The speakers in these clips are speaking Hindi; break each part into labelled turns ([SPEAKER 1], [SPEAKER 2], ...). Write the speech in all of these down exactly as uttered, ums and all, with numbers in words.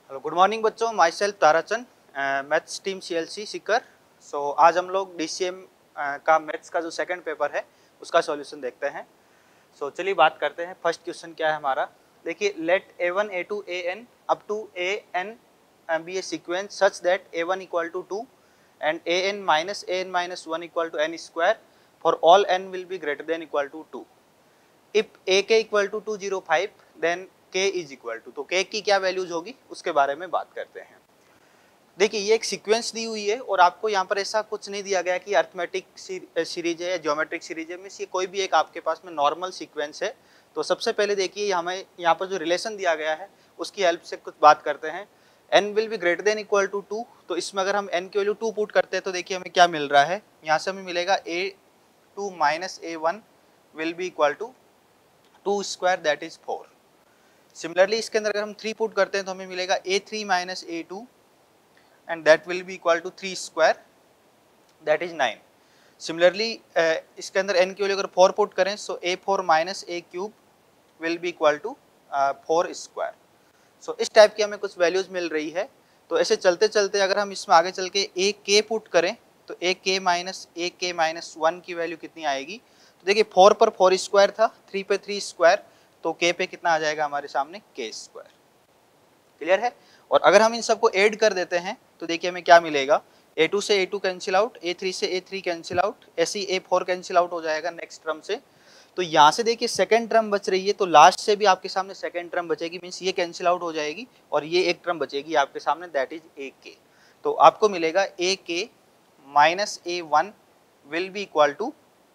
[SPEAKER 1] हेलो, गुड मॉर्निंग बच्चों। Myself Tarachand, maths team CLC Sikar. So आज हम लोग डीसीएम का मैथ्स का जो सेकंड पेपर है उसका सॉल्यूशन देखते हैं। सो so, चलिए बात करते हैं। फर्स्ट क्वेश्चन क्या है हमारा, देखिए, let a one a two a n up to a n be a sequence such that a one equal to two and a n minus a n minus one equal to n square for all n will be greater than equal to two. If a k equal to two zero five then k is equal to, तो के की क्या वैल्यूज होगी उसके बारे में बात करते हैं। देखिए, ये एक सीक्वेंस दी हुई है और आपको यहाँ पर ऐसा कुछ नहीं दिया गया कि अर्थमेटिक सीरीज है या ज्योमेट्रिक सीरीज है, में ये कोई भी एक आपके पास में नॉर्मल सीक्वेंस है। तो सबसे पहले देखिए, हमें यहाँ पर जो रिलेशन दिया गया है उसकी हेल्प से कुछ बात करते हैं। n will be greater than equal to two, तो इसमें अगर हम n की वैल्यू टू पुट करते हैं तो देखिए हमें क्या मिल रहा है। यहाँ से हमें मिलेगा a two minus a one will be equal to two square that is four. Similarly इसके अंदर अगर हम थ्री पुट करते हैं तो हमें मिलेगा a three minus A two and that will be equal to three square that is nine. Similarly इसके अंदर n की वैल्यू अगर फोर पुट करें so a four minus a cube will be equal to four square. So इस टाइप की हमें कुछ वैल्यूज मिल रही है। तो ऐसे चलते चलते अगर हम इसमें आगे चल के ए के पुट करें तो ए के माइनस ए के माइनस वन की वैल्यू कितनी आएगी। तो देखिए, फोर पर फोर स्क्वायर था, थ्री पे थ्री स्क्वायर, तो के पे कितना आ जाएगा हमारे सामने, के स्क्वायर। क्लियर है। और अगर हम इन सबको ऐड कर देते हैं तो देखिए हमें क्या मिलेगा, ए टू से a two cancel out, a three से ए थ्री कैंसिल आउट, ऐसे ही ए फोर कैंसिल आउट हो जाएगा नेक्स्ट टर्म से। तो यहाँ से देखिए सेकंड टर्म बच रही है, तो लास्ट से भी आपके सामने सेकंड टर्म बचेगी, मीन्स ये कैंसिल आउट हो जाएगी और ये एक टर्म बचेगी आपके सामने, दैट इज ए के। तो आपको मिलेगा a k minus a one will be equal to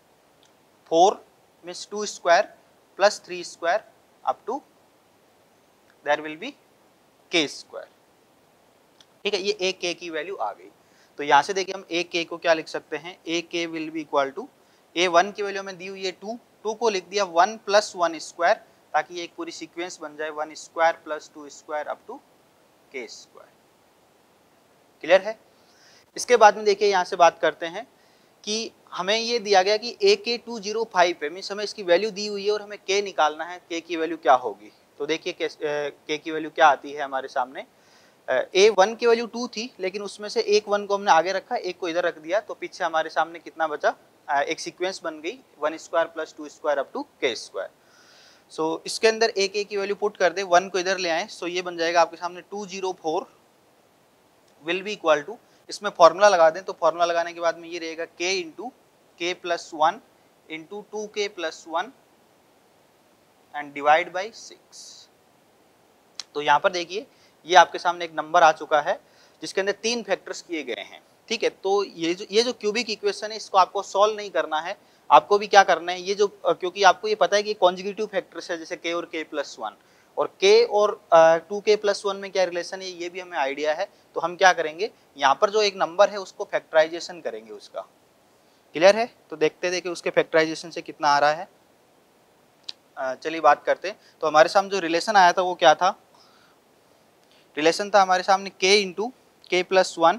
[SPEAKER 1] four means two square plus three square up to there will be k square. ठीक है, ये ए के की वैल्यू आ गई। तो यहाँ से देखिए हम ए के को क्या लिख सकते हैं, a k will be equal to, a one की वैल्यू में दी हुई है टू, टू को लिख दिया वन प्लस वन स्क्वायर, ताकि ये एक पूरी सीक्वेंस बन जाए, one square plus two square up to k square. Clear है। इसके बाद में देखिए यहाँ से बात करते हैं कि हमें ये दिया गया कि a k two zero five है, मीन्स हमें इसकी वैल्यू दी हुई है और हमें के निकालना है, के की वैल्यू क्या होगी। तो देखिए के की वैल्यू क्या आती है हमारे सामने, ए वन की वैल्यू टू थी, लेकिन उसमें से एक वन को हमने आगे रखा, एक को इधर रख दिया, तो पीछे हमारे सामने कितना बचा, एक सीक्वेंस बन गई, one square plus two square up to k square. So इसके अंदर ए के की वैल्यू पुट कर दे, वन को इधर ले आए, सो ये बन जाएगा आपके सामने two zero four will be equal to, इसमें फॉर्मूला लगा दें, तो फॉर्मूला लगाने के बाद में ये रहेगा k into k plus one into two k plus one and divide by six. तो यहाँ पर देखिए ये आपके सामने एक नंबर आ चुका है जिसके अंदर तीन फैक्टर्स किए गए हैं। ठीक है, तो ये जो ये जो क्यूबिक इक्वेशन है इसको आपको सॉल्व नहीं करना है, आपको भी क्या करना है, ये जो, क्योंकि आपको ये पता है कि कॉन्जिक्यूटिव फैक्टर्स है जैसे के और के प्लस वन, और के और टू के प्लस वन में क्या रिलेशन है ये भी हमें आइडिया है। तो हम क्या करेंगे, यहाँ पर जो एक नंबर है उसको फैक्टराइजेशन करेंगे उसका। क्लियर है। तो देखते देखिए उसके फैक्टराइजेशन से कितना आ रहा है। चलिए बात करते हैं। तो हमारे सामने जो रिलेशन आया था वो क्या था, रिलेशन था हमारे सामने k into k plus one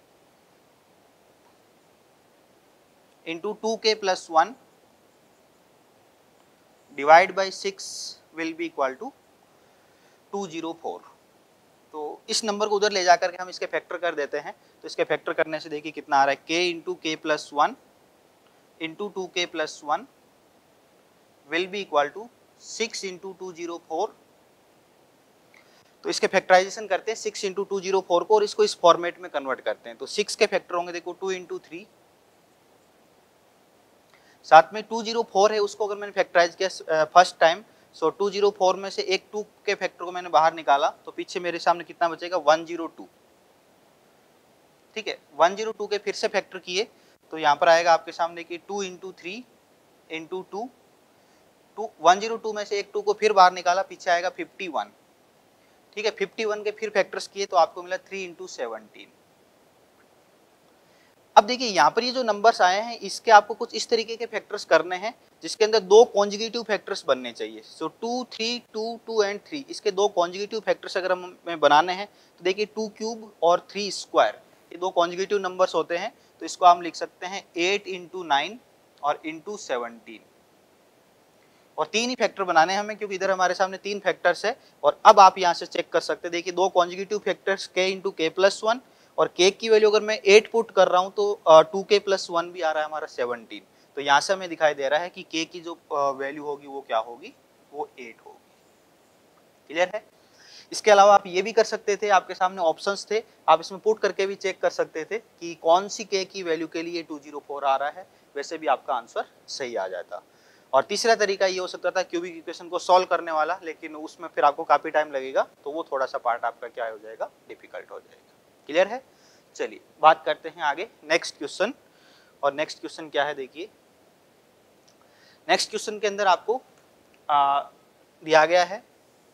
[SPEAKER 1] into two k plus one divide by six will be equal to two zero four. तो इस नंबर को उधर ले जाकर के हम इसके फैक्टर कर देते हैं, तो इसके फैक्टर करने से देखिए कितना आ रहा है, k into k plus one into two k plus one will be equal to six into two zero four. तो इसके फैक्टराइजेशन करते हैं six into two zero four को और इसको इस फॉर्मेट में कन्वर्ट करते हैं। तो सिक्स के फैक्टर होंगे देखो टू इंटू थ्री, साथ में टू जीरो फोर है उसको अगर मैंने फैक्टराइज किया first time, so two zero four में से एक टू के फैक्टर को मैंने बाहर निकाला, तो पीछे मेरे सामने कितना बचेगा, वन जीरो टू। ठीक है, वन जीरो टू के फिर से फैक्टर किए तो यहाँ पर आएगा आपके सामने कि two into three into two, two one zero two में से एक टू को फिर बाहर निकाला, पीछे आएगा फिफ्टी वन। ठीक है, फिफ्टी वन के फिर फैक्टर्स किए तो आपको मिला थ्री इंटू सेवनटीन। अब देखिए यहाँ पर ये जो नंबर्स आए हैं इसके आपको कुछ इस तरीके के फैक्टर्स करने हैं जिसके अंदर दो कॉन्जिक्यूटिव फैक्टर्स बनने चाहिए। So two three two two and three, इसके दो कॉन्जिक्यूटिव फैक्टर्स अगर हमें बनाने हैं तो देखिए टू क्यूब और थ्री स्क्वायर, ये दो कॉन्जिक्यूटिव नंबर्स होते हैं। तो इसको हम लिख सकते हैं एट इंटू नाइन और इंटू सेवनटीन। और तीन ही फैक्टर बनाने हैं हमें, क्योंकि इधर हमारे सामने तीन फैक्टर्स है। और अब आप यहाँ से चेक कर सकते हैं, देखिए दो consecutive factors k into k plus one, और k की वैल्यू अगर मैं एट पुट कर रहा हूँ तो टू के प्लस वन भी आ रहा है हमारा सेवनटीन। तो यहाँ से हमें दिखाई दे रहा है कि k की जो वैल्यू होगी वो क्या होगी, वो एट होगी। क्लियर है। इसके अलावा आप ये भी कर सकते थे, आपके सामने ऑप्शंस थे, आप इसमें पुट करके भी चेक कर सकते थे कि कौन सी k की वैल्यू के लिए टू ज़ीरो फोर आ रहा है, वैसे भी आपका आंसर सही आ जाता। और तीसरा तरीका ये हो सकता था क्यूबिक इक्वेशन को सॉल्व करने वाला, लेकिन उसमें फिर आपको काफी टाइम लगेगा, तो वो थोड़ा सा पार्ट आपका क्या हो जाएगा, डिफिकल्ट हो जाएगा। क्लियर है। चलिए बात करते हैं आगे नेक्स्ट क्वेश्चन। और नेक्स्ट क्वेश्चन क्या है, देखिए नेक्स्ट क्वेश्चन के अंदर आपको आ, दिया गया है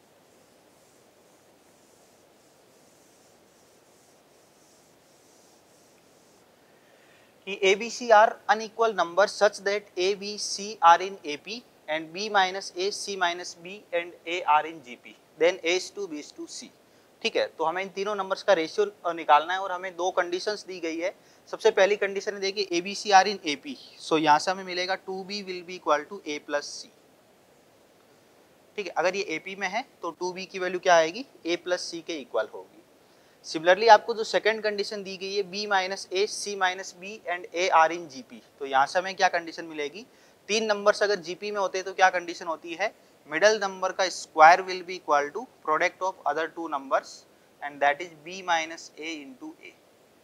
[SPEAKER 1] कि A B C are unequal numbers such that A B C are in A P and B minus A C minus B and A are in G P, then A is to B is to C। ठीक है, तो हमें इन तीनों नंबर्स का रेशियो निकालना है और हमें दो कंडीशंस दी गई है। सबसे पहली कंडीशन है देखिए A B C are in A P, सो यहाँ से हमें मिलेगा two B will be equal to A plus C। ठीक है, अगर ये A P में है तो टू B की वैल्यू क्या आएगी, A plus C के इक्वल होगी। सिमिलरली आपको जो सेकंड कंडीशन दी गई है B minus a c minus b and a are in GP, तो यहाँ से हमें क्या कंडीशन मिलेगी, तीन नंबर्स अगर जीपी में होते तो क्या कंडीशन होती है, मिडल नंबर का square will be equal to product of other two numbers and that is B minus a into a.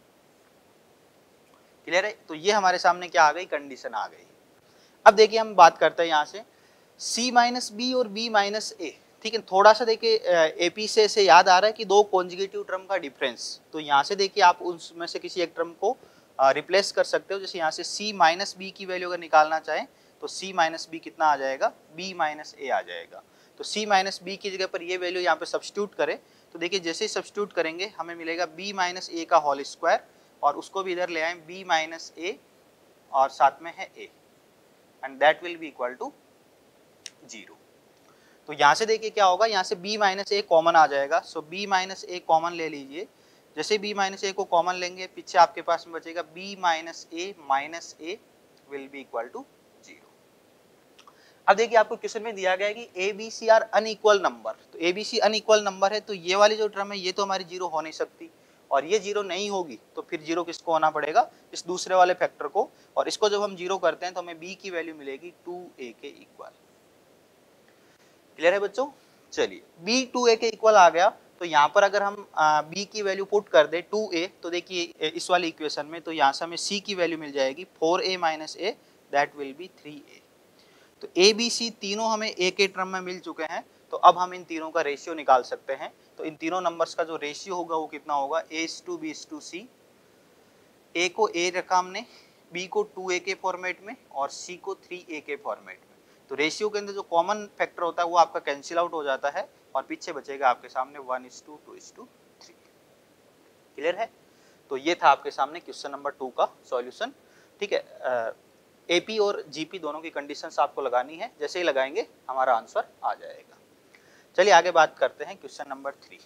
[SPEAKER 1] Clear है। तो ये हमारे सामने क्या आ गई, कंडीशन आ गई। अब देखिए हम बात करते हैं यहाँ से C माइनस बी और B माइनस ए। ठीक है, थोड़ा सा देखिए एपी से से याद आ रहा है कि दो कॉन्जुगेटिव टर्म का डिफरेंस, तो यहाँ से देखिए आप उसमें से किसी एक टर्म को रिप्लेस कर सकते हो। जैसे यहाँ से C माइनस बी की वैल्यू अगर निकालना चाहें तो C माइनस बी कितना आ जाएगा, B माइनस ए आ जाएगा। तो C माइनस बी की जगह पर ये वैल्यू यहाँ पे सब्स्टिट्यूट करें तो देखिए जैसे ही सब्स्टिट्यूट करेंगे हमें मिलेगा B माइनस ए का होल स्क्वायर, और उसको भी इधर ले आए B माइनस ए और साथ में है A and that will be equal to zero. तो यहाँ से देखिए क्या होगा, यहाँ से b माइनस ए कॉमन आ जाएगा, so b minus a common ले लीजिए। जैसे b माइनस ए को कॉमन लेंगे पीछे आपके पास में बचेगा b minus a minus a will be equal to zero. अब देखिए आपको क्वेश्चन में दिया गया है कि a b c are unequal number, तो a b c unequal number है तो ये वाली जो टर्म है ये तो हमारी जीरो हो नहीं सकती, और ये जीरो नहीं होगी तो फिर जीरो किसको होना पड़ेगा, इस दूसरे वाले फैक्टर को, और इसको जब हम जीरो करते हैं तो हमें b की वैल्यू मिलेगी to A k equal. Clear है बच्चों। चलिए b to A k equal आ गया, तो यहाँ पर अगर हम b की वैल्यू पुट कर दे टू ए, तो देखिए इस वाली इक्वेशन में, तो यहाँ से हमें c की वैल्यू मिल जाएगी four a minus a, that will be three a. तो a b c तीनों हमें a के टर्म में मिल चुके हैं, तो अब हम इन तीनों का रेशियो निकाल सकते हैं। तो इन तीनों नंबर्स का जो रेशियो होगा वो कितना होगा, a is to b is to c। a को a रखा हमने, b को टू ए के फॉर्मेट में और c को थ्री ए के फॉर्मेट में। तो रेशियो के अंदर जो कॉमन फैक्टर होता है वो आपका कैंसिल आउट हो जाता है और पीछे बचेगा आपके सामने one is to two is to three. Clear है। तो ये था आपके सामने क्वेश्चन नंबर टू का सॉल्यूशन। ठीक है, एपी और जीपी दोनों की कंडीशंस आपको लगानी है, जैसे ही लगाएंगे हमारा आंसर आ जाएगा। चलिए आगे बात करते हैं question number three.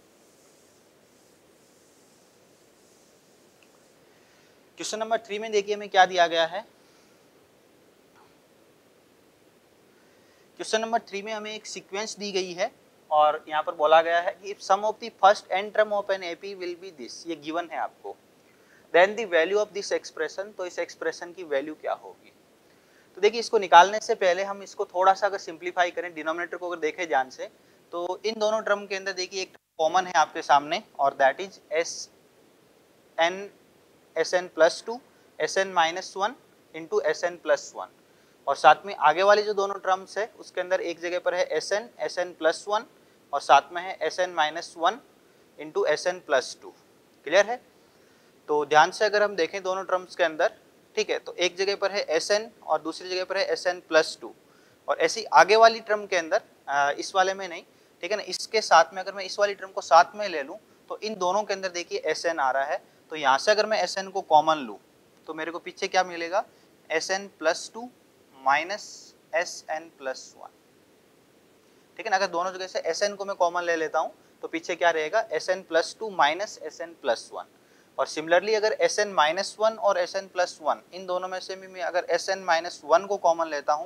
[SPEAKER 1] Question number three में देखिए हमें क्या दिया गया है। क्वेश्चन नंबर थ्री में हमें एक सीक्वेंस दी गई है और यहाँ पर बोला गया है कि sum of the first n term of an AP will be this, ये गिवन है आपको, then the value of this expression, तो इस एक्सप्रेशन की वैल्यू क्या होगी। तो देखिए इसको निकालने से पहले हम इसको थोड़ा सा अगर सिंप्लीफाई करें, डिनोमिनेटर को अगर देखें ध्यान से, तो इन दोनों टर्म के अंदर देखिए एक कॉमन है आपके सामने और that is S n S n plus two S n minus one into S n plus one, और साथ में आगे वाली जो दोनों टर्म्स है उसके अंदर एक जगह पर है S n S n plus one और साथ में है S n minus one into S n plus two. Clear है। तो ध्यान से अगर हम देखें दोनों टर्म्स के अंदर, ठीक है, तो एक जगह पर है एस एन और दूसरी जगह पर है एस एन प्लस टू, और ऐसी आगे वाली टर्म के अंदर इस वाले में नहीं, ठीक है ना, इसके साथ में अगर मैं इस वाली टर्म को साथ में ले लूँ तो इन दोनों के अंदर देखिए एस एन आ रहा है, तो यहाँ से अगर मैं एस एन को कॉमन लूँ तो मेरे को पीछे क्या मिलेगा, S n plus two minus S n plus one. ठीक है ना, अगर दोनों जगह से एस एन को मैं कॉमन ले लेता हूँ तो पीछे क्या रहेगा, S n plus two minus S n plus one. और सिमिलरली अगर एस एन माइनस वन और एस एन प्लस वन इन दोनों में से भी मैं अगर एस एन माइनस वन को कॉमन लेता हूँ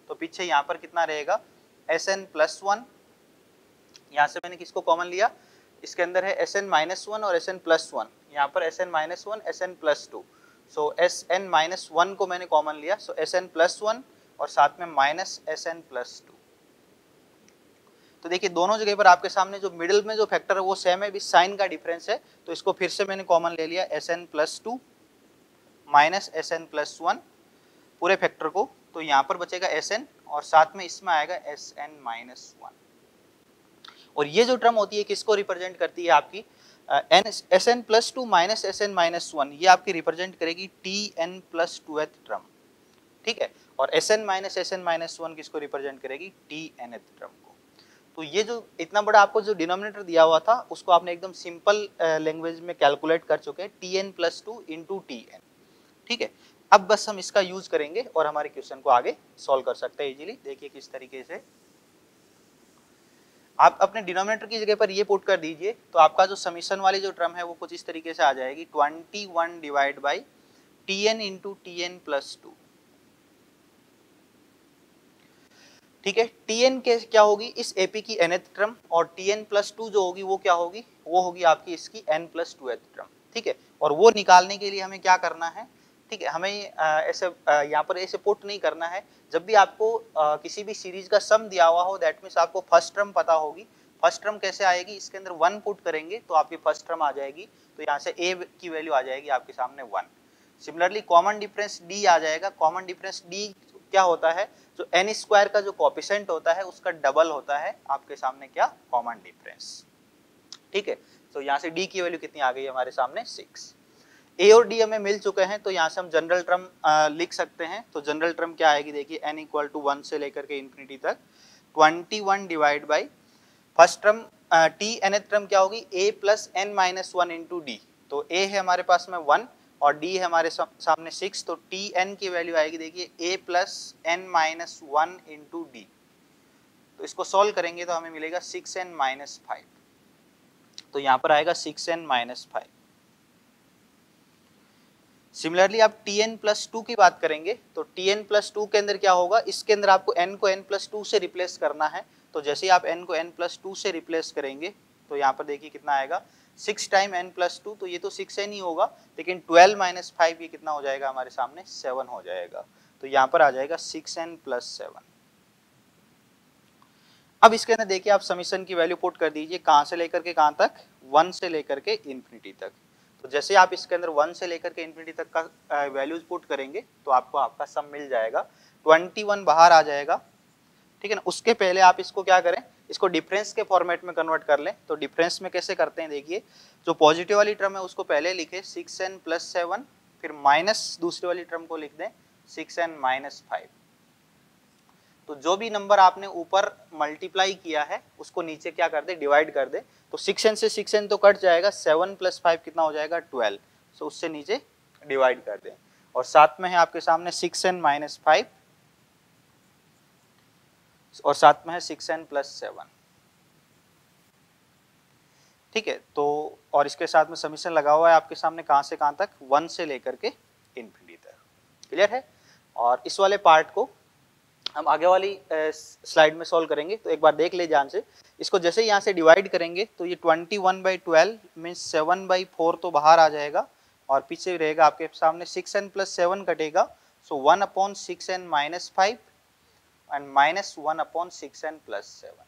[SPEAKER 1] तो पीछे यहाँ पर कितना रहेगा एस एन प्लस वन, यहाँ से मैंने किसको कॉमन लिया, इसके अंदर है एस एन माइनस वन और एस एन प्लस वन, यहाँ पर S n minus one S n plus two, so S n minus one को मैंने कॉमन लिया, so S n plus one और साथ में minus S n plus two. तो देखिए दोनों जगह पर आपके सामने जो मिडिल में जो फैक्टर है वो सेम है, भी साइन का डिफरेंस है, तो इसको फिर से मैंने कॉमन ले लिया S n plus two minus S n plus one पूरे फैक्टर को, तो यहाँ पर बचेगा एस एन और साथ में इसमें आएगा एस एन माइनस वन। और ये जो टर्म होती है किसको रिप्रेजेंट करती है आपकी n S n plus two minus S n minus one, ये आपकी रिप्रेजेंट करेगी t n plus twoth term, ठीक है। और S n minus S n minus one किसको रिप्रेजेंट करेगी, टी एन एथ टर्म को। तो ये जो इतना बड़ा आपको जो डिनोमिनेटर दिया हुआ था उसको आपने एकदम सिंपल लैंग्वेज में कैलकुलेट कर चुके हैं, t n plus two into t n, ठीक है। अब बस हम इसका यूज करेंगे और हमारे क्वेश्चन को आगे सॉल्व कर सकते हैं इजीली। देखिए किस तरीके से आप अपने डिनोमिनेटर की जगह पर ये पुट कर दीजिए, तो आपका जो समीशन वाली जो टर्म है वो कुछ इस तरीके से आ जाएगी, twenty one divide by t n into t n plus two, ठीक है। टीएन के क्या होगी इस एपी की nth टर्म, और टीएन प्लस टू जो होगी वो क्या होगी, वो होगी आपकी इसकी n प्लस टू टर्म, ठीक है। और वो निकालने के लिए हमें क्या करना है, ठीक है, हमें ऐसे यहाँ पर ऐसे पुट नहीं करना है। जब भी आपको आ, किसी भी सीरीज का सम दिया हुआ हो, दैट मीन्स आपको फर्स्ट टर्म पता होगी। फर्स्ट टर्म कैसे आएगी, इसके अंदर वन पुट करेंगे तो आपकी फर्स्ट टर्म आ जाएगी, तो यहाँ से ए की वैल्यू आ जाएगी आपके सामने one. Similarly common difference d आ जाएगा, कॉमन डिफरेंस डी क्या होता है, जो एन स्क्वायर का जो कोएफिशिएंट होता है उसका डबल होता है आपके सामने क्या, कॉमन डिफरेंस, ठीक है। तो यहाँ से डी की वैल्यू कितनी आ गई हमारे सामने सिक्स। ए और डी हमें मिल चुके हैं, तो यहाँ से हम जनरल टर्म लिख सकते हैं। तो जनरल टर्म क्या आएगी, देखिए एन इक्वल टू वन से लेकर के इन्फिनिटी तक twenty one divide by first term t n term क्या होगी, a plus n minus one into D. तो ए है हमारे पास में वन और डी है हमारे सामने सिक्स, तो टी एन की वैल्यू आएगी देखिए a plus n minus one into D. तो इसको सॉल्व करेंगे तो हमें मिलेगा सिक्स एन माइनस फाइव, तो यहाँ पर आएगा six n minus five. Similarly आप टी एन प्लस टू की बात करेंगे, तो टी एन प्लस टू के अंदर क्या होगा, इसके अंदर आपको n को n प्लस टू से रिप्लेस करना है। तो जैसे ही आप n को n प्लस टू से रिप्लेस करेंगे तो यहाँ पर देखिए कितना आएगा, six time n plus two, तो ये तो सिक्स एन ही होगा, लेकिन ट्वेल्व माइनस फाइव ये कितना हो जाएगा हमारे सामने, सेवन हो जाएगा। तो यहाँ पर आ जाएगा सिक्स एन प्लस सेवन। अब इसके अंदर देखिए आप समीशन की वैल्यू पुट कर दीजिए, कहाँ से लेकर के कहाँ तक, वन से लेकर के इन्फिनिटी तक। तो जैसे आप इसके अंदर वन से लेकर के इन्फिनिटी तक का वैल्यूज पुट करेंगे तो आपको आपका सम मिल जाएगा, ट्वेंटी वन बाहर आ जाएगा, ठीक है ना। उसके पहले आप इसको क्या करें, इसको डिफरेंस के फॉर्मेट में कन्वर्ट कर लें। तो डिफरेंस में कैसे करते हैं, देखिए जो पॉजिटिव वाली टर्म है उसको पहले लिखे सिक्स एन प्लस सेवन, फिर माइनस दूसरी वाली टर्म को लिख दें सिक्स एन माइनस फाइव। तो जो भी नंबर आपने ऊपर मल्टीप्लाई किया है उसको नीचे क्या कर दे, डिवाइड कर दे। तो सिक्स एन से सिक्स एन तो कट जाएगा, सेवन प्लस फाइव कितना हो जाएगा, ट्वेल्व। सो उससे नीचे डिवाइड कर दें, और साथ में है आपके सामने सिक्स एन माइनस फाइव और साथ में है सिक्स एन प्लस सेवन, ठीक है। तो और इसके साथ में समीशन लगा हुआ है आपके सामने, कहां से कहां तक, वन से लेकर के इन्फिनिटी तक, क्लियर है। और इस वाले पार्ट को हम आगे वाली स्लाइड में सॉल्व करेंगे। तो एक बार देख ले ध्यान से, इसको जैसे यहाँ से डिवाइड करेंगे तो ये twenty one by twelve means seven by four तो बाहर आ जाएगा, और पीछे रहेगा आपके सामने सिक्स एन प्लस सेवन कटेगा, so one upon six n minus five and minus one upon six n plus seven,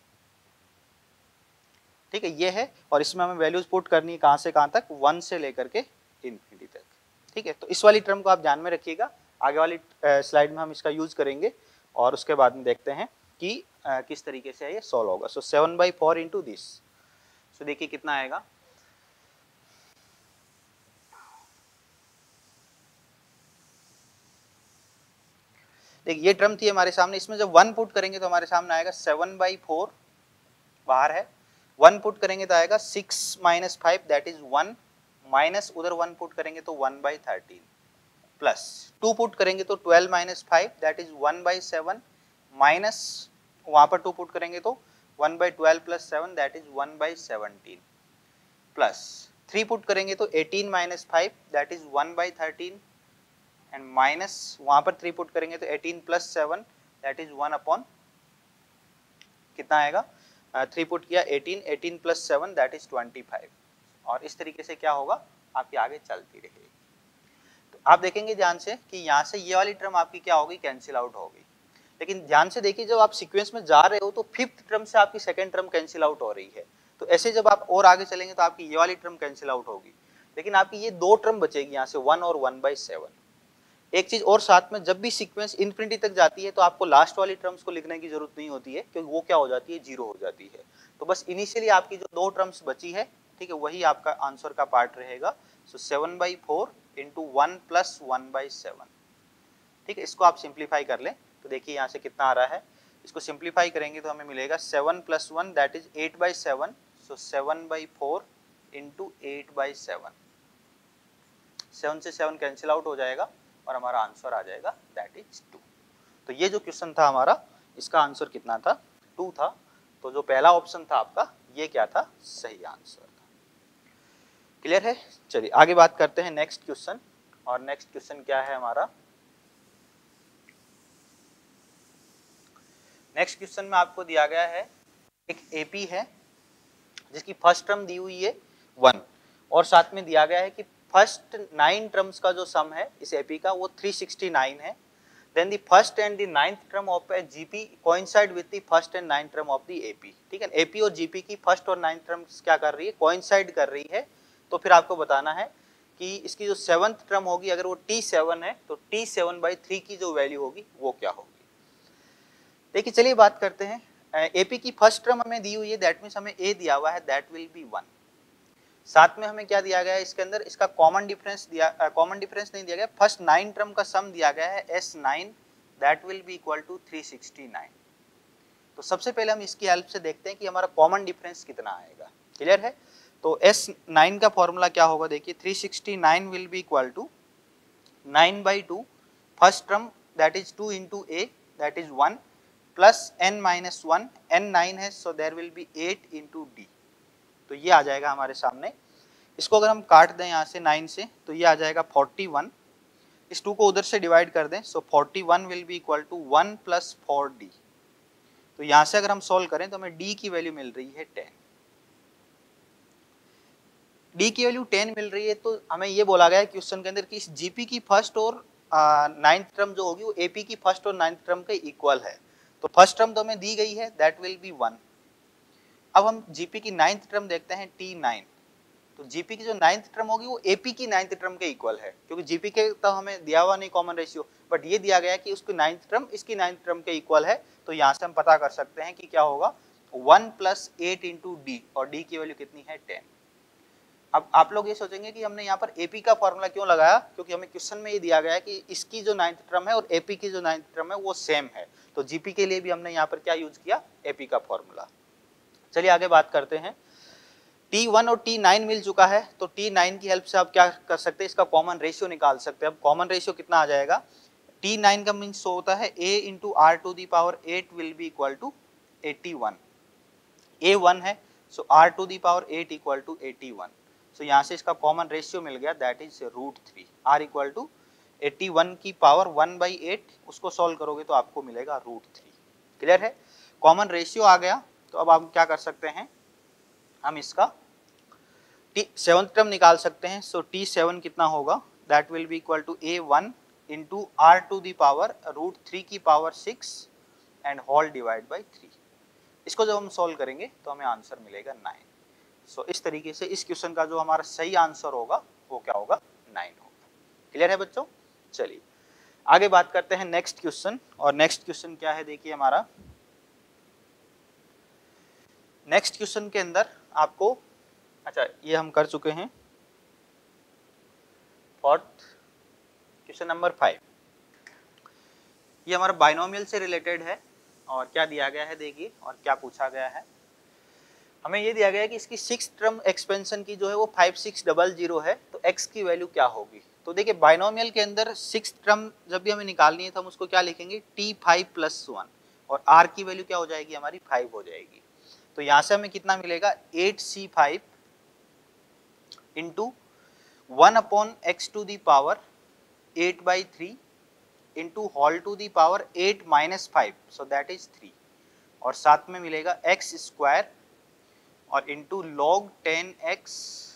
[SPEAKER 1] ठीक है, ये है। और इसमें हमें वैल्यूज पुट करनी है कहाँ से कहाँ तक, वन से लेकर के इन्फिनिटी तक, ठीक है। तो इस वाली टर्म को आप ध्यान में रखिएगा, आगे वाली स्लाइड में हम इसका यूज करेंगे और उसके बाद में देखते हैं कि आ, किस तरीके से ये सॉल्व होगा। So seven by four into this, so देखिए कितना आएगा, देखिए ये टर्म थी हमारे सामने, इसमें जब वन पुट करेंगे तो हमारे सामने आएगा सेवन बाई फोर बाहर है, वन पुट करेंगे तो आएगा six minus five that is one, minus उधर वन पुट करेंगे तो one by thirteen, plus two put करेंगे तो twelve minus five that is one by seven, minus वहां पर टू पुट करेंगे तो one by twelve plus seven that is one by seventeen, plus three put करेंगे तो eighteen minus five that is one by thirteen, and minus वहां पर थ्री पुट करेंगे तो eighteen plus seven that is one upon कितना आएगा, थ्री पुट किया eighteen, eighteen plus seven that is twenty five, और इस तरीके से क्या होगा आपकी आगे चलती रहेगी। तो आप देखेंगे ध्यान से कि यहाँ से ये वाली टर्म आपकी क्या होगी, कैंसिल आउट होगी। लेकिन ध्यान से देखिए जब आप सीक्वेंस में जा रहे हो तो फिफ्थ टर्म से आपकी सेकंड टर्म कैंसिल आउट हो रही है, तो ऐसे जब आप और आगे चलेंगे तो आपकी ये वाली टर्म कैंसिल आउट होगी, लेकिन आपकी ये दो टर्म बचेगी यहाँ से वन और वन बाई सेवन। एक चीज और साथ में, जब भी सीक्वेंस इन्फिनिटी तक जाती है तो आपको लास्ट वाली टर्म्स को लिखने की जरूरत नहीं होती है, क्योंकि वो क्या हो जाती है, जीरो हो जाती है। तो बस इनिशियली आपकी जो दो टर्म्स बची है, ठीक है, वही आपका आंसर का पार्ट रहेगा। So seven by four into one plus one by seven, ठीक है। इसको आप सिंप्लीफाई कर लें तो देखिए यहाँ से कितना आ रहा है, इसको सिंप्लीफाई करेंगे तो हमें मिलेगा seven plus one that is eight by seven, so seven by four into eight by seven, seven से सेवन कैंसिल आउट हो जाएगा और हमारा आंसर आ जाएगा दैट इज टू। तो ये जो क्वेश्चन था हमारा, इसका आंसर कितना था, टू था। तो जो पहला ऑप्शन था आपका ये क्या था, सही आंसर था। क्लियर है। चलिए आगे बात करते हैं नेक्स्ट क्वेश्चन, और नेक्स्ट क्वेश्चन क्या है हमारा, नेक्स्ट क्वेश्चन में आपको दिया गया है एक एपी है जिसकी फर्स्ट टर्म दी हुई है वन, और साथ में दिया गया है कि फर्स्ट नाइन टर्म्स का जो सम है इस एपी का वो थ्री सिक्सटी नाइन है। Then the first and the ninth term of a GP coincide with the first and ninth term of the AP, ठीक है। एपी और जीपी की फर्स्ट और नाइन्थ टर्म्स क्या कर रही है, कोइंसाइड कर रही है। तो फिर आपको बताना है कि इसकी जो सेवंथ टर्म होगी अगर वो टी सेवन है तो टी सेवन बाई थ्री की जो वैल्यू होगी वो क्या होगी। देखिए चलिए बात करते हैं, एपी की फर्स्ट टर्म हमें दी हुई है, दैट मीन्स हमें ए दिया हुआ है, दैट विल बी वन। साथ में हमें क्या दिया गया है इसके अंदर, इसका कॉमन डिफरेंस दिया, कॉमन uh, डिफरेंस नहीं दिया गया, फर्स्ट नाइन टर्म का सम दिया गया है S nine, that will be equal to three sixty nine. तो सबसे पहले हम इसकी हेल्प से देखते हैं कि हमारा कॉमन डिफरेंस कितना आएगा। क्लियर है। तो एस नाइन का फॉर्मूला क्या होगा, देखिए three sixty nine will be equal to nine by two, first term that is two into a that is one, plus n minus one, n nine है so there will be eight into D. तो ये आ जाएगा हमारे सामने। इसको अगर हम काट दें यहाँ से नाइन से तो ये आ जाएगा फोर्टी वन, इस टू को उधर से डिवाइड कर दें, so forty one will be equal to one plus four d. तो यहाँ से अगर हम सॉल्व करें तो हमें डी की वैल्यू मिल रही है टेन। डी की वैल्यू टेन मिल रही है तो हमें ये बोला गया है क्वेश्चन के अंदर कि इस जीपी की फर्स्ट और नाइन्थ टर्म जो होगी वो एपी की फर्स्ट और नाइन्थ टर्म के इक्वल है। तो फर्स्ट टर्म तो हमें दी गई है दैट विल बी वन। अब हम जीपी की नाइन्थ टर्म देखते हैं टी नाइन, तो जीपी की जो नाइन्थ टर्म होगी वो एपी की नाइन्थ टर्म के इक्वल है, क्योंकि जीपी के तो हमें दिया हुआ नहीं कॉमन रेशियो, बट ये दिया गया कि उसकी नाइन्थ टर्म इसकी नाइन्थ टर्म के इक्वल है। तो यहाँ से हम पता कर सकते हैं कि क्या होगा, one plus eight into d, और डी की वैल्यू कितनी है टेन। अब आप लोग ये सोचेंगे कि हमने यहाँ पर एपी का फॉर्मूला क्यों लगाया, क्योंकि हमें क्वेश्चन में ये दिया गया है कि इसकी जो नाइन्थ टर्म है और एपी की जो नाइन्थ टर्म है वो सेम है, तो जीपी के लिए भी हमने यहाँ पर क्या यूज किया, एपी का फॉर्मूला। चलिए आगे बात करते हैं। टी वन और टी नाइन मिल चुका है, तो टी नाइन की हेल्प से आप क्या कर सकते हैं, इसका कॉमन रेशियो निकाल सकते हैं। अब कॉमन रेशियो कितना आ जाएगा, टी नाइन का मीन्स होता है a into r to the power eight will be equal to eighty one. A one है so r to the power eight equal to eighty one. So यहाँ से इसका कॉमन रेशियो मिल गया that is root three, r equal to eighty one की पावर वन बाई एट, उसको सॉल्व करोगे तो आपको मिलेगा रूट थ्री। क्लियर है। कॉमन रेशियो आ गया, तो अब हम क्या कर सकते हैं, हम इसका टी सेवंथ टर्म निकाल सकते हैं। सो टी सेवन कितना होगा, that will be equal to a one into r to the power root three की power six and whole divide by three. इसको जब हम सॉल्व करेंगे तो हमें आंसर मिलेगा नाइन। सो इस तरीके से इस क्वेश्चन का जो हमारा सही आंसर होगा वो क्या होगा, नाइन होगा। क्लियर है बच्चों। चलिए आगे बात करते हैं नेक्स्ट क्वेश्चन, और नेक्स्ट क्वेश्चन क्या है देखिए हमारा, नेक्स्ट क्वेश्चन के अंदर आपको, अच्छा ये हम कर चुके हैं, फोर्थ क्वेश्चन नंबर फाइव, ये हमारा बाइनोमियल से रिलेटेड है। और क्या दिया गया है देखिए, और क्या पूछा गया है, हमें ये दिया गया है कि इसकी सिक्स टर्म एक्सपेंशन की जो है वो फाइव सिक्स डबल जीरो है, तो x की वैल्यू क्या होगी। तो देखिए बाइनोमियल के अंदर सिक्स टर्म जब भी हमें निकालनी है तो हम उसको क्या लिखेंगे, टी फाइव प्लस वन, और r की वैल्यू क्या हो जाएगी हमारी, फाइव हो जाएगी। तो यहाँ से हमें कितना मिलेगा, eight C five into one upon x to the power eight by three into whole to the power eight minus five, so that is three, और साथ में मिलेगा एक्स स्क्वायर और into log ten x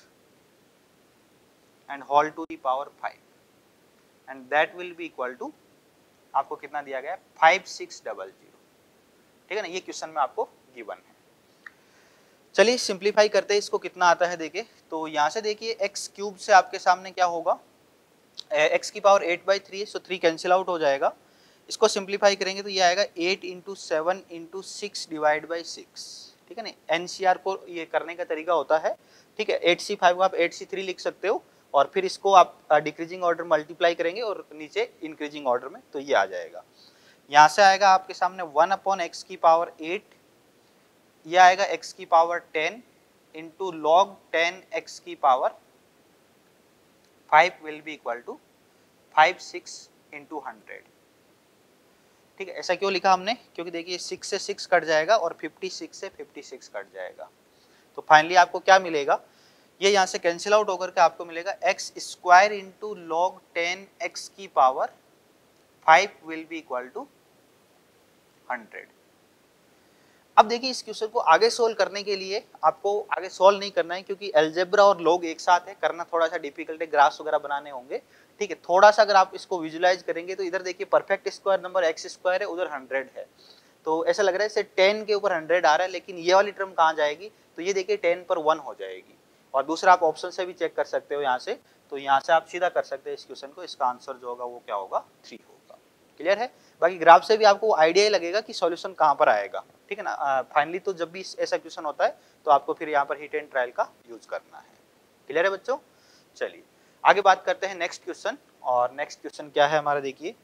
[SPEAKER 1] and whole to the power five, and that will be equal to, आपको कितना दिया गया है, फाइव सिक्स डबल जीरो, ठीक है ना, ये क्वेश्चन में आपको गिवन है। चलिए सिंप्लीफाई करते हैं इसको, कितना आता है देखिए। तो यहाँ से देखिए एक्स क्यूब से आपके सामने क्या होगा, एक्स की पावर एट बाई थ्री है, सो थ्री कैंसिल आउट हो जाएगा। इसको सिंप्लीफाई करेंगे तो ये आएगा eight into seven into six divide by six, ठीक है ना। एनसीआर को ये करने का तरीका होता है, ठीक है, एट सी फाइव को आप एट सी थ्री लिख सकते हो, और फिर इसको आप डिक्रीजिंग ऑर्डर मल्टीप्लाई करेंगे और नीचे इंक्रीजिंग ऑर्डर में, तो ये आ जाएगा। यहाँ से आएगा आपके सामने वन अपॉन एक्स की पावर एट, ये आएगा एक्स की power ten into log ten x की power five will be equal to five six into hundred, ठीक है। ऐसा क्यों लिखा हमने, क्योंकि देखिए सिक्स से सिक्स कट जाएगा और फिफ्टी सिक्स से फिफ्टी सिक्स कट जाएगा, तो फाइनली आपको क्या मिलेगा, ये यहाँ से कैंसिल आउट होकर के आपको मिलेगा x square into log ten x की power five will be equal to hundred. अब देखिए इस क्वेश्चन को आगे सोल्व करने के लिए आपको आगे सोल्व नहीं करना है, क्योंकि अलजेब्रा और लॉग एक साथ है, करना थोड़ा सा डिफिकल्ट है, ग्राफ्स वगैरह बनाने होंगे, ठीक है। थोड़ा सा अगर आप इसको विजुलाइज करेंगे तो इधर देखिए perfect square number x square है, उधर हंड्रेड है, तो ऐसा लग रहा है इसे टेन के ऊपर हंड्रेड आ रहा है, लेकिन ये वाली टर्म कहाँ जाएगी, तो ये देखिए टेन पर वन हो जाएगी। और दूसरा आप ऑप्शन से भी चेक कर सकते हो यहाँ से, तो यहाँ से आप सीधा कर सकते हैं इस क्वेश्चन को, इसका आंसर जो होगा वो क्या होगा, थ्री होगा। क्लियर है, बाकी ग्राफ से भी आपको आइडिया ही लगेगा कि सॉल्यूशन कहाँ पर आएगा, ठीक है ना। फाइनली तो जब भी ऐसा क्वेश्चन होता है तो आपको फिर यहाँ पर हिट एंड ट्रायल का यूज करना है। क्लियर है बच्चों, चलिए आगे बात करते हैं नेक्स्ट क्वेश्चन। और नेक्स्ट क्वेश्चन क्या है हमारा, देखिए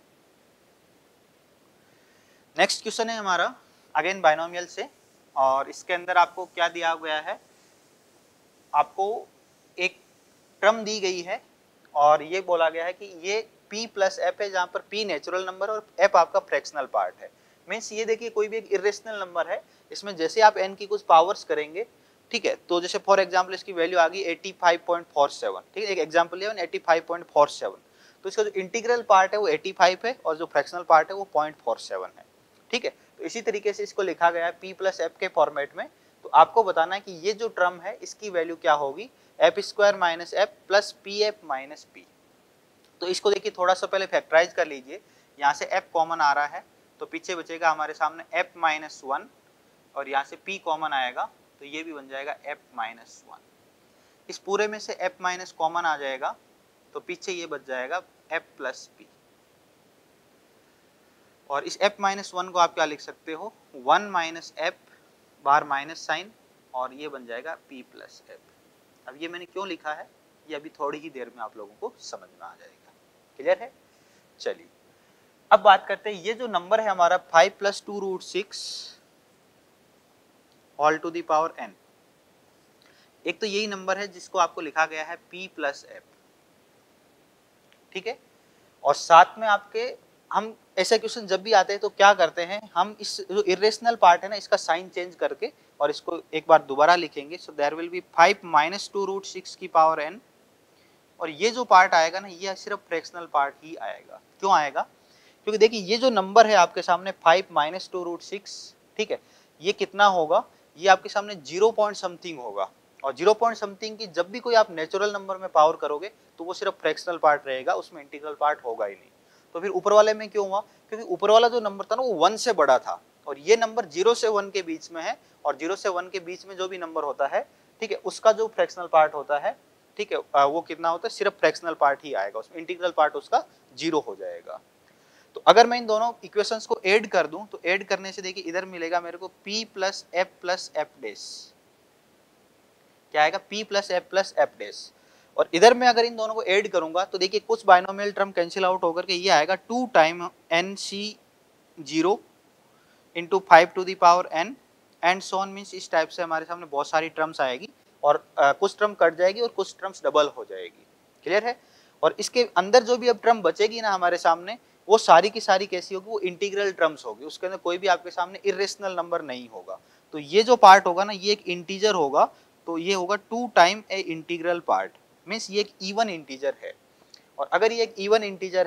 [SPEAKER 1] नेक्स्ट क्वेश्चन है हमारा अगेन बाइनोमियल से, और इसके अंदर आपको क्या दिया गया है, आपको एक टर्म दी गई है और ये बोला गया है कि ये p प्लस एफ है, जहाँ पर p नेचुरल नंबर और f आपका फ्रैक्शनल पार्ट है। मीन्स ये देखिए कोई भी एक इरेशनल नंबर है, इसमें जैसे आप n की कुछ पावर्स करेंगे, ठीक है, तो जैसे फॉर एग्जांपल इसकी वैल्यू आ गई eighty five point four seven, ठीक है, एक एग्जांपल लिया eighty five point four seven, तो इसका जो इंटीग्रल पार्ट है वो एटी फाइव है और जो फ्रैक्शनल पार्ट है वो पॉइंट फोर सेवन है, ठीक है। तो इसी तरीके से इसको लिखा गया है p प्लस एफ के फॉर्मेट में। तो आपको बताना है कि ये जो टर्म है इसकी वैल्यू क्या होगी, f square minus f plus p f minus p. तो इसको देखिए थोड़ा सा पहले फैक्टराइज कर लीजिए, यहाँ से f कॉमन आ रहा है तो पीछे बचेगा हमारे सामने f माइनस वन, और यहाँ से p कॉमन आएगा तो ये भी बन जाएगा f माइनस वन। इस पूरे में से f माइनस कॉमन आ जाएगा तो पीछे ये बच जाएगा f प्लस पी, और इस f माइनस वन को आप क्या लिख सकते हो, one minus f bar minus sign, और ये बन जाएगा p प्लस एफ। अब ये मैंने क्यों लिखा है ये अभी थोड़ी ही देर में आप लोगों को समझ में आ जाएगा। क्लियर है, चलिए अब बात करते हैं, ये जो नंबर है हमारा five plus two root six all to the power n, एक तो यही नंबर है जिसको आपको लिखा गया है p प्लस एफ, ठीक है। और साथ में आपके हम ऐसे क्वेश्चन जब भी आते हैं तो क्या करते हैं, हम इस जो इरेशनल पार्ट है ना इसका साइन चेंज करके और इसको एक बार दोबारा लिखेंगे। So there will be five minus two root six की पावर n, और ये जो पार्ट आएगा ना ये सिर्फ फ्रैक्शनल पार्ट ही आएगा। क्यों आएगा, क्योंकि देखिए ये जो नंबर है आपके सामने five minus two root six, ठीक है, ये कितना होगा, ये आपके सामने जीरो पॉइंट समथिंग होगा, और जीरो पॉइंट समथिंग की जब भी कोई आप नेचुरल नंबर में पावर करोगे तो वो सिर्फ फ्रैक्शनल पार्ट रहेगा, उसमें इंटीग्रल पार्ट होगा ही नहीं। तो फिर ऊपर वाले में क्यों हुआ, क्योंकि ऊपर वाला जो नंबर था ना वो वन से बड़ा था, और ये नंबर जीरो से वन के बीच में है, और जीरो से वन के बीच में जो भी नंबर होता है, ठीक है, उसका जो फ्रैक्शनल पार्ट होता है, ठीक है, वो कितना होता है, सिर्फ फ्रैक्शनल पार्ट ही आएगा, उसमें इंटीग्रल पार्ट उसका जीरो हो जाएगा। तो अगर मैं इन दोनों इक्वेशंस को ऐड कर दूं तो ऐड करने से देखिए इधर मिलेगा मेरे को p plus f plus f dash, क्या आएगा, p plus f plus f dash, और इधर मैं अगर इन दोनों को ऐड करूंगा तो देखिए कुछ बाइनोमियल टर्म कैंसिल आउट होकर के ये आएगा two time n C zero into five to the power n and so on. Means इस टाइप से हमारे सामने बहुत सारी टर्म्स आएगी, और आ, कुछ टर्म कट जाएगी और कुछ टर्म्स डबल हो जाएगी। क्लियर है, और इसके अंदर जो भी अब टर्म बचेगी ना हमारे सामने, वो सारी की सारी कैसी होगी, वो इंटीग्रल टर्म्स होगी, उसके अंदर कोई भी आपके सामने इरेशनल नंबर नहीं होगा। तो ये जो पार्ट होगा ना ये एक इंटीजर होगा, तो ये होगा two time a integral part, means ये एक इवन इंटीजर है, और अगर ये एक इवन इंटीजर है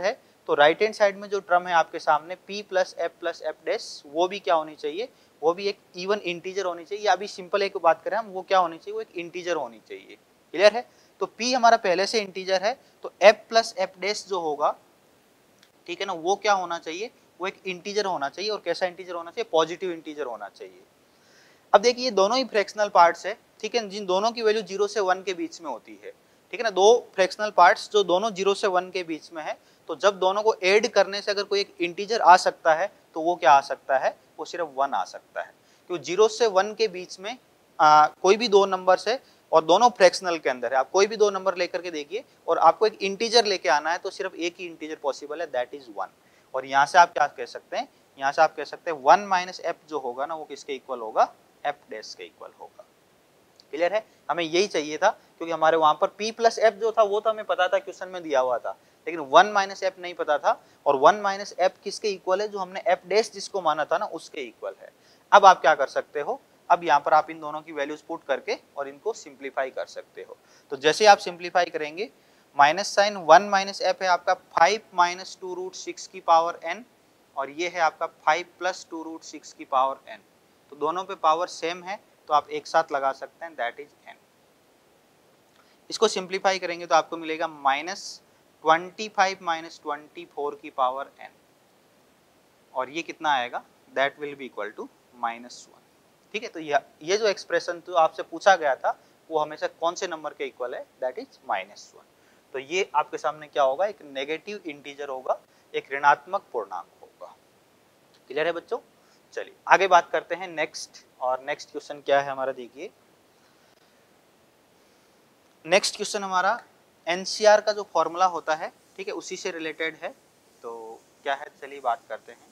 [SPEAKER 1] तो राइट हैंड साइड में जो टर्म है आपके सामने p plus f plus f dash, वो भी क्या होनी चाहिए, वो भी एक इवन इंटीजर होनी चाहिए। या अभी सिंपल एक बात करें हम, वो क्या होनी चाहिए, वो एक इंटीजर होनी चाहिए। क्लियर है? तो p हमारा पहले से इंटीजर है, तो f प्लस एफ डैश जो होगा, ठीक है ना, वो क्या होना चाहिए, वो एक इंटीजर होना चाहिए। और कैसा इंटीजर होना चाहिए, पॉजिटिव इंटीजर होना चाहिए। अब देखिए ये दोनों ही फ्रैक्शनल पार्ट्स है, ठीक है, जिन दोनों की वैल्यू जीरो से वन के बीच में होती है, ठीक है ना, दो फ्रैक्शनल पार्ट्स जो दोनों जीरो से वन के बीच में है, तो जब दोनों को ऐड करने से अगर कोई एक इंटीजर आ सकता है तो वो क्या आ सकता है, वो सिर्फ वन आ सकता है। क्योंकि जीरो से वन के बीच में आ, कोई भी दो नंबर है और दोनों फ्रैक्शनल के अंदर है, आप कोई भी दो नंबर लेकर के देखिए और आपको एक इंटीजर लेके आना है, तो सिर्फ एक ही इंटीजर पॉसिबल है, दैट इज वन। और यहाँ से आप क्या कह सकते हैं, यहाँ से आप कह सकते हैं वन माइनस एफ जो होगा ना, वो किसके इक्वल होगा, एफ डैश के इक्वल होगा। क्लियर है? हमें यही चाहिए था, क्योंकि हमारे वहां पर p प्लस एफ जो था वो तो हमें पता था, क्वेश्चन में दिया हुआ था, लेकिन वन माइनस एफ नहीं पता था। और वन माइनस एफ किसके इक्वल है, जो हमने एफ डैश जिसको माना था ना, उसके इक्वल है। अब आप क्या कर सकते हो, अब यहाँ पर आप इन दोनों की वैल्यूज पुट करके और इनको सिंप्लीफाई कर सकते हो। तो जैसे आप सिंप्लीफाई करेंगे, minus sign one minus f है आपका five minus two root six की पावर एन, और ये है आपका five plus two root six की पावर एन। तो दोनों पे पावर सेम है, तो आप एक साथ लगा सकते हैं, दैट इज एन। इसको सिंप्लीफाई करेंगे तो आपको मिलेगा minus twenty five minus twenty four की पावर एन, और ये कितना आएगा, that will be equal to minus one. ठीक है, तो ये जो एक्सप्रेशन तो आपसे पूछा गया था वो हमेशा कौन से नंबर के इक्वल है, दैट इज माइनस वन। तो ये आपके सामने क्या होगा, एक नेगेटिव इंटीजर होगा, एक ऋणात्मक पूर्णांक होगा। क्लियर है बच्चों? चलिए आगे बात करते हैं नेक्स्ट। और नेक्स्ट क्वेश्चन क्या है हमारा, देखिए नेक्स्ट क्वेश्चन हमारा एनसीआर का जो फॉर्मूला होता है, ठीक है, उसी से रिलेटेड है। तो क्या है, चलिए बात करते हैं।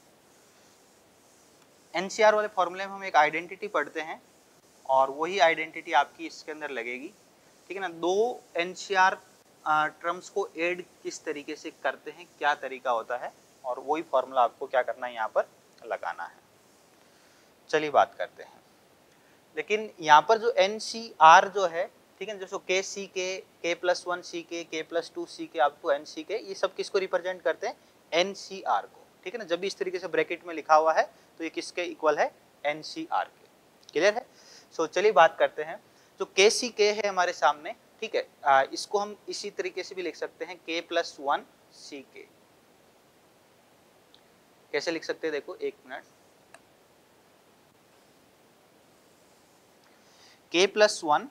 [SPEAKER 1] एनसीआर वाले फॉर्मूले में हम एक आइडेंटिटी पढ़ते हैं और वही आइडेंटिटी आपकी इसके अंदर लगेगी, ठीक है ना। दो एनसीआर टर्म्स को ऐड किस तरीके से करते हैं, क्या तरीका होता है, और वही फॉर्मूला आपको क्या करना है, यहाँ पर लगाना है। चलिए बात करते हैं। लेकिन यहाँ पर जो एन सी आर जो है, ठीक है, जैसे के सी के, के प्लस वन सी के, के प्लस टू सी के, आपको एन सी के, ये सब किसको रिप्रेजेंट करते हैं, एन सी आर को। ठीक है ना, जब भी इस तरीके से ब्रैकेट में लिखा हुआ है तो ये किसके इक्वल है, एन सी आर के। क्लियर है? सो so, चलिए बात करते हैं। जो के सी के है हमारे सामने, ठीक है, आ, इसको हम इसी तरीके से भी लिख सकते हैं, के प्लस वन सी के। कैसे लिख सकते हैं, देखो एक मिनट, के plus one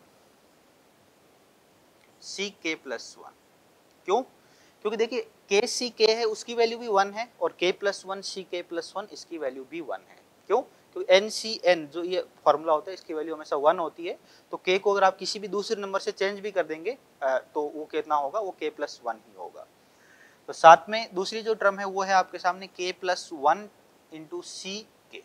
[SPEAKER 1] C k plus one. क्यों? क्योंकि देखिए के सी के है उसकी वैल्यू भी वन है, और के plus one C k plus one इसकी वैल्यू भी वन है। क्यों? क्योंकि एन सी एन जो ये फॉर्मूला होता है इसकी वैल्यू हमेशा वन होती है। तो के को अगर आप किसी भी दूसरे नंबर से चेंज भी कर देंगे तो वो कितना होगा, वो के प्लस वन ही होगा। तो साथ में दूसरी जो टर्म है वो है आपके सामने के प्लस वन इंटू सी के।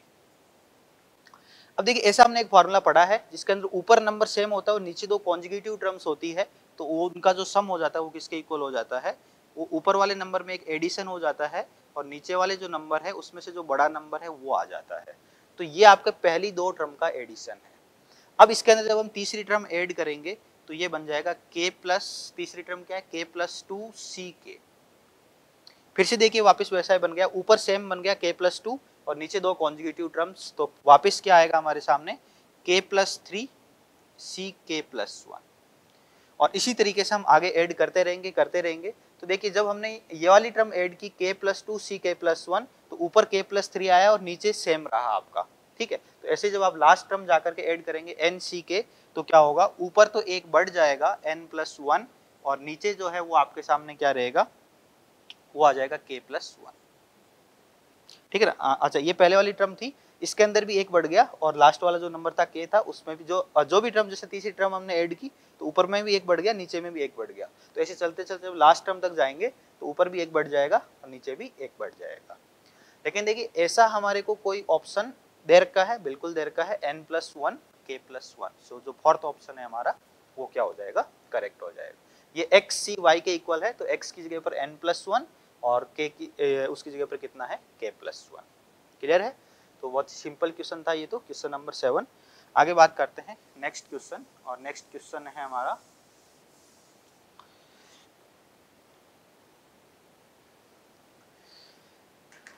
[SPEAKER 1] अब देखिए ऐसा हमने एक फॉर्मूला पढ़ा है जिसके अंदर ऊपर नंबर सेम होता है और नीचे दो कॉन्जुगेटिव टर्म्स होती है, तो वो उनका जो सम हो जाता है वो किसके इक्वल हो जाता है, वो ऊपर वाले नंबर में एक एडिशन हो जाता है और नीचे वाले जो नंबर है उसमें से जो बड़ा नंबर है वो आ जाता है। तो ये आपके पहली दो टर्म का एडिशन है। अब इसके अंदर जब हम तीसरी टर्म ऐड करेंगे तो ये बन जाएगा के प्लस, तीसरी टर्म क्या है, के प्लस टू सी के। फिर से देखिए वापस वैसा ही बन गया, ऊपर सेम बन गया के प्लस टू और नीचे दो कॉन्जुगेटिव टर्म्स, तो वापस क्या आएगा हमारे सामने, के plus three C k plus one. और इसी तरीके से हम आगे ऐड करते रहेंगे करते रहेंगे। तो देखिए जब हमने ये वाली टर्म ऐड की के प्लस टू सी के प्लस वन, तो ऊपर के प्लस थ्री आया और नीचे सेम रहा आपका। ठीक है, तो ऐसे जब आप लास्ट टर्म जाकर के ऐड करेंगे एन सी के, तो क्या होगा, ऊपर तो एक बढ़ जाएगा एन प्लस वन और नीचे जो है वो आपके सामने क्या रहेगा, वो आ जाएगा के प्लस वन। ठीक है ना। अच्छा ये पहले वाली टर्म थी, इसके अंदर भी एक बढ़ गया और लास्ट वाला जो नंबर था के था उसमें भी जो जो भी टर्म, जैसे तीसरी टर्म हमने ऐड की तो ऊपर में भी एक बढ़ गया, नीचे में भी एक बढ़ गया। तो ऐसे चलते चलते जब लास्ट टर्म तक जाएंगे तो ऊपर भी एक बढ़ जाएगा और नीचे भी एक बढ़ जाएगा। लेकिन देखिए ऐसा हमारे को कोई ऑप्शन दे रखा है, बिल्कुल दे रखा है n plus one k plus one. So जो फोर्थ ऑप्शन है हमारा वो क्या हो जाएगा, करेक्ट हो जाएगा। ये एक्स सी वाई के इक्वल है, तो एक्स की जगह पर एन प्लस वन और के की ए, उसकी जगह पर कितना है, के प्लस वन। क्लियर है? तो बहुत सिंपल क्वेश्चन था ये, तो क्वेश्चन नंबर सेवन। आगे बात करते हैं नेक्स्ट क्वेश्चन, और नेक्स्ट क्वेश्चन है हमारा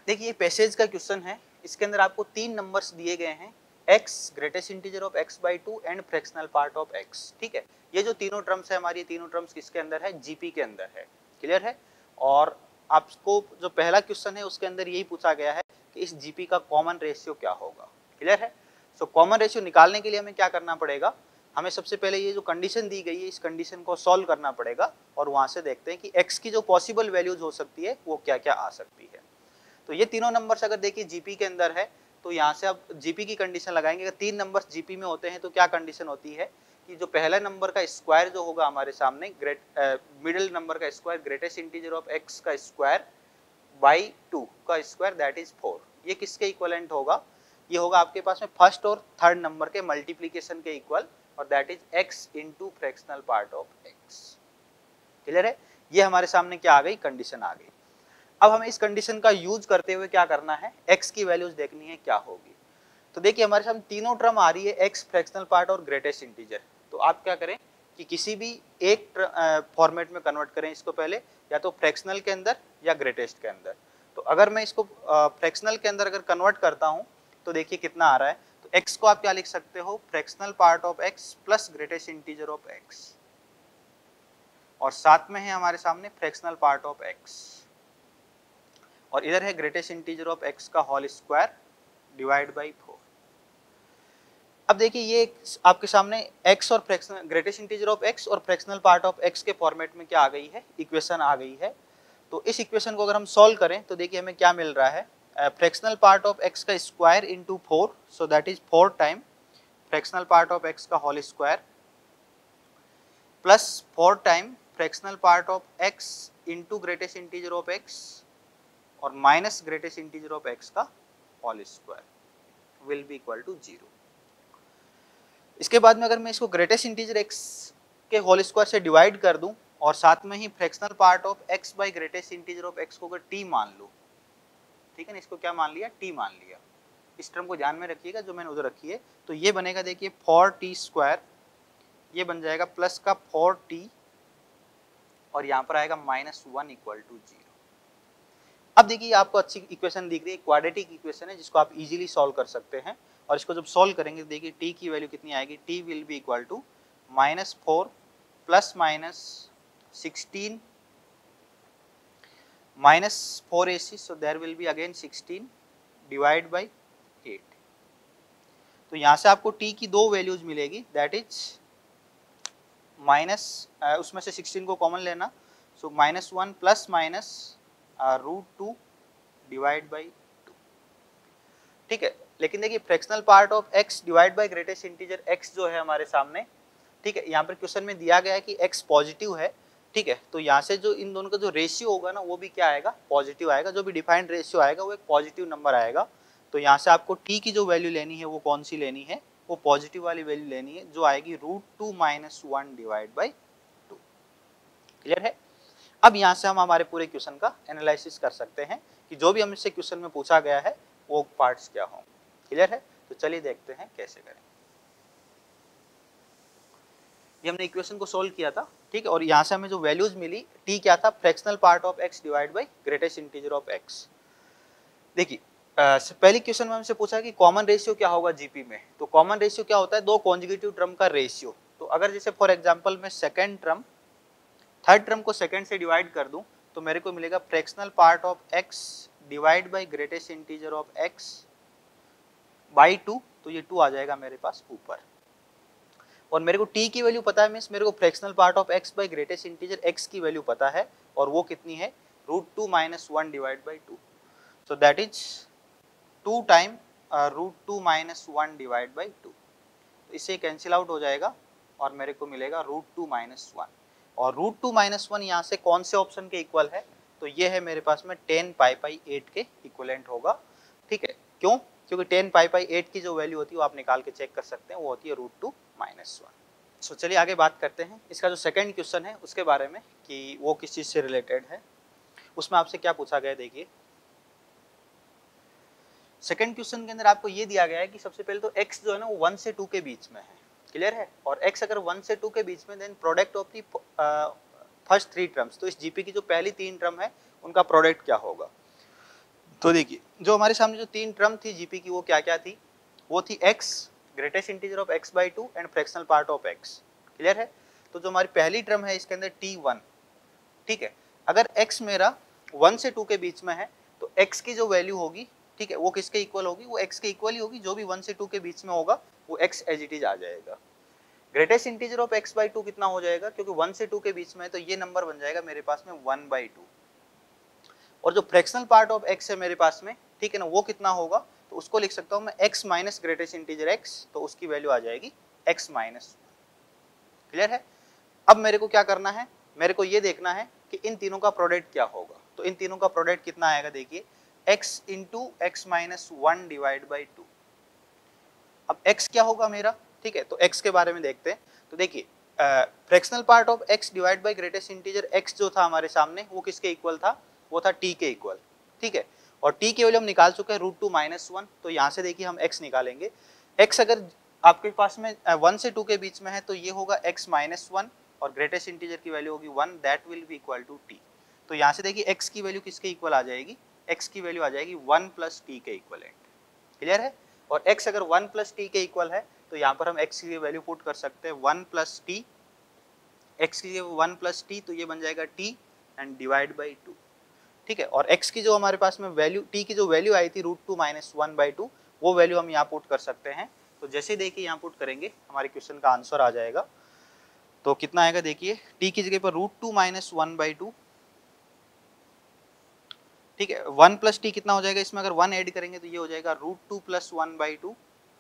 [SPEAKER 1] देखिए ये पैसेज का क्वेश्चन है, इसके अंदर आपको तीन नंबर्स दिए गए हैं, x greatest integer of x by two and fractional part of x। ठीक है, ये जो तीनों टर्म्स है हमारी, तीनों टर्म्स किसके अंदर है, जीपी के अंदर है। क्लियर है। और आपको जो पहला क्वेश्चन है उसके अंदर यही पूछा गया है कि इस जीपी का कॉमन रेशियो क्या होगा। क्लियर है। सो कॉमन रेशियो निकालने के लिए हमें क्या करना पड़ेगा, हमें सबसे पहले ये जो कंडीशन दी गई है इस कंडीशन को सॉल्व करना पड़ेगा और वहां से देखते हैं कि x की जो पॉसिबल वैल्यूज हो सकती है वो क्या क्या आ सकती है। तो ये तीनों नंबर्स अगर देखिए जीपी के अंदर है तो यहाँ से आप जीपी की कंडीशन लगाएंगे। अगर तीन नंबर्स जीपी में होते हैं तो क्या कंडीशन होती है कि जो पहला नंबर का स्क्वायर जो होगा हमारे सामने, ग्रेट मिडिल नंबर का square greatest integer of x का स्क्वायर बाई टू का स्क्वायर दैट इज फोर, ये किसके इक्वलेंट होगा, ये होगा आपके पास में फर्स्ट और थर्ड नंबर के मल्टीप्लीकेशन के इक्वल और that is x into fractional part of x। Clear है। ये हमारे सामने क्या आ गई, कंडीशन आ गई। अब हमें इस कंडीशन का यूज करते हुए क्या करना है, x की वैल्यूज देखनी है क्या होगी। तो देखिए हमारे सामने तीनों टर्म आ रही है, x फ्रैक्शनल पार्ट और ग्रेटेस्ट इंटीजर। तो आप क्या करें कि किसी भी एक फॉर्मेट में कन्वर्ट करें इसको पहले, या तो फ्रैक्शनल के अंदर या ग्रेटेस्ट के अंदर। तो अगर मैं इसको फ्रैक्शनल के अंदर अगर कन्वर्ट करता हूं तो देखिए कितना आ रहा है। तो x को आप क्या लिख सकते हो, fractional part of x plus greatest integer of x, और साथ में है हमारे सामने फ्रैक्शनल पार्ट ऑफ x, और इधर है ग्रेटेस्ट इंटीजर ऑफ x का whole square divide by four. अब देखिए ये आपके सामने x और fractional greatest integer of x और फ्रैक्शनल पार्ट ऑफ x के फॉर्मेट में क्या आ गई है, इक्वेशन आ गई है। तो इस इक्वेशन को अगर हम सॉल्व करें तो देखिए हमें क्या मिल रहा है, फ्रैक्शनल पार्ट ऑफ x का square into four, so that is four time fractional part of x का whole square plus four time fractional part of x into greatest integer of x और minus greatest integer of x का whole square will be equal to zero. इसके बाद में अगर मैं इसको ग्रेटेस्ट इंटीजर x के होल स्क्वायर से डिवाइड कर दूं और साथ में ही fractional part of x by greatest integer of x को अगर t मान लूं, ठीक है ना, इसको क्या मान लिया, t मान लिया। इस टर्म को ध्यान में रखिएगा जो मैंने उधर रखी है। तो ये बनेगा देखिए फोर टी स्क्वायर, ये बन जाएगा प्लस का फोर टी और यहाँ पर आएगा minus one equal to zero. अब देखिए आपको अच्छी इक्वेशन दिख रही है, क्वाड्रेटिक इक्वेशन है जिसको आप इजीली सॉल्व कर सकते हैं। और इसको जब सॉल्व करेंगे देखिए t की वैल्यू कितनी आएगी, t will be equal to minus four plus minus sixteen minus four a c, so there will be again sixteen divide by eight. तो यहाँ से आपको t की दो वैल्यूज मिलेगी, दैट इज माइनस उसमें से सिक्सटीन को कॉमन लेना, so minus one plus minus root two divide by two. ठीक है, लेकिन देखिए fractional part of x divide by greatest integer x जो है हमारे सामने, ठीक है, यहाँ पर क्वेश्चन में दिया गया है कि x पॉजिटिव है। ठीक है, तो यहाँ से जो इन दोनों का जो रेशियो होगा ना वो भी क्या आएगा, पॉजिटिव आएगा। जो भी डिफाइंड रेशियो आएगा वो एक पॉजिटिव नंबर आएगा। तो यहाँ से आपको t की जो वैल्यू लेनी है वो कौन सी लेनी है, वो पॉजिटिव वाली वैल्यू लेनी है जो आएगी root two minus one divide by two. Clear है। अब यहाँ से हम हमारे पूरे क्वेश्चन का एनालिसिस कर सकते हैं कि जो भी हमसे क्वेश्चन में पूछा गया है वो पार्ट्स क्या होंगे। क्लियर है। तो चलिए देखते हैं कैसे करें। ये हमने इक्वेशन को सोल्व किया था, ठीक है, और यहाँ से हमें जो वैल्यूज मिली, t क्या था, fractional part of x divide by greatest integer of x। देखिए पहली क्वेश्चन में हमसे पूछा कि कॉमन रेशियो क्या होगा जीपी में। तो कॉमन रेशियो क्या होता है, दो कॉन्जुगेटिव टर्म का रेशियो। तो अगर जैसे फॉर एग्जांपल मैं सेकंड टर्म थर्ड टर्म को सेकंड से डिवाइड कर दूं तो मेरे को मिलेगा fractional part of x divide by greatest integer of x by two. तो ये टू आ जाएगा मेरे पास ऊपर, और मेरे को t की वैल्यू पता है, मीन्स मेरे को fractional part of x by greatest integer x की वैल्यू पता है, और वो कितनी है, root two minus one divide by two. So that is two time root two minus one divide by two. तो इससे कैंसिल आउट हो जाएगा और मेरे को मिलेगा रूट टू माइनस वन, और रूट टू माइनस वन यहाँ से कौन से ऑप्शन के इक्वल है, तो ये है मेरे पास में टेन पाई पाई एट के इक्वलेंट होगा। ठीक है, क्यों, क्योंकि टेन पाई पाई एट की जो वैल्यू होती है वो आप निकाल के चेक कर सकते हैं, वो होती है root two minus one. So चलिए आगे बात करते हैं इसका जो सेकंड क्वेश्चन है उसके बारे में कि वो किस चीज़ से रिलेटेड है। उसमें आपसे क्या पूछा गया, देखिए सेकंड क्वेश्चन के अंदर आपको ये दिया गया है कि सबसे पहले तो x जो है ना वो वन से टू के बीच में है। क्लियर है, और x अगर वन से टू के बीच में, then product of the first three terms. तो इस जीपी की जो पहली तीन टर्म है उनका प्रोडक्ट क्या होगा। तो देखिए जो हमारे सामने जो तीन टर्म थी जीपी की वो क्या क्या थी, वो थी x greatest integer of x by two and fractional part of x। Clear है। तो जो हमारी पहली टर्म है इसके अंदर टी वन, ठीक है, अगर x मेरा वन से टू के बीच में है तो x की जो वैल्यू होगी, ठीक है, वो किसके इक्वल होगी, वो x के इक्वल ही होगी, जो भी वन से टू के बीच में होगा वो x एज इट इज आ जाएगा। Greatest integer of x by two कितना हो जाएगा, क्योंकि वन से टू के बीच में है तो ये नंबर बन जाएगा मेरे पास में वन बाई टू। और जो फ्रैक्शनल पार्ट ऑफ x है मेरे पास में, ठीक है ना, वो कितना होगा, तो उसको लिख सकता हूं मैं x minus greatest integer x, तो उसकी वैल्यू आ जाएगी x माइनस। क्लियर है। अब मेरे को क्या करना है, मेरे को ये देखना है कि इन तीनों का प्रोडक्ट क्या होगा। तो इन तीनों का प्रोडक्ट कितना आएगा, देखिए x into x minus one divide by two. अब x क्या होगा मेरा, ठीक है, तो x के बारे में देखते हैं। तो देखिए fractional part of x divide by greatest integer x जो था हमारे सामने वो किसके इक्वल था, वो था t के इक्वल, ठीक है, और t की वैल्यू हम निकाल चुके हैं रूट टू माइनस वन। तो यहाँ से देखिए हम x निकालेंगे। x अगर आपके पास में वन से टू के बीच में है तो ये होगा x माइनस वन और ग्रेटेस्ट इंटीजर की वैल्यू होगी one, that will be equal to t। तो यहाँ से देखिए x की वैल्यू किसके इक्वल आ जाएगी, x की वैल्यू आ जाएगी वन प्लस टी के इक्वलेंट। क्लियर है। और x अगर वन प्लस टी के इक्वल है तो यहाँ पर हम x की वैल्यू पुट कर सकते हैं वन प्लस टी, x की वन प्लस टी, तो ये बन जाएगा t and divide by two, ठीक है। और x की जो हमारे पास में वैल्यू, t की जो वैल्यू आई थी root two minus one by two, वो वैल्यू हम यहाँ पुट कर सकते हैं। तो जैसे देखिए यहाँ पुट करेंगे हमारे क्वेश्चन का आंसर आ जाएगा। तो कितना आएगा देखिए, t की जगह पर root two minus one by two, ठीक है, वन प्लस टी कितना हो जाएगा, इसमें अगर वन ऐड करेंगे तो ये हो जाएगा root two plus one by two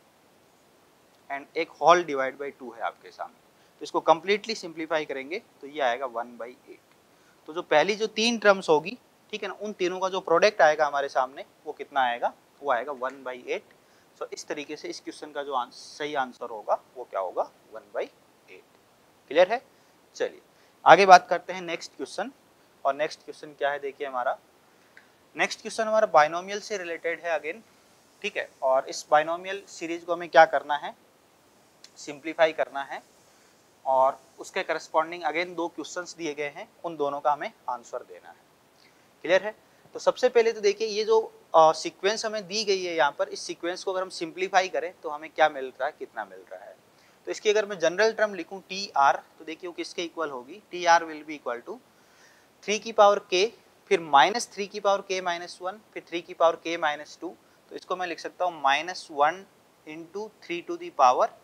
[SPEAKER 1] and एक होल डिवाइड बाई टू है आपके सामने। तो इसको कंप्लीटली सिंप्लीफाई करेंगे तो ये आएगा वन बाई एट। तो जो पहली जो तीन टर्म्स होगी, ठीक है ना, उन तीनों का जो प्रोडक्ट आएगा हमारे सामने वो कितना आएगा, वो आएगा वन बाई एट। सो इस तरीके से इस क्वेश्चन का जो आंस, सही आंसर होगा वो क्या होगा, वन बाई एट। क्लियर है। चलिए आगे बात करते हैं नेक्स्ट क्वेश्चन। और नेक्स्ट क्वेश्चन क्या है देखिए हमारा, नेक्स्ट क्वेश्चन हमारा बाइनोमियल से रिलेटेड है अगेन, ठीक है। और इस बाइनोमियल सीरीज को हमें क्या करना है, सिंप्लीफाई करना है और उसके करस्पॉन्डिंग अगेन दो क्वेश्चंस दिए गए हैं, उन दोनों का हमें आंसर देना है। क्लियर है। तो सबसे पहले तो देखिए ये जो सीक्वेंस हमें दी गई है यहाँ पर, इस सीक्वेंस को अगर हम सिंप्लीफाई करें तो हमें क्या मिल रहा है, कितना मिल रहा है। तो इसकी अगर मैं जनरल टर्म लिखूँ टी आर, तो देखिए वो किसके इक्वल होगी, t r will be equal to three की पावर के, फिर माइनस थ्री की पावर के माइनस वन, फिर थ्री की पावर के माइनस टू। तो इसको मैं लिख सकता हूँ minus one into three to the power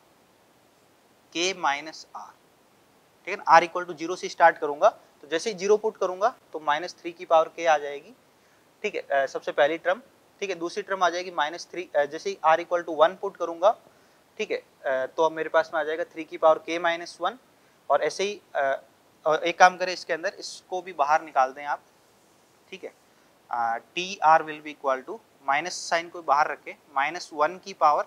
[SPEAKER 1] k minus r, ठीक है ना। आर इक्वल टू जीरो से स्टार्ट करूंगा, तो जैसे ही जीरो पुट करूंगा तो माइनस थ्री की पावर के आ जाएगी, ठीक है, सबसे पहली टर्म, ठीक है। दूसरी टर्म आ जाएगी माइनस थ्री, जैसे ही r equal to one put करूंगा, ठीक है, तो अब मेरे पास में आ जाएगा थ्री की पावर के माइनस वन। और ऐसे ही और एक काम करें इसके अंदर, इसको भी बाहर निकाल दें आप, ठीक है। T r will be equal to, minus sign को बाहर रखें, माइनस वन की पावर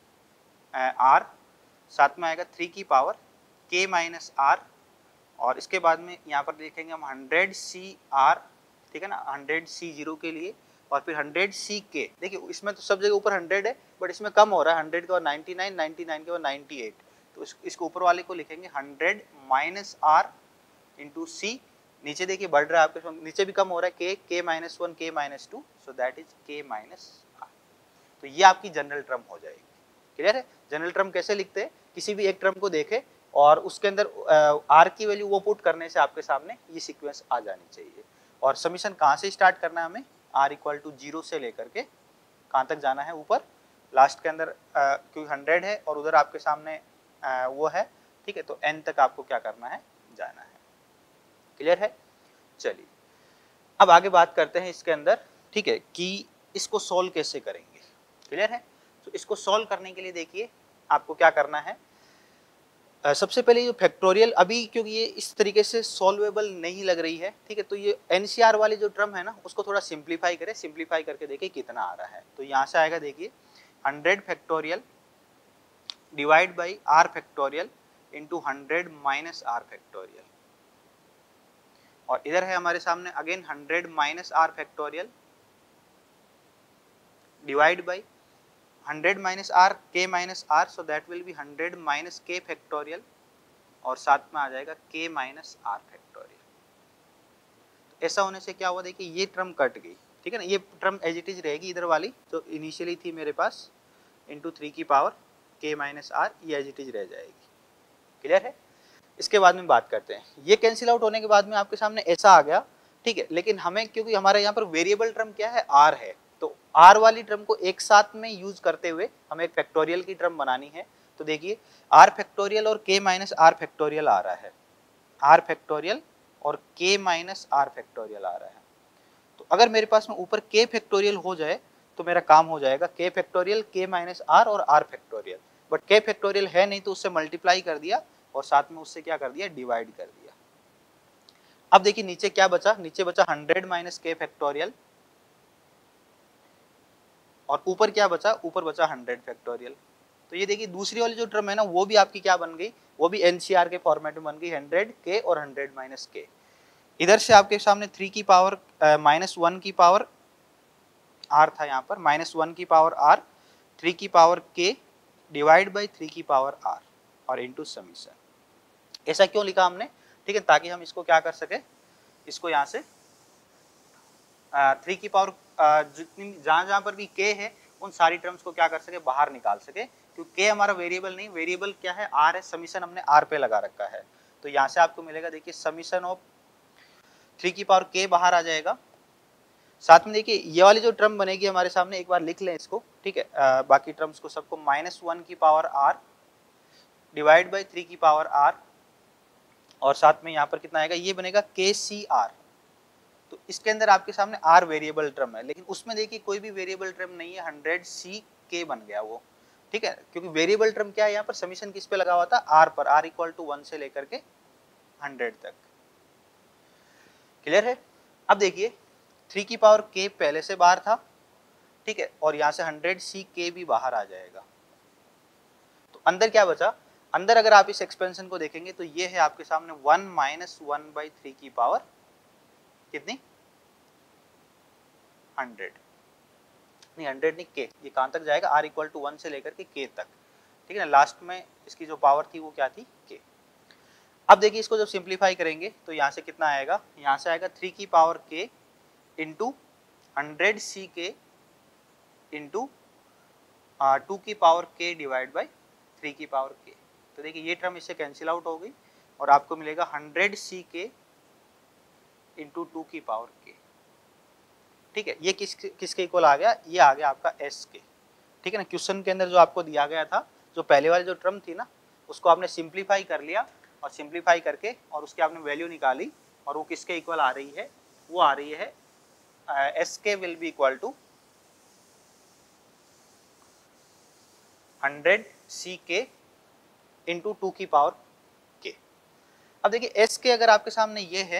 [SPEAKER 1] आर, साथ में आएगा थ्री की पावर के माइनस आर, और इसके बाद में यहाँ पर देखेंगे हम हंड्रेड सी आर, ठीक है ना, हंड्रेड सी जीरो के लिए, और फिर हंड्रेड सी के। देखिए इसमें तो सब जगह ऊपर हंड्रेड है बट इसमें कम हो रहा है, हंड्रेड के बाद नाइन्टी नाइन, नाइन्टी नाइन के बाद नाइन्टी एट। तो इस, इसको ऊपर वाले को लिखेंगे hundred minus r into c. नीचे देखिए बढ़ रहा है आपके, नीचे भी कम हो रहा है, k k minus one, k minus two, so that is k minus r. तो ये आपकी जनरल टर्म हो जाएगी। क्लियर है। जनरल टर्म कैसे लिखते हैं, किसी भी एक टर्म को देखें और उसके अंदर आर की वैल्यू वो पुट करने से आपके सामने ये सीक्वेंस आ जानी चाहिए। और समीशन कहाँ से स्टार्ट करना है हमें, आर इक्वल टू जीरो से लेकर के कहाँ तक जाना है, ऊपर लास्ट के अंदर, क्योंकि हंड्रेड है और उधर आपके सामने आ, वो है, ठीक है, तो एन तक आपको क्या करना है, जाना है। क्लियर है। चलिए अब आगे बात करते हैं इसके अंदर, ठीक है, कि इसको सॉल्व कैसे करेंगे। क्लियर है। तो इसको सॉल्व करने के लिए देखिए आपको क्या करना है, uh, सबसे पहले ये फैक्टोरियल, अभी क्योंकि ये इस तरीके से सॉल्वेबल नहीं लग रही है, ठीक है, तो ये एनसीआर वाली जो टर्म है ना उसको थोड़ा सिंप्लीफाई करें, सिंप्लीफाई करके देखिए कितना आ रहा है। तो यहाँ से आएगा देखिए hundred factorial divide by r factorial into hundred minus r factorial, और इधर है हमारे सामने again hundred minus r factorial divide by hundred minus r k minus r, so that will be hundred minus k factorial, और साथ में आ जाएगा के माइनस आर फैक्टोरियल। तो ऐसा होने से क्या हुआ, देखिए ये टर्म कट गई, ठीक है ना, ये टर्म एज इट इज रहेगी इधर वाली जो इनिशियली थी मेरे पास इंटू थ्री की पावर के माइनस आर, ये एज इट इज रह जाएगी। क्लियर है? इसके बाद में बात करते हैं, ये कैंसिल आउट होने के बाद में आपके सामने ऐसा आ गया, ठीक है, लेकिन हमें क्योंकि हमारे यहाँ पर वेरिएबल टर्म क्या है, आर है, तो आर वाली टर्म को एक साथ में यूज करते हुए हमें एक फैक्टोरियल की टर्म बनानी है। तो देखिए आर फैक्टोरियल और के माइनस आर फैक्टोरियल आ रहा है, आर फैक्टोरियल और के माइनस आर फैक्टोरियल आ रहा है। तो अगर मेरे पास में ऊपर के फैक्टोरियल हो जाए तो मेरा काम हो जाएगा, k factorial k minus r और r factorial, but k factorial है नहीं तो उससे मल्टीप्लाई कर दिया और साथ में उससे क्या कर दिया, डिवाइड कर दिया। अब देखिए नीचे क्या बचा, नीचे बचा हंड्रेड माइनस के फैक्टोरियल और ऊपर क्या बचा, ऊपर बचा हंड्रेड फैक्टोरियल। तो ये देखिए दूसरी वाली जो टर्म है ना वो भी आपकी क्या बन गई, वो भी एनसीआर के फॉर्मेट में बन गई, हंड्रेड के और हंड्रेड माइनस के। इधर से आपके सामने थ्री की पावर माइनस वन की पावर आर था, यहाँ पर माइनस वन की पावर आर, थ्री की power k divide by three की पावर आर और इंटू समीशन। ऐसा क्यों लिखा हमने, ठीक है, ताकि हम इसको क्या कर सके, इसको यहाँ से थ्री की पावर जितनी जहाँ जहाँ पर भी के है उन सारी टर्म्स को क्या कर सके, बाहर निकाल सके, क्योंकि के हमारा वेरिएबल नहीं, वेरिएबल क्या है, आर है, समीशन हमने आर पे लगा रखा है। तो यहाँ से आपको मिलेगा, देखिए समीशन ऑफ थ्री की पावर के बाहर आ जाएगा, साथ में देखिए ये वाली जो टर्म बनेगी हमारे सामने, एक बार लिख लें इसको, ठीक है, आ, बाकी टर्म्स को सबको, माइनस वन की power r divide by three की पावर आर और साथ में यहाँ पर कितना आएगा, ये बनेगा के सी आर। तो इसके अंदर आपके सामने आर वेरिएबल टर्म है, लेकिन उसमें देखिए कोई भी वेरिएबल टर्म नहीं है, हंड्रेड सी के बन गया वो, ठीक है, क्योंकि वेरिएबल टर्म क्या है, यहाँ पर समीशन किस पे लगा हुआ था, आर पर, आर इक्वल टू वन से लेकर के हंड्रेड तक। क्लियर है? अब देखिए थ्री की पावर के पहले से बाहर था, ठीक है, और यहाँ से हंड्रेड सी के भी बाहर आ जाएगा। तो अंदर क्या बचा, अंदर अगर आप इस एक्सपेंशन को देखेंगे तो ये है आपके सामने one minus one by three की पावर कितनी, हंड्रेड, नहीं हंड्रेड नहीं के, ये कहाँ तक जाएगा, आर इक्वल टू वन से लेकर के के तक, ठीक है ना, लास्ट में इसकी जो पावर थी वो क्या थी, के। अब देखिए इसको जब सिंप्लीफाई करेंगे तो यहाँ से कितना आएगा, यहाँ से आएगा थ्री की पावर के into hundred c k into two की power k divide by three की पावर के। तो देखिए ये टर्म इससे कैंसिल आउट हो गई और आपको मिलेगा hundred c k into two की पावर के, ठीक है, ये किस किसके इक्वल आ गया, ये आ गया आपका एस के, ठीक है ना। क्वेश्चन के अंदर जो आपको दिया गया था, जो पहले वाली जो टर्म थी ना, उसको आपने सिंप्लीफाई कर लिया और सिंप्लीफाई करके और उसकी आपने वैल्यू निकाली और वो किसके इक्वल आ रही है, वो आ रही है s k will be equal to hundred c k into two की पावर के। अब देखिए एस के अगर आपके सामने ये है,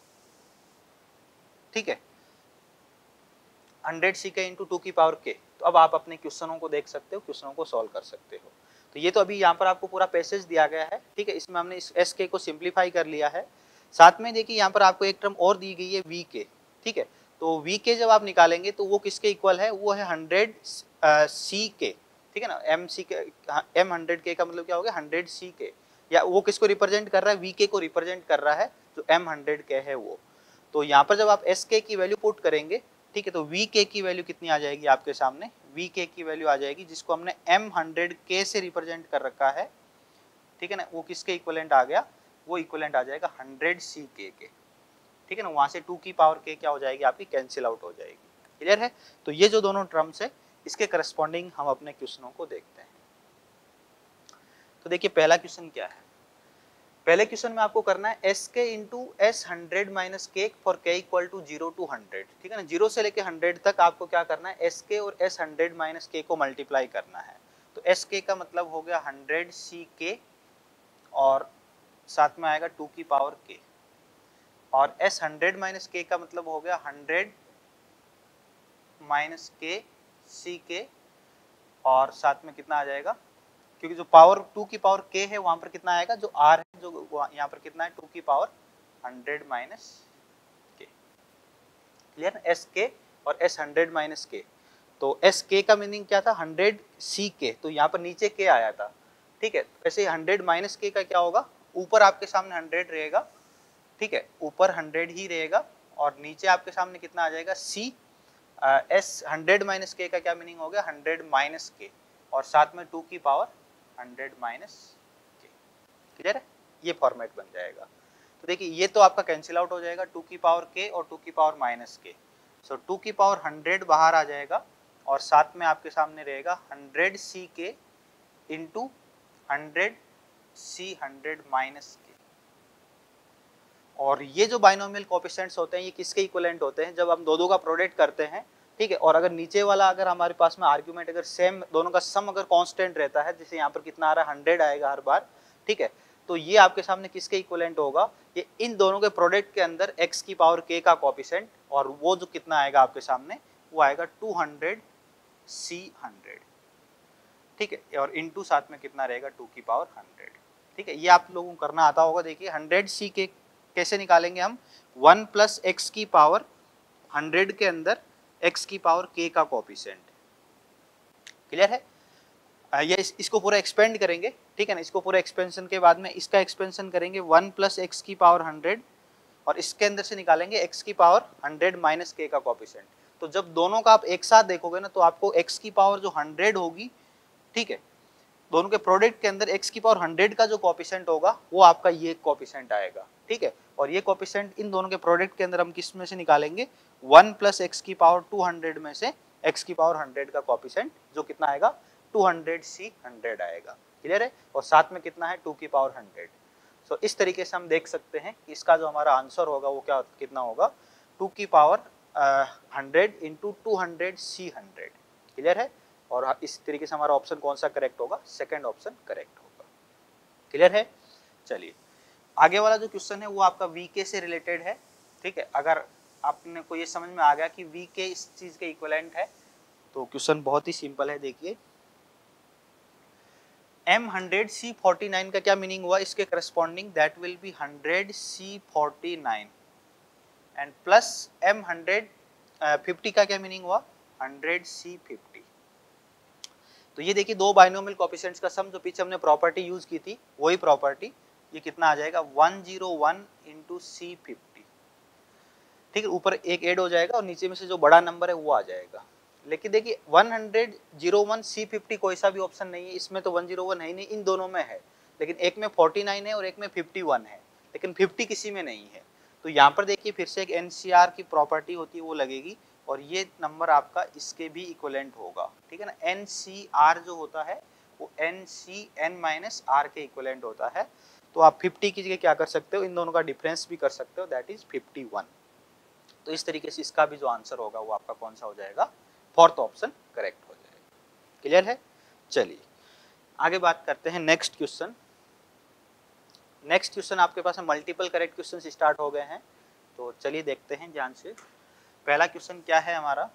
[SPEAKER 1] ठीक है, hundred c k into two की पावर के, तो अब आप अपने क्वेश्चनों को देख सकते हो, क्वेश्चनों को सॉल्व कर सकते हो। तो ये तो अभी यहाँ पर आपको पूरा पैसेज दिया गया है, ठीक है, इसमें हमने इस एस के को सिंप्लीफाई कर लिया है। साथ में देखिए यहाँ पर आपको एक टर्म और दी गई है वी के, ठीक है, तो वी के जब आप निकालेंगे तो वो किसके इक्वल है, वो है हंड्रेड सी के, ठीक है ना, एम सी के, एम हंड्रेड के का मतलब क्या हो गया, हंड्रेड सी के, या वो किसको रिप्रेजेंट कर रहा है, वी के को रिप्रेजेंट कर रहा है, जो एम हंड्रेड के है वो। तो यहाँ पर जब आप एस के की वैल्यू पुट करेंगे, ठीक है, तो वी के की वैल्यू कितनी आ जाएगी आपके सामने, वी के की वैल्यू आ जाएगी, जिसको हमने एम हंड्रेड के से रिप्रेजेंट कर रखा है, ठीक है ना, वो किसके इक्वलेंट आ गया, वो इक्वलेंट आ जाएगा हंड्रेड सी के के, ठीक है ना, वहां से टू की पावर के क्या हो जाएगी आपकी, कैंसिल आउट हो जाएगी। क्लियर है? तो ये जो दोनों टर्म्स है इसके करस्पॉन्डिंग हम अपने क्वेश्चनों को देखते हैं। तो देखिए पहला क्वेश्चन क्या है, पहले क्वेश्चन में आपको करना है s k into s hundred minus k for k equal to zero to hundred, ठीक है ना, जीरो से लेके हंड्रेड तक आपको क्या करना है, एस के और एस हंड्रेड माइनस के को मल्टीप्लाई करना है। तो एस के का मतलब हो गया हंड्रेड सी के और साथ में आएगा टू की पावर के, और एस हंड्रेड माइनस के का मतलब हो गया हंड्रेड माइनस के सी के, और साथ में कितना आ जाएगा, क्योंकि जो पावर टू की पावर के है वहां पर कितना आएगा, जो आर है जो यहाँ पर कितना है, टू की power hundred minus k. Clear? S k और एस हंड्रेड माइनस के, तो एस के का मीनिंग क्या था, हंड्रेड सी के, तो यहाँ पर नीचे के आया था, ठीक है, वैसे हंड्रेड माइनस के का क्या होगा, ऊपर आपके सामने हंड्रेड रहेगा, ठीक है, ऊपर हंड्रेड ही रहेगा और नीचे आपके सामने कितना आ जाएगा, सी, एस हंड्रेड माइनस के का क्या मीनिंग हो गया, हंड्रेड माइनस के, और साथ में टू की power hundred minus k. Clear है, ये फॉर्मेट बन जाएगा। तो देखिए ये तो आपका कैंसिल आउट हो जाएगा, टू की पावर के और टू की power minus k. So two की पावर हंड्रेड बाहर आ जाएगा और साथ में आपके सामने रहेगा hundred c k into hundred c hundred minus k. और ये जो बाइनोमियल कोएफिशिएंट्स होते हैं ये किसके इक्विवेलेंट होते हैं, जब हम दो दो का प्रोडक्ट करते हैं, ठीक है। और अगर नीचे वाला अगर हमारे पास में आर्ग्यूमेंट अगर सेम, दोनों का सम अगर कांस्टेंट रहता है, जैसे यहाँ पर कितना आ रहा है, हंड्रेड आएगा हर बार, ठीक है। तो ये आपके सामने किसके इक्विवेलेंट होगा, ये इन दोनों के प्रोडक्ट के अंदर x की पावर k का कोएफिशिएंट, और वो जो कितना आएगा आपके सामने, वो आएगा टू हंड्रेड सी हंड्रेड, ठीक है। और इनटू साथ में कितना रहेगा, टू की पावर हंड्रेड, ठीक है। ये आप लोगों को करना आता होगा। देखिए हंड्रेड सी के कैसे निकालेंगे हम, वन प्लस एक्स की पावर हंड्रेड के अंदर x की पावर k का कोएफिशिएंट। क्लियर है, ये इस, इसको पूरा एक्सपेंड करेंगे, ठीक है ना। इसको पूरा एक्सपेंशन के बाद में इसका एक्सपेंशन करेंगे, वन प्लस एक्स की पावर हंड्रेड, और इसके अंदर से निकालेंगे x की पावर हंड्रेड माइनस के का कोएफिशिएंट। तो जब दोनों का आप एक साथ देखोगे ना, तो आपको x की पावर जो हंड्रेड होगी, ठीक है, दोनों के प्रोडक्ट के अंदर x की पावर हंड्रेड का जो कोएफिशिएंट होगा वो आपका ये कोएफिशिएंट आएगा, ठीक है। और ये कोएफिशिएंट इन दोनों के प्रोडक्ट के अंदर हम किस में से निकालेंगे, वन प्लस एक्स की पावर टू हंड्रेड में से x की पावर हंड्रेड का कोएफिशिएंट जो कितना आएगा, टू हंड्रेड सी हंड्रेड आएगा। क्लियर है, और साथ में कितना है, टू की पावर हंड्रेड। सो इस तरीके से हम देख सकते हैं कि इसका जो हमारा आंसर होगा वो क्या कितना होगा, टू की power hundred into two hundred c hundred. Clear है, और इस तरीके से हमारा ऑप्शन कौन सा करेक्ट होगा, सेकंड ऑप्शन करेक्ट होगा। क्लियर है, चलिए आगे वाला जो क्वेश्चन है वो आपका वीके से रिलेटेड है, ठीक है। अगर आपने को ये समझ में आ गया कि वीके इस चीज के इक्विवेलेंट है, तो क्वेश्चन बहुत ही सिंपल है। देखिए M hundred C forty nine का क्या मीनिंग हुआ, इसके corresponding that will be hundred C forty nine, and plus M hundred fifty का क्या मीनिंग हुआ, हंड्रेड सी फिफ्टी। तो ये देखिए दो बाइनोमियल कोएफिशिएंट्स का सम, जो पीछे हमने प्रॉपर्टी यूज की थी वही प्रॉपर्टी, ये कितना आ जाएगा, one zero one into c fifty, ठीक है। ऊपर एक ऐड हो जाएगा और नीचे में से जो बड़ा नंबर है वो आ जाएगा। लेकिन देखिए one hundred zero one c fifty कोई सा भी ऑप्शन नहीं है, इसमें तो वन जीरो वन है ही नहीं, इन दोनों में है, लेकिन एक में फोर्टी नाइन है और एक में फिफ्टी वन है, लेकिन फिफ्टी किसी में नहीं है। तो यहाँ पर देखिए फिर से एक एनसीआर की प्रॉपर्टी होती है वो लगेगी, और ये नंबर आपका इसके भी इक्विवेलेंट होगा, ठीक है ना। एनसीआर जो होता है वो n c n minus r के इक्विवेलेंट होता है। तो आप फिफ्टी की जगह क्या कर सकते हो, इन दोनों का डिफरेंस भी कर सकते हो, दैट इज फिफ्टी वन। तो इस तरीके से इसका भी जो आंसर होगा वो आपका कौन सा हो जाएगा, फोर्थ ऑप्शन करेक्ट हो जाएगा। क्लियर है, चलिए आगे बात करते हैं नेक्स्ट क्वेश्चन। नेक्स्ट क्वेश्चन आपके पास मल्टीपल करेक्ट क्वेश्चन स्टार्ट हो गए हैं, तो चलिए देखते हैं ध्यान से। पहला क्वेश्चन क्या है हमारा,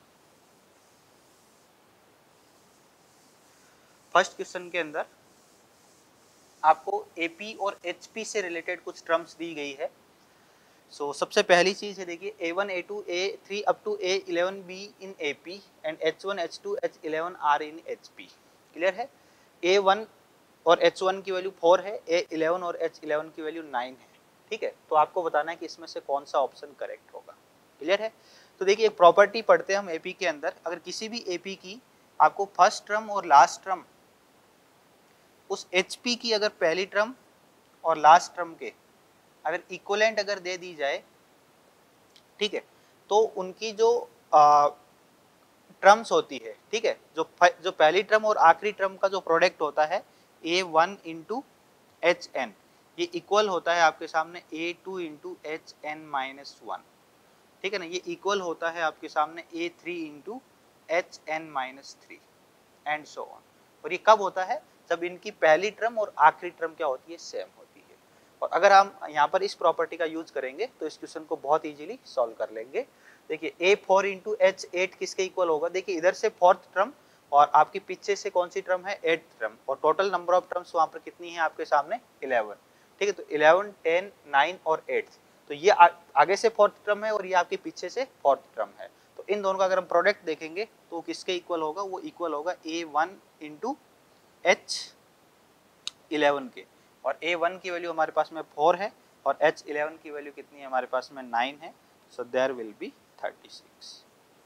[SPEAKER 1] फर्स्ट क्वेश्चन के अंदर आपको एपी और एचपी से रिलेटेड कुछ टर्म्स दी गई है। सो so, सबसे पहली चीज है देखिए a one, a two, a three up to a eleven be in AP and h one, h two, h eleven are in HP. Clear है, ए वन और एच वन की वैल्यू फोर है, ए इलेवन और एच इलेवन की वैल्यू नाइन है, ठीक है। तो आपको बताना है कि इसमें से कौन सा ऑप्शन करेक्ट होगा। क्लियर है, तो देखिए एक प्रॉपर्टी पढ़ते हैं हम एपी के अंदर, अगर किसी भी एपी की आपको फर्स्ट टर्म और लास्ट टर्म उस एचपी की अगर पहली टर्म और लास्ट टर्म के अगर इक्विवेलेंट अगर दे दी जाए, ठीक है, तो उनकी जो टर्म्स होती है, ठीक है, जो जो पहली टर्म और आखिरी टर्म का जो प्रोडक्ट होता है a one into h n, ये इक्वल होता है आपके सामने a two into h n minus one, ठीक है ना। ये इक्वल होता है आपके सामने a three into h n minus three and so on. और ये कब होता है, जब इनकी पहली टर्म और आखिरी टर्म क्या होती है, सेम होती है। और अगर हम यहाँ पर इस प्रॉपर्टी का यूज करेंगे तो इस क्वेश्चन को बहुत इजीली सॉल्व कर लेंगे। देखिए a four into h eight किसके इक्वल होगा, देखिए इधर से फोर्थ टर्म और आपके पीछे से कौन सी टर्म है, एट्थ टर्म, और टोटल नंबर ऑफ टर्म्स वहाँ पर कितनी है आपके सामने, इलेवन, ठीक है। तो इलेवन, टेन, नाइन और एट, तो ये आ, आगे से फोर्थ टर्म है और ये आपके पीछे से फोर्थ टर्म है। तो इन दोनों का अगर हम प्रोडक्ट देखेंगे तो किसके इक्वल होगा, वो इक्वल होगा a one into h eleven के, और ए वन की वैल्यू हमारे पास में फोर है और एच इलेवन की वैल्यू कितनी है हमारे पास में नाइन है। So there will be thirty six.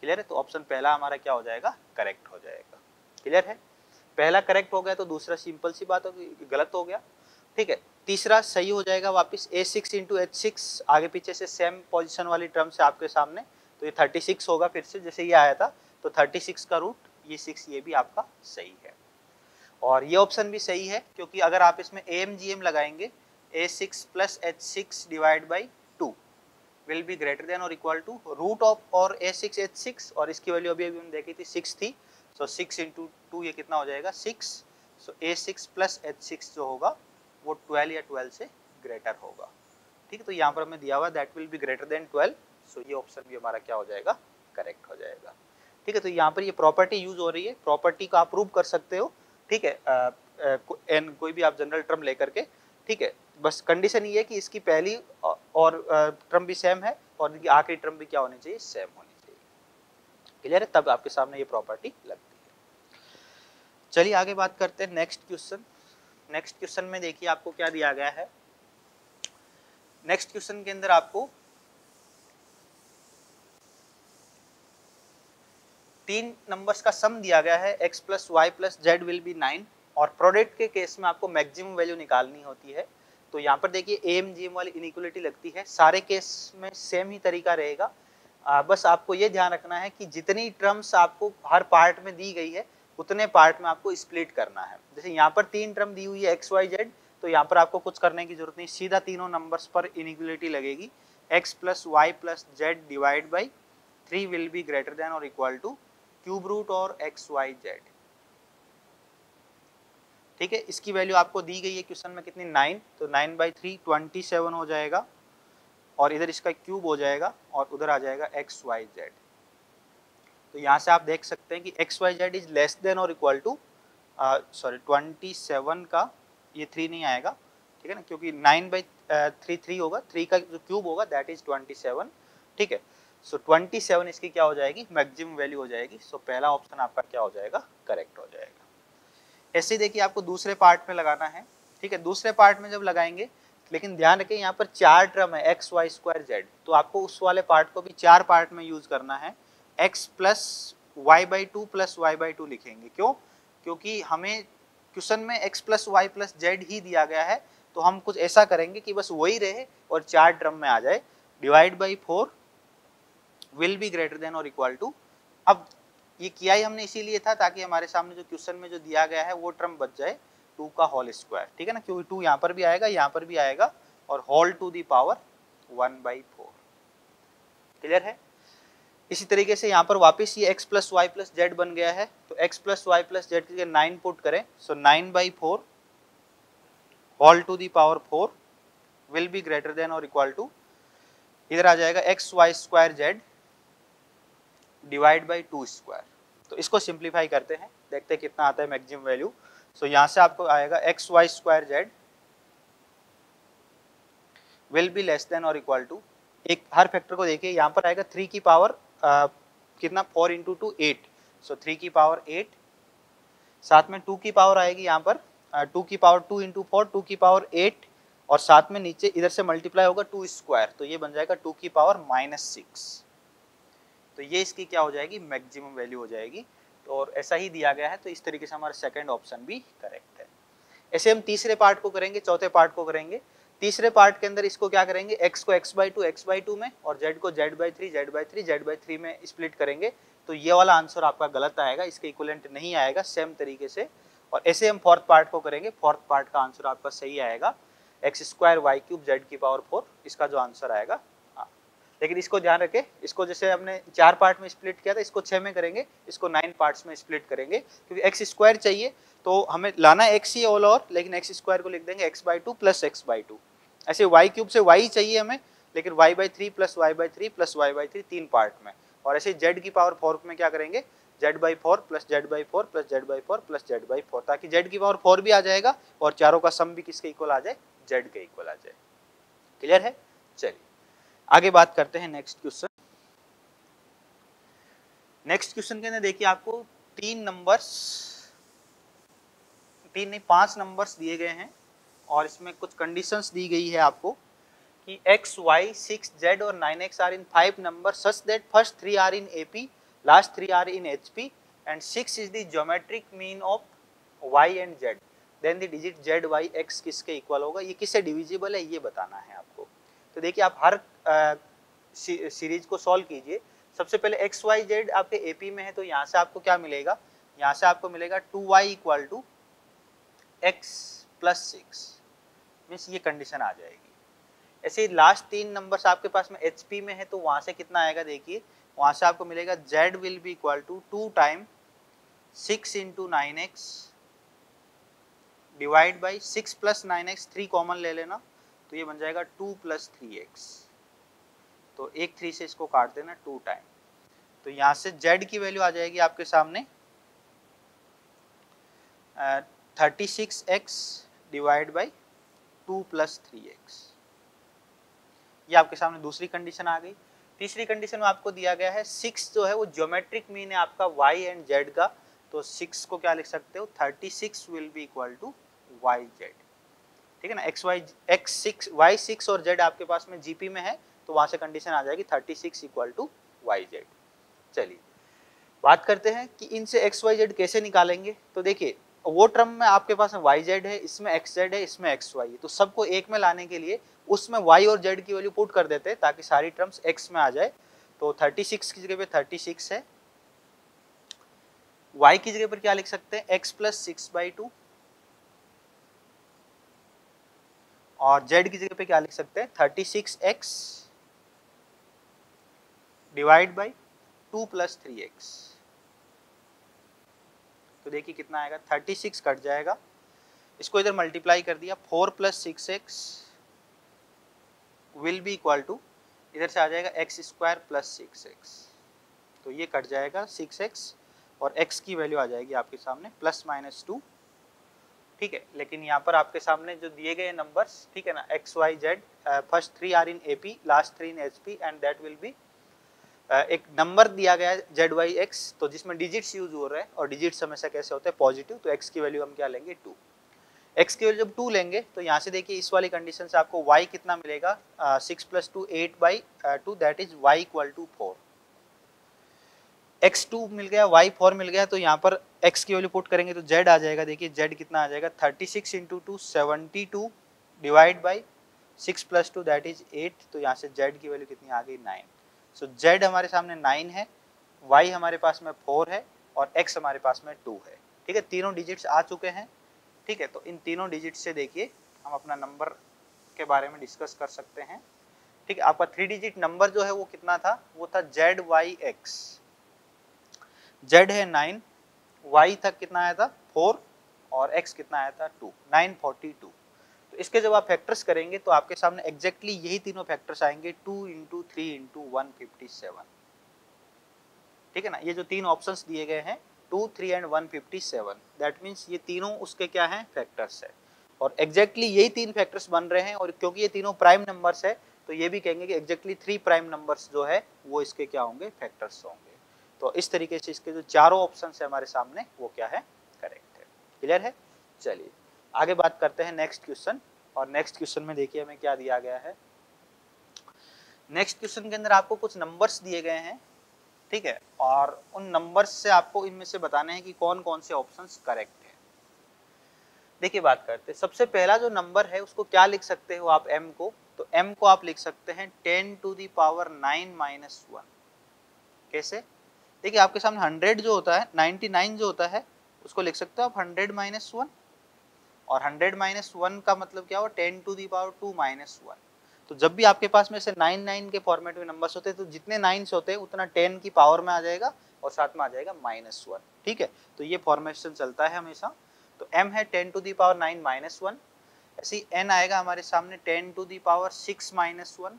[SPEAKER 1] Clear है? तो ऑप्शन पहला हमारा क्या हो जाएगा, करेक्ट हो जाएगा। क्लियर है? पहला करेक्ट हो गया तो दूसरा सिंपल सी बात होगी, गलत हो गया। ठीक है, तीसरा सही हो जाएगा वापस। A six into h six आगे पीछे से सेम पोजीशन वाली टर्म से आपके सामने, तो ये थर्टी सिक्स होगा फिर से जैसे ये आया था, तो थर्टी सिक्स का रूट ये सिक्स, ये भी आपका सही है। और ये ऑप्शन भी सही है क्योंकि अगर आप इसमें ए एम जी एम लगाएंगे, a six plus h six divide by two will be greater than और इक्वल टू रूट ऑफ और ए सिक्स एच सिक्स, और इसकी वैल्यू अभी अभी हम देखी थी सिक्स थी, सो सिक्स इंटू टू ये कितना हो जाएगा, six. So a six plus h six जो होगा वो ट्वेल्व या ट्वेल्व से ग्रेटर होगा। ठीक है, तो यहाँ पर हमें दिया हुआ that will be greater than twelve, so ये ऑप्शन भी हमारा क्या हो जाएगा, करेक्ट हो जाएगा। ठीक है, तो यहाँ पर ये प्रॉपर्टी यूज हो रही है, प्रॉपर्टी को आप प्रूव कर सकते हो। ठीक है, एन कोई भी आप जनरल टर्म लेकर के। ठीक है, बस कंडीशन ये है कि इसकी पहली और टर्म भी सेम है और इनकी आखिरी टर्म भी क्या होनी चाहिए, सेम होनी चाहिए। क्लियर है? तब आपके सामने ये प्रॉपर्टी लगती है। चलिए आगे बात करते हैं नेक्स्ट क्वेश्चन। नेक्स्ट क्वेश्चन में देखिए आपको क्या दिया गया है। नेक्स्ट क्वेश्चन के अंदर आपको तीन नंबर्स का सम दिया गया है, x plus y plus z will be nine, और प्रोडक्ट के केस में आपको मैक्सिमम वैल्यू निकालनी होती है। तो यहाँ पर देखिए ए एम जी एम वाली इनइक्वलिटी लगती है, सारे केस में सेम ही तरीका रहेगा। आ, बस आपको ये ध्यान रखना है कि जितनी टर्म्स आपको हर पार्ट में दी गई है उतने पार्ट में आपको स्प्लिट करना है। जैसे यहाँ पर तीन टर्म दी हुई है एक्स वाई जेड, तो यहाँ पर आपको कुछ करने की जरूरत नहीं, सीधा तीनों नंबर्स पर इनइक्वलिटी लगेगी। X plus y plus z divide by three will be greater than और इक्वल टू क्यूब रूट और एक्स वाई जेड। ठीक है, इसकी वैल्यू आपको दी गई है क्वेश्चन में कितनी, नाइन, तो nine by three twenty seven हो जाएगा, और इधर इसका क्यूब हो जाएगा और उधर आ जाएगा एक्स वाई जेड। तो यहाँ से आप देख सकते हैं कि x y z is less than और equal to, sorry twenty seven का ये थ्री नहीं आएगा, ठीक है ना, क्योंकि नाइन बाई थ्री थ्री होगा, थ्री का जो क्यूब होगा दैट इज ट्वेंटी सेवन। ठीक है, सो ट्वेंटी सेवन इसकी क्या हो जाएगी, मैक्सिमम वैल्यू हो जाएगी। सो so, पहला ऑप्शन आपका क्या हो जाएगा, करेक्ट हो जाएगा। ऐसे ही देखिए आपको दूसरे पार्ट में लगाना है। ठीक है, दूसरे पार्ट में जब लगाएंगे, लेकिन ध्यान रखें यहाँ पर चार टर्म है एक्स वाई स्क्वायर जेड, तो आपको उस वाले पार्ट को भी चार पार्ट में यूज करना है। X plus y by two plus y by two लिखेंगे, क्यों, क्योंकि हमें क्वेश्चन में x plus y plus z ही दिया गया है, तो हम कुछ ऐसा करेंगे कि बस वही रहे और चार टर्म में आ जाए। Divide by four will be greater than और इक्वल टू, अब ये किया ही हमने इसीलिए था ताकि हमारे सामने जो क्वेश्चन में जो दिया गया है वो टर्म बच जाए, टू का होल स्क्वायर। ठीक है ना, क्योंकि टू यहाँ पर भी आएगा, यहाँ पर भी आएगा, और whole to the power one by four. Clear है? इसी तरीके से यहाँ पर वापस ये x plus y plus z बन गया है, तो x plus y plus z के नाइन पुट करें, so nine by four whole to the power four will be greater than और इक्वल टू, इधर आ जाएगा x y square z divide by two square. तो इसको सिंप्लीफाई करते हैं, देखते हैं कितना आता है मैक्सिमम वैल्यू। सो यहाँ से आपको आएगा x y square z will be less than और इक्वल टू, एक हर फैक्टर को देखिए, यहाँ पर आएगा थ्री की पावर Uh, कितना, four into two eight, so three की पावर एट, साथ में टू की पावर आएगी यहाँ पर टू uh, की power two into four, two की पावर एट, और साथ में नीचे इधर से मल्टीप्लाई होगा टू स्क्वायर, तो ये बन जाएगा टू की पावर माइनस सिक्स। तो ये इसकी क्या हो जाएगी, मैक्सिमम वैल्यू हो जाएगी। तो और ऐसा ही दिया गया है, तो इस तरीके से हमारा सेकंड ऑप्शन भी करेक्ट है। ऐसे हम तीसरे पार्ट को करेंगे, चौथे पार्ट को करेंगे। तीसरे पार्ट के अंदर इसको क्या करेंगे, x को x by two x by two में, और z को z by three z by three z by three में स्प्लिट करेंगे। तो ये वाला आंसर आपका गलत आएगा, इसके इक्विवेलेंट नहीं आएगा सेम तरीके से। और ऐसे हम फोर्थ पार्ट को करेंगे, फोर्थ पार्ट का आंसर आपका सही आएगा, x square y cube z की पावर फोर, इसका जो आंसर आएगा। हाँ, लेकिन इसको ध्यान रखें, इसको जैसे हमने चार पार्ट में स्प्लिट किया था, इसको छः में करेंगे, इसको नाइन पार्ट्स में स्प्लिट करेंगे, क्योंकि एक्स स्क्वायर चाहिए तो हमें लाना एक्स ही ऑल ओवर, लेकिन एक्स स्क्वायर को लिख देंगे x by two plus x by two. ऐसे y क्यूब से y चाहिए हमें, लेकिन y by three plus y by three plus y by three तीन पार्ट में। और ऐसे z की पावर फोर में क्या करेंगे, z by four plus z by four plus z by four plus z by four, ताकि z की पावर फोर भी आ जाएगा और चारों का सम भी किसके इक्वल आ जाए, z के इक्वल आ जाए। क्लियर है? चलिए आगे बात करते हैं नेक्स्ट क्वेश्चन। नेक्स्ट क्वेश्चन के अंदर देखिए आपको तीन नंबर्स, तीन नहीं पांच नंबर्स दिए गए हैं, और इसमें कुछ कंडीशंस दी गई है आपको कि x, y, सिक्स, z और nine x are in five number such that first three are in AP last three are in HP and six is the geometric mean of y and z, then the digit z y x किसके इक्वल होगा, ये किससे डिविजिबल है ये बताना है आपको। तो देखिए आप हर सीरीज को सॉल्व कीजिए। सबसे पहले एक्स वाई जेड आपके एपी में है, तो यहाँ से आपको क्या मिलेगा, यहाँ से आपको मिलेगा two y equal to x plus six, means ये कंडीशन आ जाएगी। ऐसे ही लास्ट तीन नंबर्स आपके पास में एचपी में है, तो वहां से कितना आएगा देखिए, वहां से आपको मिलेगा z will be equal to two time six into nine x divide by six plus nine x, three common ले लेना तो ये बन जाएगा टू प्लस थ्री एक्स, तो एक थ्री से इसको काट देना टू टाइम, तो यहाँ से z की वैल्यू आ जाएगी आपके सामने thirty six x divide by two plus three x. ये आपके सामने दूसरी कंडीशन आ गई। तीसरी कंडीशन में आपको दिया गया है सिक्स जो है वो ज्योमेट्रिक मीन है आपका y एंड z का, तो सिक्स को क्या लिख सकते हो, thirty six will be equal to y z, ठीक है ना। X y x six y six और z आपके पास में जीपी में है, तो वहां से कंडीशन आ जाएगी thirty six equal to y z. चलिए बात करते हैं कि इनसे एक्स वाई जेड कैसे निकालेंगे। तो देखिए वो टर्म में आपके पास में वाई जेड है, इसमें एक्स जेड है, इसमें एक्स वाई है, तो सबको एक में लाने के लिए उसमें y और z की वैल्यू पुट कर देते हैं ताकि सारी टर्म्स x में आ जाए। तो थर्टी सिक्स की जगह पे थर्टी सिक्स है, y की जगह पर क्या लिख सकते हैं, x plus six by two, और z की जगह पे क्या लिख सकते हैं, thirty six x divide by two plus three x. तो देखिए कितना आएगा, थर्टी सिक्स कट जाएगा, इसको इधर मल्टीप्लाई कर दिया, four plus six x will be equal to, इधर से आ जाएगा x square plus six x, तो ये कट जाएगा सिक्स एक्स और x की वैल्यू आ जाएगी आपके सामने प्लस माइनस टू, ठीक है। लेकिन यहाँ पर आपके सामने जो दिए गए नंबर्स, ठीक है ना, x y z, first three are in AP, last three in HP and that will be, एक नंबर दिया गया है जेड वाई एक्स, तो जिसमें डिजिट्स यूज हो रहे हैं और डिजिट्स हमेशा कैसे होते हैं, पॉजिटिव, तो x की वैल्यू हम क्या लेंगे, टू। x की वैल्यू जब टू लेंगे तो यहाँ से देखिए इस वाली कंडीशन से आपको y कितना मिलेगा, six plus two eight by two, that is y equal to four. x two मिल गया, y फोर मिल गया, तो यहाँ पर x की वैल्यू पुट करेंगे तो z आ जाएगा, देखिए z कितना आ जाएगा, thirty six into two seventy two divide by six plus two that is eight, तो यहाँ से z की वैल्यू कितनी आ गई, नाइन। सो z हमारे सामने नाइन है, y हमारे पास में फोर है और x हमारे पास में टू है, ठीक है। तीनों डिजिट्स आ चुके हैं, ठीक है। तो इन तीनों डिजिट से देखिए हम अपना नंबर के बारे में डिस्कस कर सकते हैं, ठीक है। आपका थ्री डिजिट नंबर जो है वो कितना था, वो था जेड वाई एक्स, जेड है नाइन, वाई तक कितना आया था फोर और एक्स कितना आया था टू, नाइन फोर्टी टू। तो इसके जब आप फैक्टर्स करेंगे तो आपके सामने एग्जैक्टली यही तीनों फैक्टर्स आएंगे, two into three into one fifty seven, ठीक है ना। ये जो तीन ऑप्शंस दिए गए हैं two, three and one fifty seven, that means ये तीनों उसके क्या हैं, फैक्टर्स है, और एग्जैक्टली यही तीन फैक्टर्स बन रहे हैं। और क्योंकि ये तीनों प्राइम नंबर्स है तो ये भी कहेंगे कि एग्जैक्टली थ्री प्राइम नंबर्स जो है वो इसके क्या होंगे, फैक्टर्स होंगे। तो इस तरीके से इसके जो चारों ऑप्शन है हमारे सामने वो क्या है, करेक्ट है। क्लियर है। चलिए आगे बात करते हैं नेक्स्ट क्वेश्चन, और नेक्स्ट क्वेश्चन में देखिए हमें क्या दिया गया है। नेक्स्ट क्वेश्चन के अंदर आपको कुछ नंबर्स दिए गए हैं, ठीक है, और उन नंबर्स से आपको इनमें से बताने हैं कि कौन कौन से ऑप्शंस करेक्ट हैं। देखिए बात करते हैं, सबसे पहला जो नंबर है उसको क्या लिख सकते हो आप, m को, तो m को आप लिख सकते हैं ten to the power nine minus one. कैसे, देखिए आपके सामने हंड्रेड जो होता है, नाइन्टी नाइन जो होता है उसको लिख सकते हो आप हंड्रेड माइनस वन, और हंड्रेड माइनस वन का मतलब क्या हुआ, ten to the power two minus one. तो जब भी आपके पास में से नाइन नाइन के फॉर्मेट में नंबर्स होते हैं तो जितने नाइन्स होते हैं उतना टेन की पावर में आ जाएगा और साथ में आ जाएगा माइनस वन, ठीक है। तो ये फॉर्मेशन चलता है हमेशा। तो m है ten to the power nine minus one, ऐसे ही n आएगा हमारे सामने ten to the power six minus one,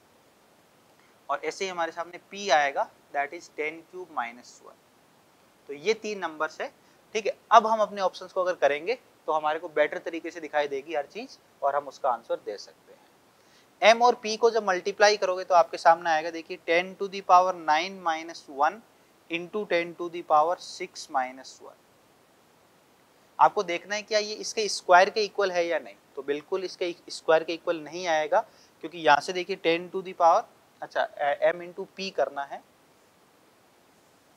[SPEAKER 1] और ऐसे ही हमारे सामने p आएगा that is ten cube minus one. तो ये तीन नंबर्स है, ठीक है। अब हम अपने ऑप्शंस को अगर करेंगे तो हमारे को बेटर तरीके से दिखाई देगी हर चीज और हम उसका आंसर दे सकते हैं। m और p को जब मल्टीप्लाई करोगे तो आपके सामने आएगा, देखिए ten to the power nine minus one into ten to the power six minus one. आपको देखना है क्या ये इसके स्क्वायर के इक्वल है या नहीं, तो बिल्कुल इसके स्क्वायर के इक्वल नहीं आएगा, क्योंकि यहाँ से देखिए टेन टू दी पावर, अच्छा m इंटू पी करना है,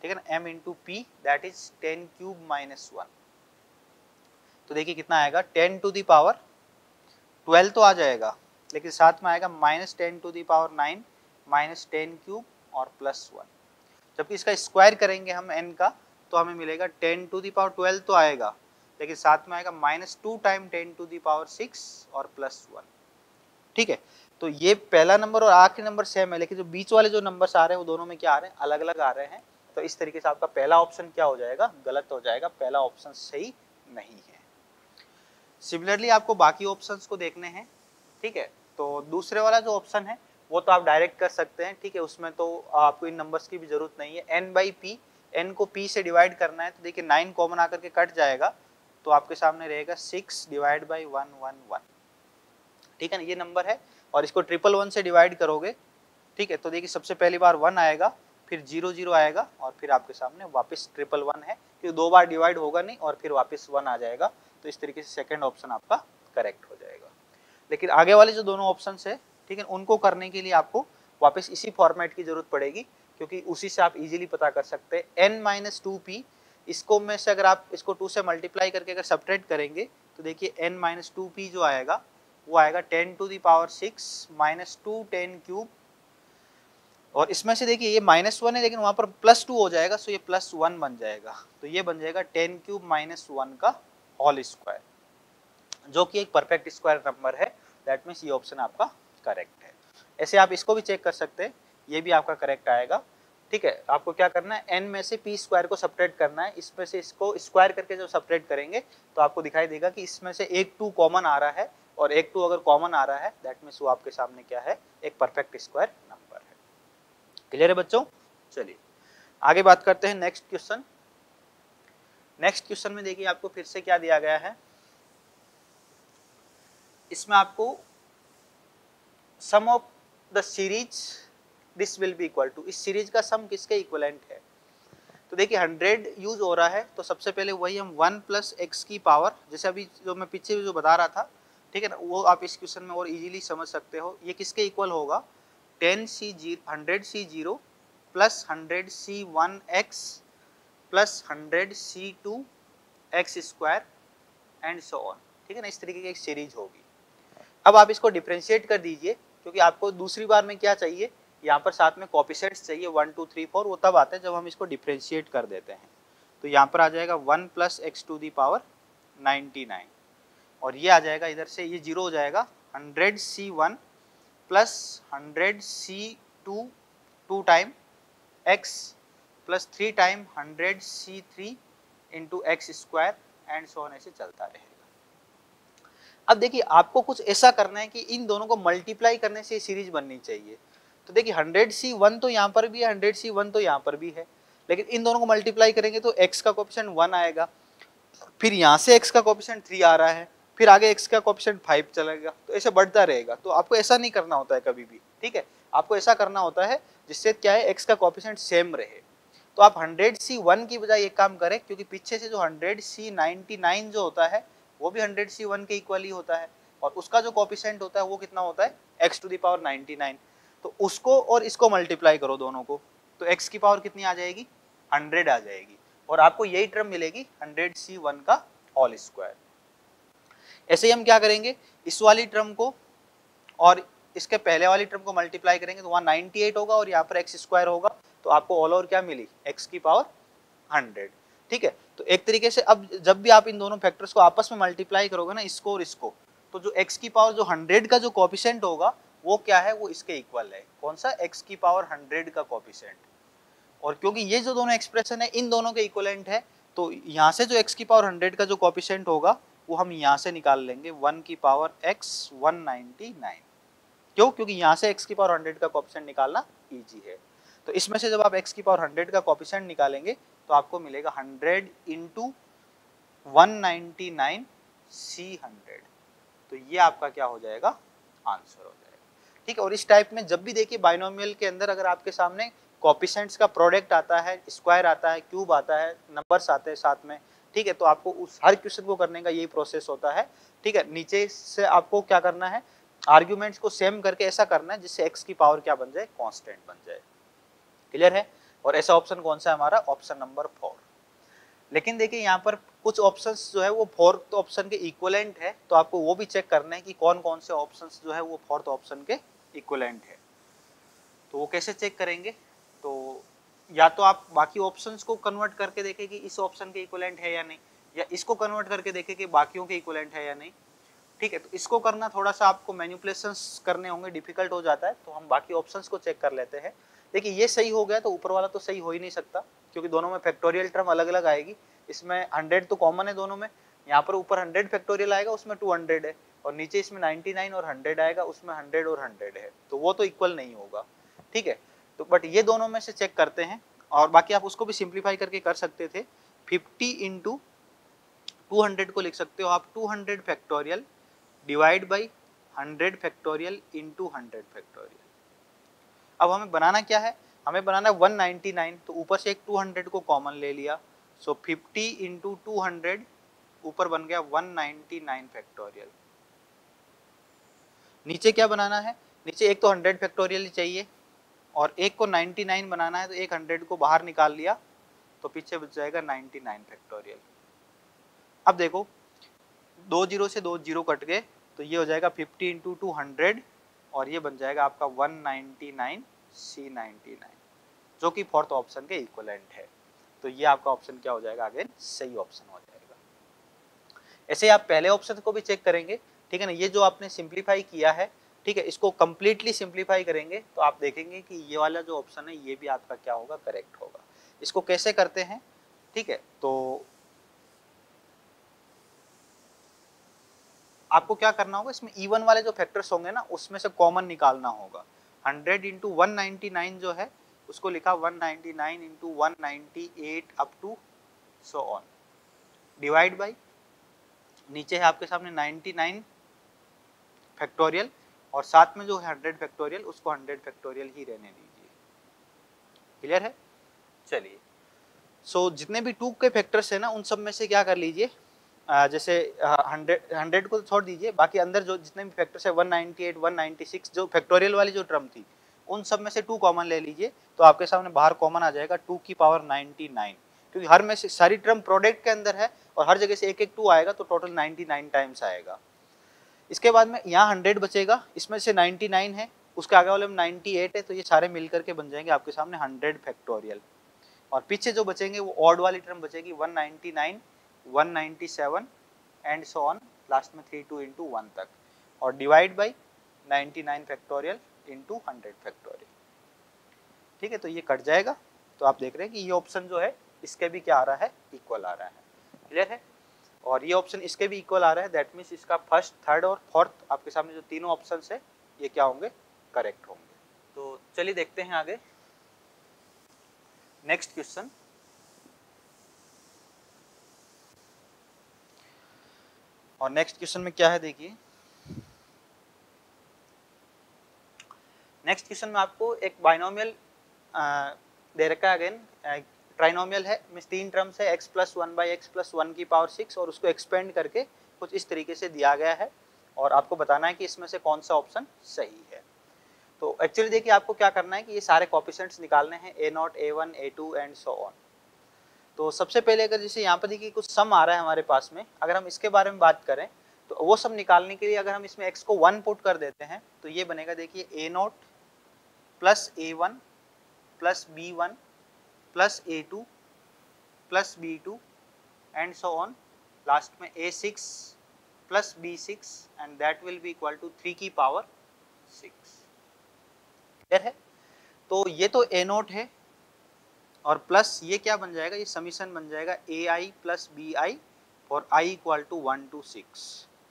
[SPEAKER 1] ठीक है ना, m into p that is ten cube minus one. तो देखिए कितना आएगा, ten to the power twelve तो आ जाएगा, लेकिन साथ में आएगा minus ten to the power nine minus ten cube और प्लस वन। जबकि इसका स्क्वायर करेंगे हम n का तो हमें मिलेगा ten to the power twelve तो आएगा, लेकिन साथ में आएगा minus two time ten to the power six और प्लस वन। ठीक है, तो ये पहला नंबर और आखिरी नंबर सेम है, लेकिन जो बीच वाले जो नंबर्स आ रहे हैं वो दोनों में क्या आ रहे हैं, अलग अलग आ रहे हैं। तो इस तरीके से आपका पहला ऑप्शन क्या हो जाएगा, गलत हो जाएगा, पहला ऑप्शन सही नहीं है। सिमिलरली आपको बाकी ऑप्शंस को देखने हैं। ठीक है, तो दूसरे वाला जो ऑप्शन है वो तो आप डायरेक्ट कर सकते हैं। ठीक है, उसमें तो आपको इन नंबर्स की भी जरूरत नहीं है। n बाई पी, एन को p से डिवाइड करना है, तो देखिए नाइन कॉमन आकर के कट जाएगा, तो आपके सामने रहेगा six divide by one one one. ठीक है ना, ये नंबर है, और इसको ट्रिपल वन से डिवाइड करोगे, ठीक है, तो देखिए सबसे पहली बार वन आएगा, फिर जीरो जीरो आएगा, और फिर आपके सामने वापस ट्रिपल वन है, क्योंकि दो बार डिवाइड होगा नहीं, और फिर वापस वन आ जाएगा। तो इस तरीके से सेकंड ऑप्शन आपका करेक्ट हो जाएगा। लेकिन आगे वाले जो दोनों ऑप्शन है, ठीक है, उनको करने के लिए आपको वापस इसी फॉर्मेट की जरूरत पड़ेगी, क्योंकि उसी से आप इजीली पता कर सकते हैं। n माइनस टू पी, इसको में से अगर आप इसको टू से मल्टीप्लाई करके अगर सब्ट्रैक्ट करेंगे, तो देखिए n माइनस टू पी जो आएगा वो आएगा ten to the power six minus two ten cube, और इसमें से देखिए ये माइनस वन है, लेकिन वहां पर प्लस टू हो जाएगा, सो ये प्लस वन बन जाएगा, तो ये बन जाएगा टेन क्यूब माइनस वन का होल स्क्वायर, जो कि एक परफेक्ट स्क्वायर नंबर है। दैट मीन्स ये ऑप्शन आपका करेक्ट है। ऐसे आप इसको भी चेक कर सकते हैं, ये भी आपका करेक्ट आएगा। ठीक है, आपको क्या करना है, n में से p स्क्वायर को सब्ट्रैक्ट करना है, इसमें से इसको स्क्वायर करके जब सब्ट्रैक्ट करेंगे तो आपको दिखाई देगा कि इसमें से एक टू कॉमन आ रहा है, और एक टू अगर कॉमन आ रहा है दैट मीन्स वो आपके सामने क्या है, एक परफेक्ट स्क्वायर नंबर है। क्लियर है बच्चों? चलिए आगे बात करते हैं नेक्स्ट क्वेश्चन। नेक्स्ट क्वेश्चन में देखिए आपको फिर से क्या दिया गया है, इसमें आपको sum of the series this will be equal to, इस सीरीज का सम किसके इक्विवेलेंट है। तो देखिए हंड्रेड यूज हो रहा है, तो सबसे पहले वही हम वन प्लस एक्स की पावर, जैसे अभी जो मैं पीछे जो बता रहा था, ठीक है ना, वो आप इस क्वेश्चन में और इजीली समझ सकते हो। ये किसके इक्वल होगा, ten c g hundred c zero plus hundred c one x plus hundred c two x square and so on. ठीक है ना, इस तरीके की एक सीरीज होगी। अब आप इसको डिफरेंशिएट कर दीजिए, क्योंकि आपको दूसरी बार में क्या चाहिए, यहाँ पर साथ में कोएफिशिएंट्स चाहिए वन टू थ्री फोर, वो तब आते हैं जब हम इसको डिफरेंशिएट कर देते हैं। तो यहाँ पर आ जाएगा one plus x to the power ninety nine, और ये आ जाएगा इधर से, ये जीरो हो जाएगा, hundred c one plus hundred c two two time x plus three time hundred c three into x square and so on, ऐसे चलता रहेगा। अब देखिए आपको कुछ ऐसा करना है कि इन दोनों को मल्टीप्लाई करने से सीरीज बननी चाहिए। तो देखिए हंड्रेड सी वन तो यहाँ पर भी है, हंड्रेड सी वन तो यहाँ पर भी है, लेकिन इन दोनों को मल्टीप्लाई करेंगे तो x का कोएफिशिएंट वन आएगा, फिर यहाँ से x का कोएफिशिएंट थ्री आ रहा है, फिर आगे x का कोएफिशिएंट फाइव चलेगा, तो ऐसे बढ़ता रहेगा। तो आपको ऐसा नहीं करना होता है कभी भी, ठीक है, आपको ऐसा करना होता है जिससे क्या है, x का कोएफिशिएंट सेम रहे। तो आप हंड्रेड सी वन की बजाय एक काम करें, क्योंकि पीछे से जो हंड्रेड सी नाइन्टी नाइन जो होता है वो भी हंड्रेड सी वन के इक्वल ही होता है, और उसका जो कोएफिशिएंट होता है वो कितना होता है, x to the power ninety nine. तो उसको और इसको मल्टीप्लाई करो दोनों को, तो x की पावर कितनी आ जाएगी, हंड्रेड आ जाएगी, और आपको यही टर्म मिलेगी हंड्रेड सी वन का होल स्क्वायर। ऐसे ही हम क्या करेंगे, इस वाली टर्म को और इसके पहले वाली टर्म को मल्टीप्लाई करेंगे तो वहाँ नाइन्टी एट होगा, और यहाँ पर एक्स स्क्वायर होगा, तो आपको ऑल ओवर क्या मिली, x की पावर हंड्रेड। ठीक है, तो एक तरीके से अब जब भी आप इन दोनों फैक्टर्स को आपस में मल्टीप्लाई करोगे ना, इसको और इसको, तो जो x की पावर जो हंड्रेड का जो कोएफिशिएंट होगा वो क्या है, वो इसके इक्वल है। कौन सा, x की पावर हंड्रेड का कोएफिशिएंट। और क्योंकि ये जो दोनों एक्सप्रेशन है इन दोनों के इक्विवेलेंट है, तो यहाँ से जो x की पावर हंड्रेड का जो कोएफिशिएंट होगा वो हम यहाँ से निकाल लेंगे, वन की power x one ninety nine. क्यों, क्योंकि यहाँ से x की पावर हंड्रेड का कोएफिशिएंट निकालना इजी है। तो इसमें से जब आप x की पावर हंड्रेड का कोएफिशिएंट निकालेंगे तो आपको मिलेगा hundred into one ninety nine c hundred, तो ये आपका क्या हो जाएगा, आंसर हो जाएगा। ठीक है, और इस टाइप में जब भी देखिए बाइनोमियल के अंदर अगर आपके सामने कोएफिशिएंट्स का प्रोडक्ट आता है, स्क्वायर आता है, क्यूब आता है, नंबर्स आते हैं साथ में, ठीक है, तो आपको उस हर क्वेश्चन को करने का यही प्रोसेस होता है। ठीक है, नीचे से आपको क्या करना है, आर्ग्यूमेंट्स को सेम करके ऐसा करना है जिससे x की पावर क्या बन जाए, कांस्टेंट बन जाए। क्लियर है? और ऐसा ऑप्शन कौन सा है हमारा, ऑप्शन नंबर फोर। लेकिन देखिए यहाँ पर कुछ ऑप्शंस जो है वो फोर्थ ऑप्शन के इक्विवेलेंट है, तो आपको वो भी चेक करना है कि कौन कौन से ऑप्शंस जो है वो फोर्थ ऑप्शन के इक्विवेलेंट है। तो वो कैसे चेक करेंगे, तो या तो आप बाकी ऑप्शंस को कन्वर्ट करके देखें कि इस ऑप्शन के इक्विवेलेंट है या नहीं, या इसको कन्वर्ट करके देखें कि बाकियों के इक्विवेलेंट है या नहीं। ठीक है, तो इसको करना थोड़ा सा आपको मैनिपुलेशंस करने होंगे, डिफिकल्ट हो जाता है, तो हम बाकी ऑप्शंस को चेक कर लेते हैं। देखिए ये सही हो गया तो ऊपर वाला तो सही हो ही नहीं सकता, क्योंकि दोनों में फैक्टोरियल टर्म अलग अलग आएगी। इसमें हंड्रेड तो कॉमन है दोनों में, यहाँ पर ऊपर हंड्रेड फैक्टोरियल आएगा उसमें टू हंड्रेड है, और नीचे इसमें नाइनटी नाइन और हंड्रेड आएगा उसमें हंड्रेड और हंड्रेड है, तो वो तो इक्वल नहीं होगा। ठीक है, तो बट ये दोनों में से चेक करते हैं, और बाकी आप उसको भी सिंप्लीफाई करके कर सकते थे। फिफ्टी इंटू टू हंड्रेड को लिख सकते हो आप two hundred factorial divide by hundred factorial into hundred factorial. अब हमें बनाना क्या है, हमें बनाना वन नाइनटी नाइन, तो ऊपर से एक टू हंड्रेड को कॉमन ले लिया, so fifty into two hundred ऊपर बन गया वन नाइनटी नाइन फैक्टोरियल। नीचे क्या बनाना है, नीचे एक तो हंड्रेड फैक्टोरियल ही चाहिए और एक को नाइनटी नाइन बनाना है, तो एक हंड्रेड को बाहर निकाल लिया तो पीछे बच जाएगा नाइनटी नाइन फैक्टोरियल। अब देखो दो जीरो से दो जीरो कट गए, तो ये हो जाएगा फिफ्टी इंटू टू हंड्रेड और ये बन जाएगा आपका one ninety nine c ninety nine, जो कि फोर्थ ऑप्शन के इक्विवेलेंट है। तो ये आपका ऑप्शन क्या हो जाएगा, अगेन सही ऑप्शन हो जाएगा। ऐसे आप पहले ऑप्शन को भी चेक करेंगे, ठीक है ना। ये जो आपने सिंप्लीफाई किया है, ठीक है, इसको कंप्लीटली सिंप्लीफाई करेंगे तो आप देखेंगे कि ये वाला जो ऑप्शन है ये भी आपका क्या होगा, करेक्ट होगा। इसको कैसे करते हैं, ठीक है, तो आपको क्या करना होगा, इसमें इवन वाले जो फैक्टर्स होंगे ना उसमें से कॉमन निकालना होगा। Hundred into one ninety nine जो है उसको लिखा one ninety nine into one ninety eight up to so on, divide by नीचे है आपके सामने नाइनटी नाइन फैक्टोरियल और साथ में जो है हंड्रेड फैक्टोरियल, उसको हंड्रेड फैक्टोरियल ही रहने दीजिए। क्लियर है, चलिए। सो so, जितने भी टू के फैक्टर्स है ना उन सब में से क्या कर लीजिए, Uh, जैसे हंड्रेड हंड्रेड को छोड़ दीजिए, बाकी अंदर जो जितने भी फैक्टर्स है one ninety eight one ninety six जो फैक्टोरियल वाली जो टर्म थी उन सब में से टू कॉमन ले लीजिए, तो आपके सामने बाहर कॉमन आ जाएगा टू की पावर नाइनटी नाइन, क्योंकि हर में से सारी टर्म प्रोडक्ट के अंदर है और हर जगह से एक एक टू आएगा तो टोटल नाइनटी नाइन टाइम्स आएगा। इसके बाद में यहाँ हंड्रेड बचेगा, इसमें से नाइनटी नाइन है, उसके आगे वाले में नाइनटी एट है, तो ये सारे मिल करके बन जाएंगे आपके सामने हंड्रेड फैक्टोरियल। और पीछे जो बचेंगे वो ऑड वाली टर्म बचेगी one ninety nine one ninety seven and so on, last में थ्री टू इंटू वन तक, और divide by ninety nine factorial into hundred factorial. ठीक है, तो ये कट जाएगा, तो आप देख रहे हैं कि ये ऑप्शन जो है इसके भी क्या आ रहा है, इक्वल आ रहा है। क्लियर है, और ये ऑप्शन इसके भी इक्वल आ रहा है, दैट मीन्स इसका फर्स्ट थर्ड और फोर्थ आपके सामने जो तीनों ऑप्शन है ये क्या होंगे, करेक्ट होंगे। तो चलिए देखते हैं आगे नेक्स्ट क्वेश्चन। और नेक्स्ट क्वेश्चन में क्या है देखिए, नेक्स्ट क्वेश्चन में आपको एक बाइनोमियल दे रखा है, अगेन ट्राइनोमियल है, मींस तीन टर्म्स है x plus one by x plus one की पावर सिक्स, और उसको एक्सपेंड करके कुछ इस तरीके से दिया गया है और आपको बताना है कि इसमें से कौन सा ऑप्शन सही है। तो एक्चुअली देखिए आपको क्या करना है कि ये सारे कोएफिशिएंट्स निकालने हैं, a nought a one a two and so on. तो सबसे पहले अगर जैसे यहाँ पर देखिए कुछ सम आ रहा है हमारे पास में, अगर हम इसके बारे में बात करें तो वो सब निकालने के लिए अगर हम इसमें x को वन पुट कर देते हैं तो ये बनेगा देखिए a nought plus a one plus b one plus A two plus b two and so on, last में a six plus b six and that will be equal to three की पावर सिक्स। क्लियर है, तो ये तो ए नॉट है और प्लस ये क्या बन जाएगा, ये समीशन बन जाएगा a i plus b i for i equal to one two six,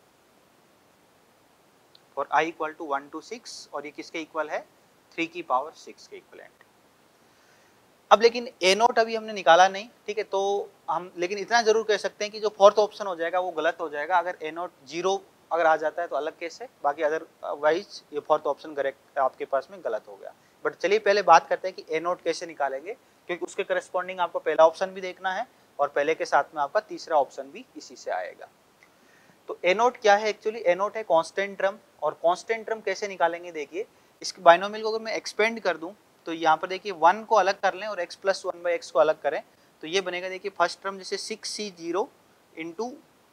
[SPEAKER 1] for i equal to one two six, और ये किसके इक्वल है, थ्री की पावर सिक्स के इक्वलेंट। अब लेकिन ए नोट अभी हमने निकाला नहीं, ठीक है, तो हम लेकिन इतना जरूर कह सकते हैं कि जो फोर्थ ऑप्शन हो जाएगा वो गलत हो जाएगा। अगर ए नोट जीरो अगर आ जाता है तो अलग केस है, बाकी अदरवाइज ये फोर्थ ऑप्शन करेक्ट आपके पास में गलत हो गया। बट चलिए पहले बात करते हैं कि ए नोट कैसे निकालेंगे, क्योंकि उसके करस्पॉन्डिंग आपको पहला ऑप्शन भी देखना है और पहले के साथ में आपका तीसरा ऑप्शन भी इसी से आएगा। तो ए नोट क्या है, एक्चुअली ए नोट है कांस्टेंट टर्म, और कांस्टेंट टर्म कैसे निकालेंगे देखिए, इसके बाइनोमियल को अगर मैं एक्सपेंड कर दूं तो यहाँ पर देखिए वन को अलग कर लें और x plus one by x को अलग करें तो ये बनेगा, देखिए फर्स्ट टर्म जैसे six C zero into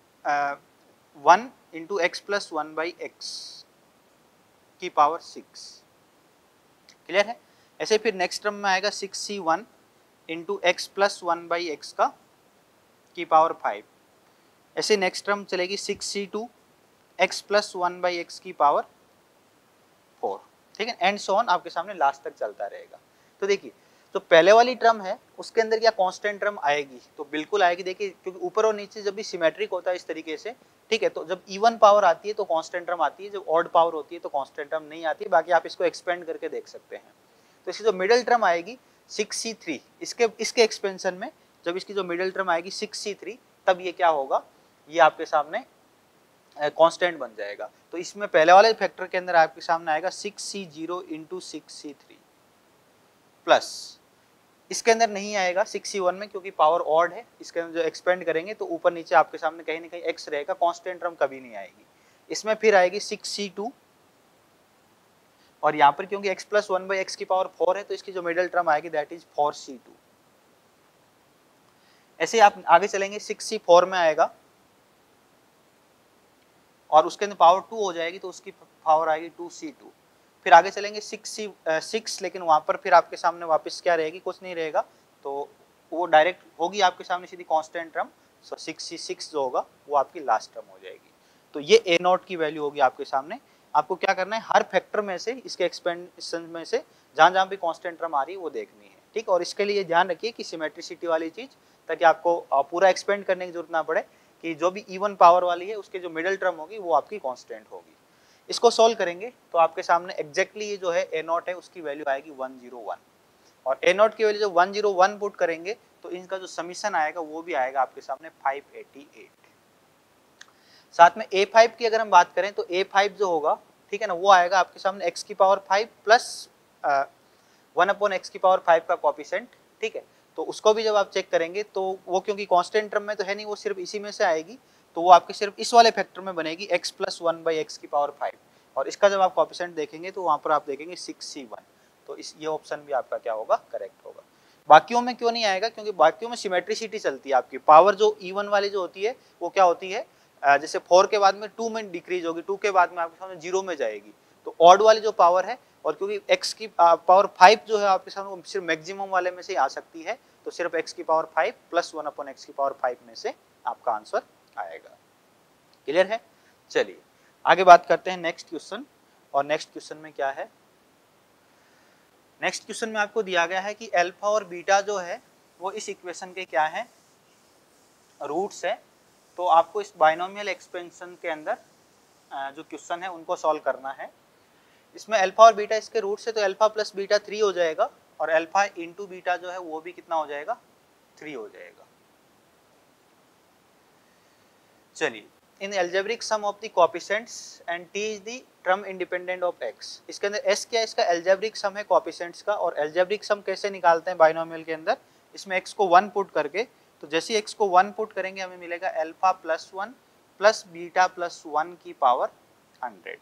[SPEAKER 1] one into x plus one by x की पावर सिक्स। क्लियर है? ऐसे फिर नेक्स्ट टर्म में आएगा six C one into x plus one by x का की पावर फाइव। ऐसे नेक्स्ट टर्म चलेगी six C two x plus one by x की पावर फोर। ठीक है, एंड सो ऑन आपके सामने लास्ट तक चलता रहेगा। तो देखिए तो पहले वाली टर्म है उसके अंदर क्या कांस्टेंट टर्म आएगी? तो बिल्कुल आएगी। देखिए क्योंकि ऊपर और नीचे जब भी सिमेट्रिक होता है इस तरीके से, ठीक है, तो जब इवन पावर आती है तो कांस्टेंट टर्म आती है, जब ऑड पावर होती है तो कांस्टेंट टर्म नहीं आती है। बाकी आप इसको एक्सपेंड करके देख सकते हैं। तो इसकी जो मिडिल टर्म आएगी सिक्स सी थ्री, इसके इसके एक्सपेंशन में जब इसकी जो मिडिल टर्म आएगी सिक्स सी थ्री, तब ये क्या होगा, ये आपके सामने कांस्टेंट बन जाएगा। तो इसमें पहले वाले फैक्टर के अंदर आपके सामने आएगा six C zero into six C three plus, इसके अंदर नहीं आएगा सिक्स सी वन में क्योंकि पावर ऑड है। इसके अंदर जो एक्सपेंड करेंगे तो ऊपर नीचे आपके सामने कहीं ना कहीं एक्स रहेगा, कांस्टेंट टर्म कभी नहीं आएगी। इसमें फिर आएगी सिक्स सी टू और यहाँ पर क्योंकि x plus one by x की पावर फोर है तो इसकी जो मिडिल टर्म आएगी that is four C two. ऐसे आप आगे चलेंगे सिक्स सी फोर में आएगा और उसके अंदर पावर टू हो जाएगी तो उसकी पावर आएगी टू सी टू। फिर आगे चलेंगे सिक्स सी सिक्स, लेकिन वहां पर फिर आपके सामने वापस क्या रहेगी, कुछ नहीं रहेगा, तो वो डायरेक्ट होगी आपके सामने सीधी constant term. So six C six जो होगा वो आपकी लास्ट टर्म हो जाएगी। तो ये ए नॉट की वैल्यू होगी आपके सामने। आपको क्या करना है, हर फैक्टर में से इसके एक्सपेंशन में से जहां जहां भी कांस्टेंट टर्म आ रही है वो देखनी है। ठीक, और इसके लिए ध्यान रखिए कि सिमेट्रिसिटी वाली चीज, ताकि आपको पूरा एक्सपेंड करने की जरूरत ना पड़े, कि जो भी इवन पावर वाली है उसके जो मिडिल टर्म होगी वो आपकी कांस्टेंट होगी। इसको सॉल्व करेंगे तो आपके सामने एग्जैक्टली ये जो है ए नॉट है उसकी वैल्यू आएगी वन जीरो वन, और ए नॉट की वैल्यू जब वन जीरो वन पुट करेंगे तो इनका जो समीशन आएगा वो भी आएगा आपके सामने फाइव एटी एट। साथ में ए फाइव की अगर हम बात करें तो ए फाइव जो होगा, ठीक है ना, वो आएगा आपके सामने x की power five plus one upon x की पावर फाइव का कॉफिशिएंट। ठीक है, तो उसको भी जब आप चेक करेंगे तो वो क्योंकि कांस्टेंट टर्म में तो है नहीं, वो सिर्फ इसी में से आएगी, तो वो आपके सिर्फ इस वाले फैक्टर में बनेगी x plus one by x की पावर फाइव, और इसका जब आप कॉफिशिएंट देखेंगे तो वहाँ पर आप देखेंगे सिक्स सी वन। तो इस ये ऑप्शन भी आपका क्या होगा, करेक्ट होगा। बाकियों में क्यों नहीं आएगा, क्योंकि बाकियों में सिमेट्रिसिटी चलती है। आपकी पावर जो इवन वाली जो होती है वो क्या होती है, जैसे फोर के बाद में टू में डिक्रीज होगी, टू के बाद में आपके सामने जीरो में जाएगी। तो ऑड वाली जो पावर है, और क्योंकि x की पावर फाइव जो है आपके सामने वो सिर्फ मैक्सिमम वाले में से आ सकती है, तो सिर्फ x की power five plus one upon x की पावर फाइव में से आपका आंसर आएगा। क्लियर है? चलिए आगे बात करते हैं नेक्स्ट क्वेश्चन। और नेक्स्ट क्वेश्चन में क्या है, नेक्स्ट क्वेश्चन में आपको दिया गया है कि अल्फा और बीटा जो है वो इस इक्वेशन के क्या है, रूट्स है। तो आपको इस बाइनोमियल एक्सपेंशन के अंदर जो क्वेश्चन है उनको सॉल्व करना है। इसमें अल्फा और बीटा इसके रूट्स है, तो अल्फा प्लस बीटा थ्री हो जाएगा, और अल्फा इंटू बीटा जो है वो भी कितना हो जाएगा, थ्री हो जाएगा। चलिए, in algebraic sum of the coefficients and T is the term independent of x. इसके अंदर एस क्या है, इसका एल्जेब्रिक सम है कोएफिशिएंट्स का। और एल्जेब्रिक सम कैसे निकालते हैं बाइनोमियल के अंदर, इसमें एक्स को वन पुट करके, तो जैसे एक्स को वन पुट करेंगे हमें मिलेगा alpha plus one plus beta plus one की पावर हंड्रेड।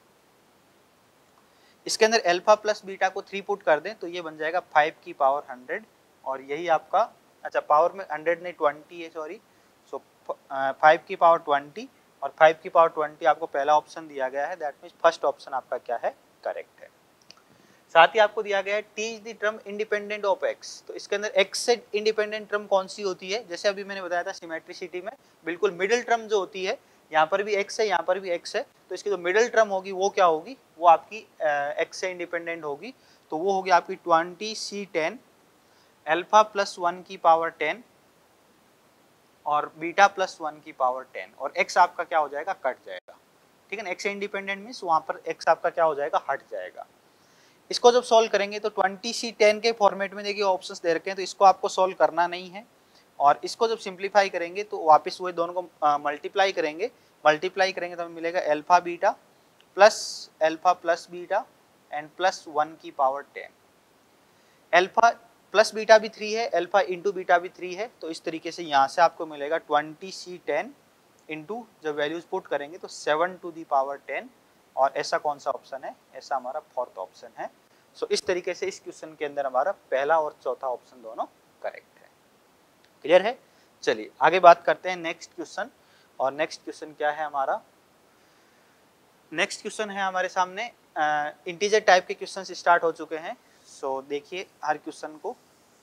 [SPEAKER 1] इसके अंदर अल्फा प्लस बीटा को थ्री पुट कर दें तो ये बन जाएगा फाइव की पावर हंड्रेड, और यही आपका, अच्छा पावर में हंड्रेड नहीं ट्वेंटी है, सॉरी, सो फाइव की पावर ट्वेंटी, और फाइव की पावर ट्वेंटी आपको पहला ऑप्शन दिया गया है, दैट मीन्स फर्स्ट ऑप्शन आपका क्या है, करेक्ट है। साथ ही आपको दिया गया है T is the term independent of x. तो इसके अंदर एक्स से इंडिपेंडेंट टर्म कौन सी होती है, जैसे अभी मैंने बताया था सिमेट्रिसिटी में, बिल्कुल मिडिल टर्म जो होती है, यहाँ पर भी x है, यहाँ पर भी x है, तो इसकी जो मिडिल टर्म होगी वो क्या होगी, वो आपकी x से इंडिपेंडेंट होगी। तो वो होगी आपकी twenty C ten alpha plus one की पावर टेन और बीटा प्लस वन की पावर टेन, और x आपका क्या हो जाएगा, कट जाएगा। ठीक है ना, x से इंडिपेंडेंट मीन्स वहाँ पर x आपका क्या हो जाएगा, हट जाएगा। इसको जब सॉल्व करेंगे तो ट्वेंटी सी टेन के फॉर्मेट में देखिए ऑप्शंस दे रखे हैं, तो इसको आपको सॉल्व करना नहीं है। और इसको जब सिंप्लीफाई करेंगे तो वापस वही दोनों को मल्टीप्लाई करेंगे, मल्टीप्लाई करेंगे तो हमें मिलेगा alpha beta plus alpha plus beta and plus one की power ten. Alpha plus beta भी थ्री है, अल्फा इंटू बीटा भी थ्री है, तो इस तरीके से यहाँ से आपको मिलेगा ट्वेंटी सी टेन इंटू, जब वैल्यूज पुट करेंगे तो seven to the power ten, और ऐसा कौन सा ऑप्शन है, ऐसा हमारा फोर्थ ऑप्शन है। सो इस तरीके से इस क्वेश्चन के अंदर हमारा पहला और चौथा ऑप्शन दोनों करेक्ट है। क्लियर है? चलिए आगे बात करते हैं नेक्स्ट क्वेश्चन। और नेक्स्ट क्वेश्चन क्या है हमारा? नेक्स्ट क्वेश्चन है हमारे सामने इंटीजर टाइप के क्वेश्चन स्टार्ट हो चुके हैं। सो so, देखिए हर क्वेश्चन को,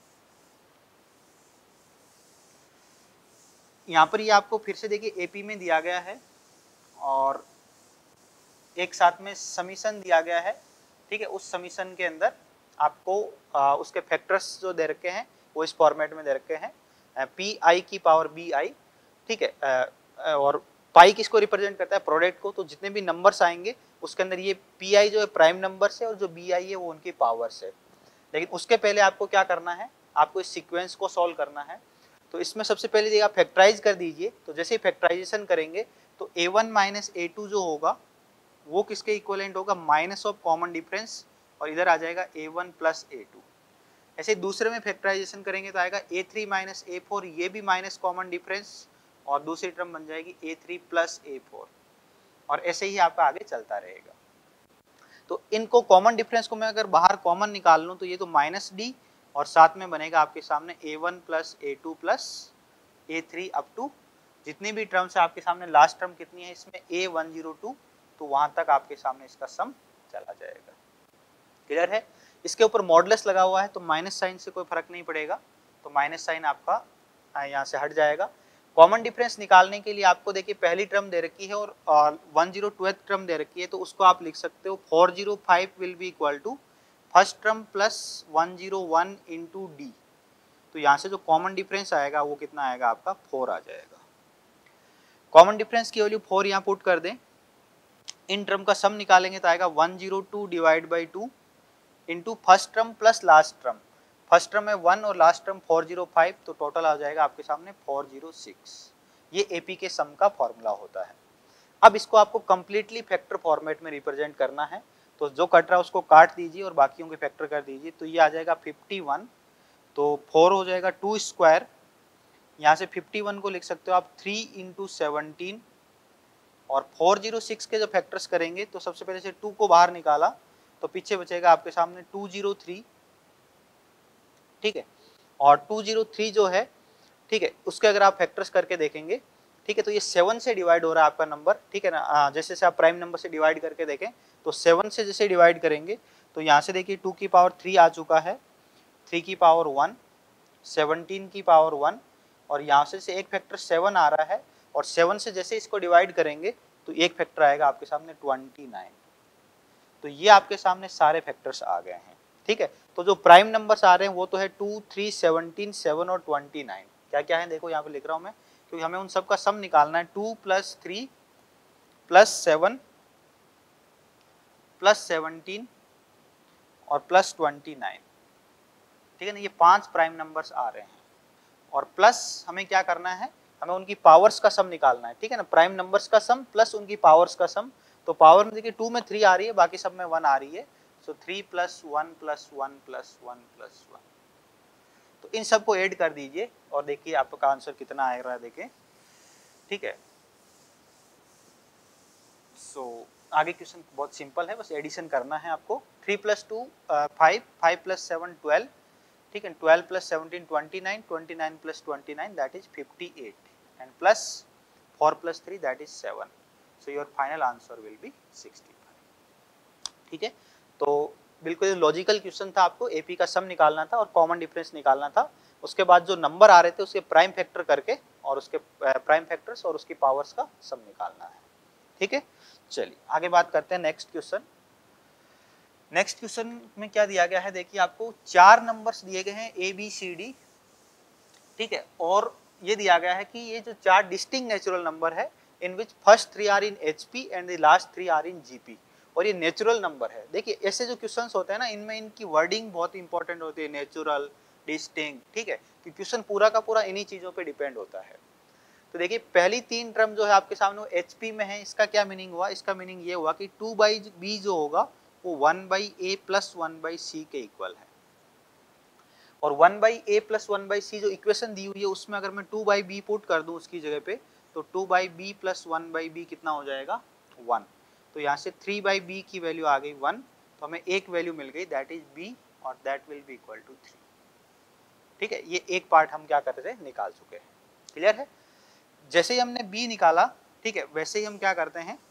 [SPEAKER 1] यहाँ पर ये आपको फिर से देखिए एपी में दिया गया है और एक साथ में समीशन दिया गया है। ठीक है, उस समीशन के अंदर आपको आ, उसके फैक्टर्स जो दे रखे हैं वो इस फॉर्मेट में दे रखे हैं, पी आई की पावर बी आई। ठीक है, आ, और पाई किसको रिप्रेजेंट करता है? प्रोडक्ट को। तो जितने भी नंबर्स आएंगे उसके अंदर ये पी आई जो है प्राइम नंबर्स है और जो बी आई है वो उनकी पावर्स है। लेकिन उसके पहले आपको क्या करना है? आपको इस सीक्वेंस को सॉल्व करना है। तो इसमें सबसे पहले आप फैक्टराइज कर दीजिए। तो जैसे ही फैक्टराइजेशन करेंगे तो A one minus A two जो होगा वो किसके इक्वलेंट होगा? माइनस ऑफ कॉमन डिफरेंस, और इधर आ जाएगा A one plus A two. ऐसे दूसरे में फैक्टराइजेशन करेंगे तो आएगा A three minus A four, ये भी माइनस कॉमन डिफरेंस, और दूसरी टर्म बन जाएगी A three plus A four, और ऐसे ही आपका आगे चलता रहेगा। तो इनको कॉमन डिफरेंस को मैं अगर बाहर कॉमन निकाल लूँ तो ये तो माइनस डी, और साथ में बनेगा आपके सामने ए one plus A two plus A three up to जितनी भी टर्म्स है आपके सामने, लास्ट टर्म कितनी है इसमें? A one zero two. तो वहां तक आपके सामने इसका सम चला जाएगा। क्लियर है? इसके ऊपर मॉडुलस लगा हुआ है तो माइनस साइन से कोई फर्क नहीं पड़ेगा, तो माइनस साइन आपका यहाँ से हट जाएगा। कॉमन डिफरेंस निकालने के लिए आपको देखिए पहली टर्म दे रखी है और वन जीरो टू टर्म दे रखी है, तो उसको आप लिख सकते हो four zero five will be equal to first term plus one zero one into D. तो यहाँ से जो कॉमन डिफरेंस आएगा वो कितना आएगा आपका? फोर आ जाएगा। कॉमन डिफरेंस की वैल्यू फोर यहाँ पुट कर दें, इन टर्म का सम निकालेंगे तो आएगा one zero two divide by two into first term plus last term. First term है वन और last term four zero five, तो टोटल आ जाएगा आपके सामने फोर जीरो सिक्स। ये एपी के सम का फॉर्मूला होता है। अब इसको आपको कंप्लीटली फैक्टर फॉर्मेट में रिप्रेजेंट करना है, तो जो कट रहा है उसको काट दीजिए और बाकियों के फैक्टर कर दीजिए। तो ये आ जाएगा फिफ्टी वन, तो फोर हो जाएगा टू स्क्वायर, यहाँ से फिफ्टी वन को लिख सकते हो आप थ्री इंटू सेवनटीन, और फोर जीरो सिक्स के जो फैक्टर्स करेंगे तो सबसे पहले से टू को बाहर निकाला तो पीछे बचेगा आपके सामने टू जीरो थ्री। ठीक है, और टू जीरो थ्री जो है, ठीक है, उसके अगर आप फैक्टर्स करके देखेंगे, ठीक है, तो ये सेवन से डिवाइड हो रहा है आपका नंबर। ठीक है ना, जैसे से आप प्राइम नंबर से डिवाइड करके देखें तो सेवन से जैसे डिवाइड करेंगे तो यहाँ से देखिए टू की पावर थ्री आ चुका है, थ्री की पावर वन, सेवनटीन की पावर वन, और यहाँ से, से एक फैक्टर सेवन आ रहा है, और सेवन से जैसे इसको डिवाइड करेंगे तो एक फैक्टर आएगा आपके सामने ट्वेंटी नाइन। तो ये आपके सामने सारे फैक्टर्स आ गए हैं। ठीक है, तो जो प्राइम नंबर्स आ रहे हैं वो तो है टू, थ्री, सेवनटीन, सेवन और ट्वेंटी नाइन। क्या क्या है देखो यहाँ पे लिख रहा हूँ मैं, क्योंकि हमें उन सब का सम निकालना है। Two plus three plus seven plus seventeen और प्लस ट्वेंटी नाइन। ठीक है ना, ये पांच प्राइम नंबर्स आ रहे हैं, और प्लस हमें क्या करना है? हमें उनकी पावर्स का सम निकालना है। ठीक है ना, प्राइम नंबर्स का सम प्लस उनकी पावर्स का सम। तो पावर में देखिए टू में थ्री आ रही है, बाकी सब में वन आ रही है, so three plus one plus one plus one plus one. तो इन सबको ऐड कर दीजिए और देखिए आपका आंसर कितना आ रहा है, देखें। ठीक है, सो so, आगे क्वेश्चन बहुत सिंपल है, बस एडिशन करना है आपको। Three plus two five, five plus seven twelve, ठीक है, twelve plus seventeen twenty nine, twenty nine plus twenty nine that is fifty eight, and plus four plus three that is seven. So your final answer will be sixty five. ठीक है, तो बिल्कुल लॉजिकल क्वेश्चन था, आपको एपी का सम निकालना था और कॉमन डिफरेंस निकालना था। उसके बाद जो नंबर आ रहे थे उसके प्राइम फैक्टर करके और उसके प्राइम फैक्टर्स और उसकी पावर्स का सम निकालना है। ठीक है, चलिए आगे बात करते हैं नेक्स्ट क्वेश्चन। नेक्स्ट क्वेश्चन में क्या दिया गया है, देखिए आपको चार नंबर्स दिए गए हैं ए बी सी डी। ठीक है, और ये दिया गया है कि ये जो चार डिस्टिंक्ट नेचुरल नंबर है, in which first three are in HP and the last three are in GP, और ये नेचुरल नंबर है। देखिए ऐसे जो क्वेश्चंस होते हैं ना, इनमें इनकी वर्डिंग बहुत इंपॉर्टेंट होती है, नेचुरल, डिस्टिंक्ट। ठीक है, कि क्वेश्चन पूरा का पूरा इन्हीं चीजों पे डिपेंड होता है। तो देखिए पहली तीन टर्म जो है आपके सामने वो एचपी में है, इसका क्या मीनिंग हुआ? इसका मीनिंग ये हुआ कि टू बाई बी जो होगा वो one by A plus one by C के इक्वल है, और one by A plus one by C जो इक्वेशन दी हुई है उसमें अगर मैं टू बाई बी पुट कर दूं उसकी जगह पे, तो two by B plus one by B कितना हो जाएगा? वन। तो यहाँ से थ्री बाई बी की वैल्यू आ गई वन, तो हमें एक वैल्यू मिल गई दैट इज b और that will be equal to three. ठीक है, ये एक पार्ट हम क्या कर रहे थे, निकाल चुके हैं। क्लियर है? जैसे ही हमने b निकाला, ठीक है, वैसे ही हम क्या करते हैं,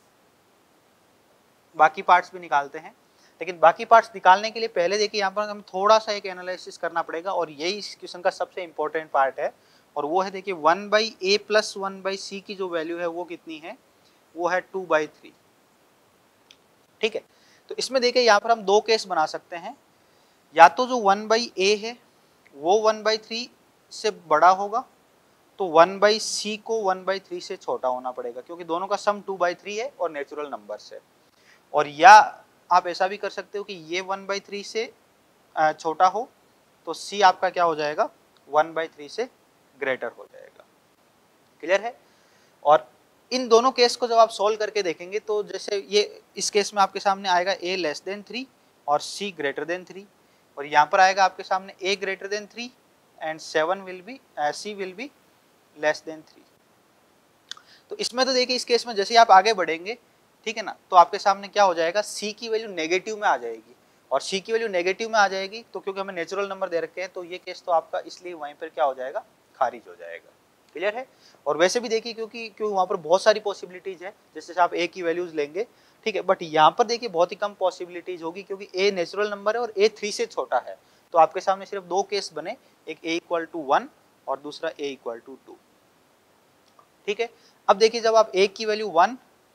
[SPEAKER 1] बाकी पार्ट्स भी निकालते हैं। लेकिन बाकी पार्ट्स निकालने के लिए पहले देखिए यहाँ पर हमें थोड़ा सा एक एनालिसिस करना पड़ेगा, और यही इस क्वेश्चन का सबसे इंपॉर्टेंट पार्ट है, और वो है देखिए one by A plus one by C की जो वैल्यू है वो कितनी है, वो है टू बाई थ्री। ठीक है, तो इसमें देखिए यहाँ पर हम दो केस बना सकते हैं, या तो जो वन बाई ए है वो वन बाई थ्री से बड़ा होगा, तो वन बाई सी को वन बाई थ्री से छोटा होना पड़ेगा, क्योंकि दोनों का सम टू बाई थ्री है और नेचुरल नंबर्स है। और या आप ऐसा भी कर सकते हो कि ये वन बाई थ्री से छोटा हो तो सी आपका क्या हो जाएगा, वन बाई थ्री से ग्रेटर हो जाएगा। क्लियर है? और इन दोनों केस को जब आप सॉल्व करके देखेंगे तो जैसे ये इस केस में आपके सामने आएगा a लेस देन थ्री और c ग्रेटर देन थ्री, और यहाँ पर आएगा आपके सामने a greater than three and seven will be c will be less than three. तो इसमें तो देखिए इस केस में जैसे आप आगे बढ़ेंगे, ठीक है ना, तो आपके सामने क्या हो जाएगा, c की वैल्यू नेगेटिव में आ जाएगी, और c की वैल्यू नेगेटिव में आ जाएगी तो क्योंकि हमें नेचुरल नंबर दे रखे हैं तो ये केस तो आपका इसलिए वहीं पर क्या हो जाएगा, खारिज हो जाएगा। क्लियर है? और वैसे भी देखिए क्योंकि क्यों वहाँ पर बहुत सारी पॉसिबिलिटीज है, जैसे आप a की वैल्यूज लेंगे, ठीक है, बट यहाँ पर देखिए बहुत ही कम पॉसिबिलिटीज होगी क्योंकि a नेचुरल नंबर है और a थ्री से छोटा है। तो आपके सामने सिर्फ दो केस बने, एक a इक्वल टू वन और दूसरा a इक्वल टू टू। ठीक है, अब देखिए जब आप a की वैल्यू वन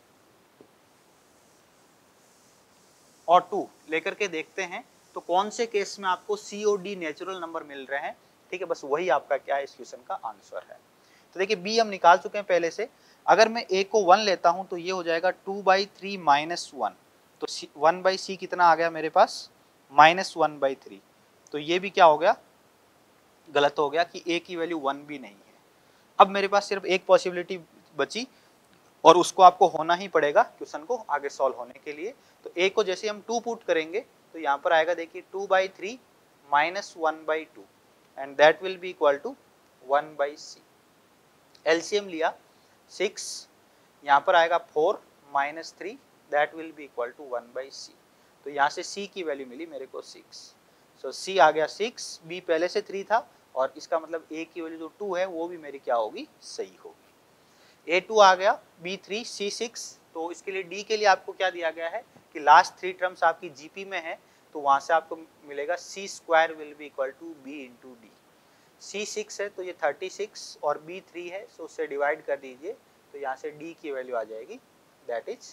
[SPEAKER 1] और टू लेकर के देखते हैं तो कौन से केस में आपको c और d नेचुरल नंबर मिल रहे हैं। ठीक है, बस वही आपका क्या है, इस क्वेश्चन का आंसर है। तो देखिए b हम निकाल चुके हैं पहले से, अगर मैं a को वन लेता हूं तो ये हो जाएगा two by three minus one, तो वन बाई सी कितना आ गया मेरे पास, माइनस वन बाई थ्री। तो ये भी क्या हो गया, गलत हो गया कि a की वैल्यू वन भी नहीं है। अब मेरे पास सिर्फ एक पॉसिबिलिटी बची और उसको आपको होना ही पड़ेगा क्वेश्चन को आगे सॉल्व होने के लिए। तो a को जैसे हम टू पुट करेंगे तो यहाँ पर आएगा देखिए two by three minus one by two and that will be equal to one by C. LCM लिया सिक्स, यहाँ पर आएगा four minus three that will be equal to one by C. तो यहाँ से c की वैल्यू मिली मेरे को सिक्स, सो so, c आ गया सिक्स, b पहले से थ्री था और इसका मतलब a की वैल्यू जो टू है वो भी मेरी क्या होगी, सही होगी। a टू आ गया, b थ्री, c सिक्स। तो इसके लिए d के लिए आपको क्या दिया गया है कि लास्ट थ्री टर्म्स आपकी जीपी में है, तो वहां से आपको मिलेगा c square will be equal to b into D. c six है तो ये थर्टी सिक्स और b थ्री है, सो उससे डिवाइड कर दीजिए तो यहाँ से d की वैल्यू आ जाएगी that is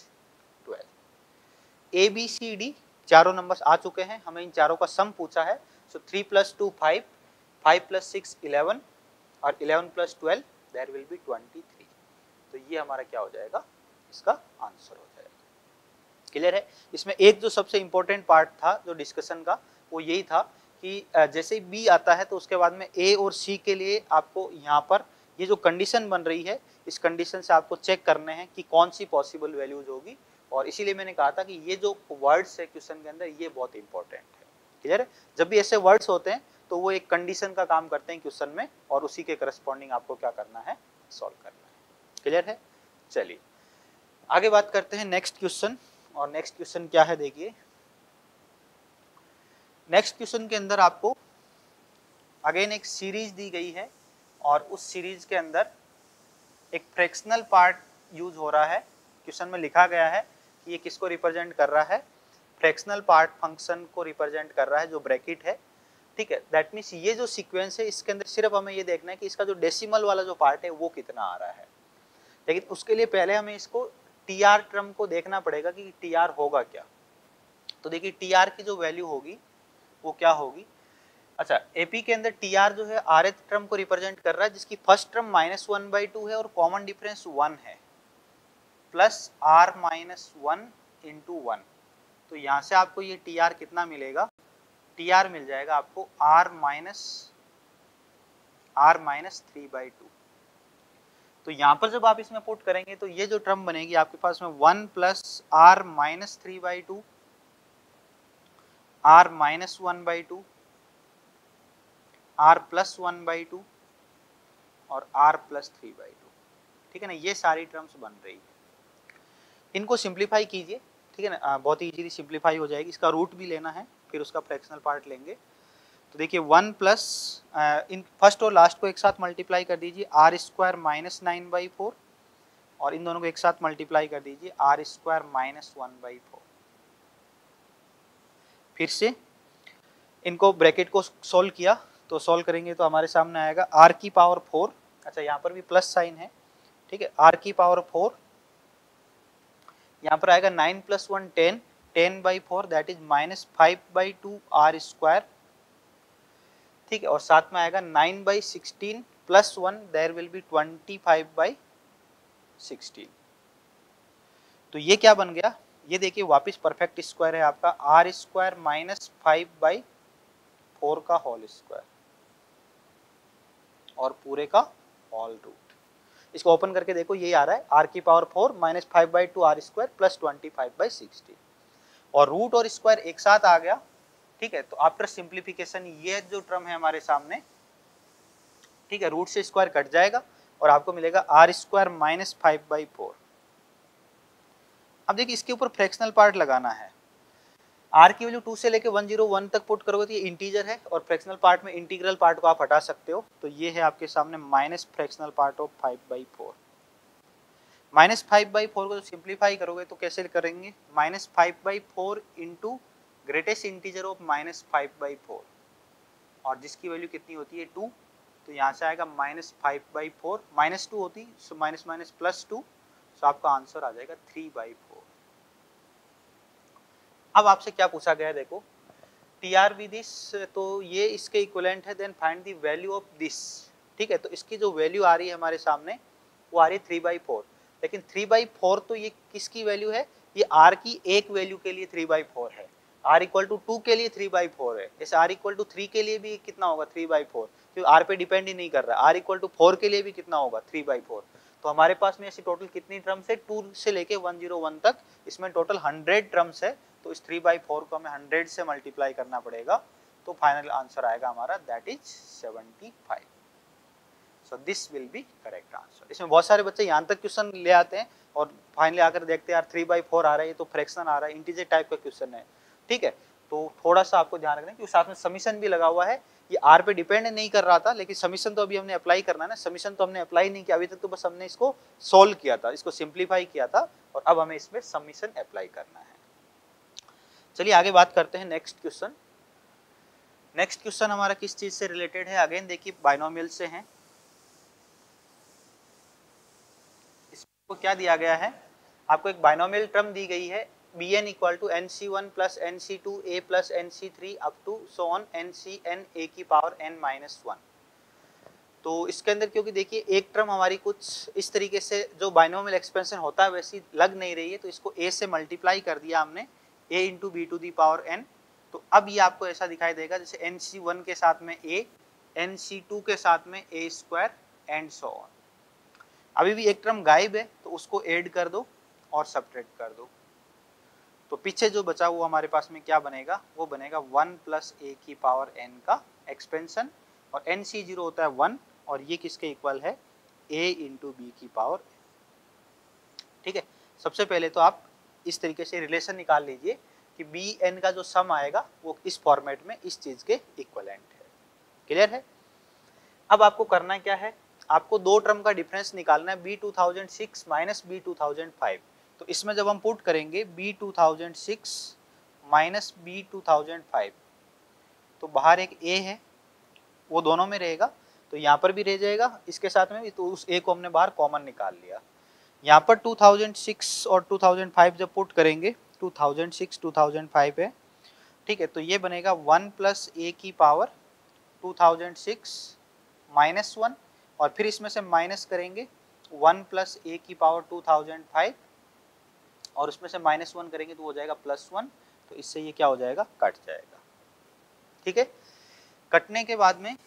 [SPEAKER 1] twelve. a b c d चारों नंबर्स आ चुके हैं, हमें इन चारों का सम पूछा है। So three plus two five, five plus six eleven और eleven plus twelve there will be twenty three. तो ये हमारा क्या हो जाएगा, इसका आंसर हो जाएगा। क्लियर है? इसमें एक जो सबसे इंपॉर्टेंट पार्ट था जो डिस्कशन का वो यही था कि जैसे बी आता है तो उसके बाद में ए और सी के लिए आपको यहाँ पर ये जो कंडीशन बन रही है, इस कंडीशन से आपको चेक करने हैं कि कौन सी पॉसिबल वैल्यूज होगी, और इसीलिए मैंने कहा था कि ये जो वर्ड्स है क्वेश्चन के अंदर ये बहुत इंपॉर्टेंट है। क्लियर है? जब भी ऐसे वर्ड्स होते हैं तो वो एक कंडीशन का काम करते हैं क्वेश्चन में, और उसी के करस्पॉन्डिंग आपको क्या करना है, सॉल्व करना है। क्लियर है? चलिए आगे बात करते हैं नेक्स्ट क्वेश्चन। और नेक्स्ट क्वेश्चन क्या है, देखिए नेक्स्ट क्वेश्चन के अंदर आपको अगेन एक सीरीज दी गई है और उस सीरीज के अंदर एक फ्रैक्शनल पार्ट यूज हो रहा है। क्वेश्चन में लिखा गया है कि ये किसको रिप्रेजेंट कर रहा है, फ्रैक्शनल पार्ट फंक्शन को रिप्रेजेंट कर रहा है जो ब्रैकेट है। ठीक है, दैट मीन्स ये जो सीक्वेंस है इसके अंदर सिर्फ हमें ये देखना है कि इसका जो डेसिमल वाला जो पार्ट है वो कितना आ रहा है। लेकिन उसके लिए पहले हमें इसको टी आर टर्म को देखना पड़ेगा कि टी आर होगा क्या। तो देखिए टी आर की जो वैल्यू होगी वो क्या होगी। अच्छा, एपी के अंदर टी आर जो है आर एथ टर्म को रिप्रेजेंट कर रहा है जिसकी first term minus one by two है और कॉमन डिफरेंस वन है, plus R minus one into one. तो यहाँ से आपको ये टी आर कितना मिलेगा, टी आर मिल जाएगा आपको R minus R minus three by two. तो यहाँ पर जब आप इसमें पुट करेंगे तो ये जो टर्म बनेगी आपके पास में one plus R minus three by two, are minus one by two, are plus one by two और R plus three by two. ठीक है ना, ये सारी टर्म्स बन रही है। इनको सिंप्लीफाई कीजिए ठीक है ना, आ, बहुत ही इजीली सिंप्लीफाई हो जाएगी। इसका रूट भी लेना है, फिर उसका फ्रैक्शनल पार्ट लेंगे। तो देखिए वन प्लस इन फर्स्ट और लास्ट को एक साथ मल्टीप्लाई कर दीजिए, R square minus nine by four, और इन दोनों को एक साथ मल्टीप्लाई कर दीजिए, R square minus one by four. फिर से इनको ब्रैकेट को सोल्व किया, तो सोल्व करेंगे तो हमारे सामने आएगा आर की पावर फोर, अच्छा यहाँ पर भी प्लस साइन है, ठीक है, आर की पावर फोर, यहाँ पर आएगा nine plus one ten, ten by four that is minus five by two r square, ठीक है, और साथ में आएगा nine by sixteen plus one there will be twenty five by sixteen. तो ये क्या बन गया, ये देखिए वापस परफेक्ट स्क्वायर है आपका, r square minus five by four का होल स्क्वायर और पूरे का होल रूट। इसको ओपन करके देखो, ये आ रहा है आर की power four minus five by two r square plus twenty five by sixteen, और रूट और स्क्वायर एक साथ आ गया, ठीक है। तो आफ्टर सिंप्लीफिकेशन ये जो टर्म है हमारे सामने, ठीक है, रूट से स्क्वायर कट जाएगा और आपको मिलेगा r square minus five by four. अब देखिए इसके ऊपर फ्रैक्शनल पार्ट लगाना है, आर की वैल्यू टू से लेके वन जीरो वन तक पुट करोगे तो ये इंटीजर है, और फ्रैक्शनल पार्ट में इंटीग्रल पार्ट को आप हटा सकते हो, तो ये है आपके सामने minus fractional part of five by four. Minus five by four को जो सिंप्लीफाई करोगे तो कैसे करेंगे, minus five by four into greatest integer of minus five by four, और जिसकी वैल्यू कितनी होती है टू, तो यहाँ से आएगा minus five by four, minus two होती so minus minus plus two, so आपका आंसर आ जाएगा थ्री बाई फोर। अब आपसे क्या पूछा गया है, देखो टी आर बी दिस, तो ये इसके इक्विवेलेंट है, then find the value of this, ठीक है। तो इसकी जो वैल्यू आ रही है हमारे सामने वो आ रही है थ्री बाई फोर, लेकिन थ्री बाई फोर तो ये किसकी वैल्यू है, ये आर की एक वैल्यू के लिए थ्री बाई फोर है, आर इक्वल टू टू के लिए थ्री बाई फोर है, जैसे आर इक्वल टू थ्री के लिए भी कितना होगा थ्री बाई फोर, क्योंकि आर पे डिपेंड ही नहीं कर रहा, आर इक्वल टू फोर के लिए भी कितना होगा थ्री बाई फोर। तो हमारे पास में ऐसी टोटल कितनी टर्म्स है, टू से लेके वन जीरो वन तक, इसमें टोटल हंड्रेड टर्म्स है, तो इस थ्री बाई फोर को हमें हंड्रेड से मल्टीप्लाई करना पड़ेगा, तो फाइनल आंसर आएगा हमारा that is seventy five. So this will be correct answer. इसमें बहुत सारे बच्चे यहाँ तक क्वेश्चन ले आते हैं और फाइनली आकर देखते हैं यार थ्री बाई फोर आ रहा है, ये तो फ्रैक्शन आ रहा है, इंटीजर टाइप का क्वेश्चन है, ठीक है। तो थोड़ा सा आपको ध्यान रखना, क्योंकि साथ में समीशन भी लगा हुआ है, ये आर पे डिपेंड नहीं कर रहा था, लेकिन समीशन तो अभी हमने अप्लाई करना है ना, समीशन तो हमने अप्लाई नहीं किया अभी तक, तो बस हमने इसको सोल्व किया था, इसको सिंप्लीफाई किया था, और अब हमें इसमें समीशन अप्लाई करना है। चलिए आगे बात करते हैं नेक्स्ट क्वेश्चन। नेक्स्ट क्वेश्चन हमारा किस चीज से रिलेटेड है, अगेन देखिए बाइनोमियल से है। इसको क्या दिया गया है, आपको एक बाइनोमियल टर्म दी गई है, b n equal to n c one plus n c two a plus n c three up to so on n c n a की पावर एन माइनस वन। तो इसके अंदर क्योंकि देखिए एक टर्म हमारी कुछ इस तरीके से जो बाइनोमियल एक्सपेंशन होता है वैसी लग नहीं रही है, तो इसको ए से मल्टीप्लाई कर दिया हमने, a into b to the power n. तो अब ये आपको ऐसा दिखाई देगा जैसे एन सी वन के साथ में ए, एन सी टू के साथ में a square and so on. अभी भी एक टर्म गायब है, तो उसको ऐड कर दो और सब्ट्रैक्ट कर दो, तो पीछे जो बचा वो हमारे पास में क्या बनेगा, वो बनेगा वन प्लस ए की पावर एन का एक्सपेंशन, और एन सी जीरो होता है वन, और ये किसके इक्वल है, a इंटू बी की पावर, ठीक है। सबसे पहले तो आप इस तरीके से रिलेशन निकाल लीजिए कि बी एन का जो सम आएगा वो इस फॉर्मेट में इस चीज के इक्वलेंट है। क्लियर है। अब आपको करना क्या है, आपको दो टर्म का डिफरेंस निकालना है, b two thousand six minus b two thousand five. तो इसमें जब हम पुट करेंगे b two thousand six minus b two thousand five, तो बाहर एक a है वो दोनों में रहेगा, तो यहाँ पर भी रह जाएगा इसके साथ में भी, तो उस a को हमने बाहर कॉमन निकाल लिया। यहाँ पर टू थाउजेंड सिक्स और टू थाउजेंड फाइव जब पुट करेंगे, two thousand six two thousand five है, ठीक है, तो ये बनेगा वन प्लस ए की power two thousand six minus one, और फिर इसमें से माइनस करेंगे वन प्लस ए की पावर टू थाउजेंड फाइव, और उसमें से माइनस वन करेंगे तो हो जाएगा प्लस वन, तो इससे ये क्या हो जाएगा, कट जाएगा, ठीक है। कटने के बाद में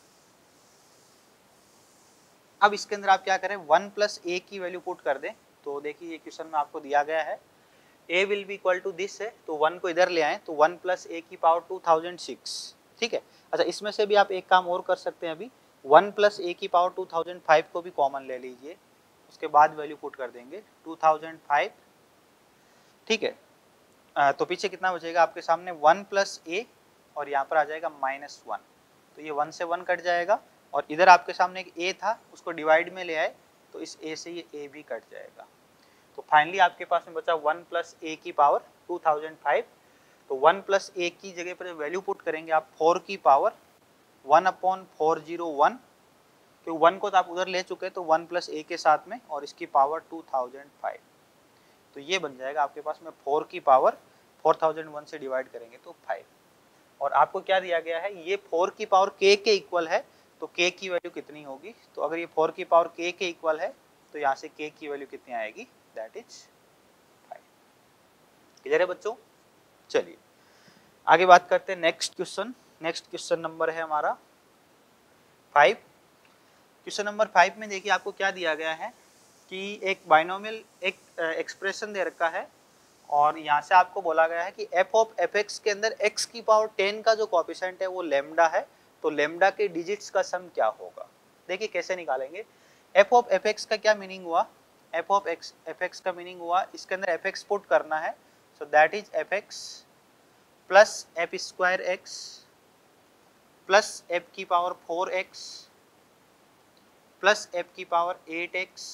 [SPEAKER 1] अब इसके अंदर आप क्या करें, वन प्लस ए की वैल्यू पुट कर दें। तो देखिए ये क्वेश्चन में आपको दिया गया है a will be equal to this है, तो वन को इधर ले आए, तो वन प्लस ए की पावर टू थाउजेंड सिक्स, ठीक है। अच्छा इसमें से भी आप एक काम और कर सकते हैं, अभी वन प्लस ए की पावर टू थाउजेंड फाइव को भी कॉमन ले लीजिए, उसके बाद वैल्यू पुट कर देंगे टू थाउजेंड फाइव, ठीक है। तो पीछे कितना बचेगा आपके सामने वन प्लस ए और यहाँ पर आ जाएगा माइनस वन, तो ये वन से वन कट जाएगा और इधर आपके सामने एक ए था उसको डिवाइड में ले आए तो इस ए से ये ए भी कट जाएगा। तो फाइनली आपके पास में बचा वन प्लस ए की पावर टू थाउजेंड फाइव। तो वन प्लस ए की जगह पर वैल्यू पुट करेंगे आप फोर की power one upon four zero one, क्योंकि वन को तो आप उधर ले चुके हैं तो वन प्लस ए के साथ में और इसकी पावर टू थाउजेंड फाइव, तो ये बन जाएगा आपके पास में फोर की पावर फोर थाउजेंड वन से डिवाइड करेंगे तो फाइव। और आपको क्या दिया गया है, ये फोर की पावर k के इक्वल है, तो k की वैल्यू कितनी होगी, तो अगर ये फोर की पावर k के इक्वल है तो यहाँ से k की वैल्यू कितनी आएगी, दैट इज फाइव। क्लियर है बच्चों? चलिए आगे बात करते हैं next question. Next question number है हमारा फाइव। क्वेश्चन नंबर फाइव में देखिए आपको क्या दिया गया है कि एक बाइनोमियल एक एक्सप्रेशन दे रखा है और यहाँ से आपको बोला गया है कि f ऑफ एफ एक्स के अंदर x की पावर टेन का जो कोएफिशिएंट है वो लेमडा है, तो लेमडा के डिजिट्स का सम क्या होगा। देखिए कैसे निकालेंगे। f ऑफ एफ एक्स का क्या मीनिंग हुआ, f of x f x का मीनिंग हुआ इसके अंदर fx पुट करना है, so that is fx plus f square x plus f की power four x plus f की power eight x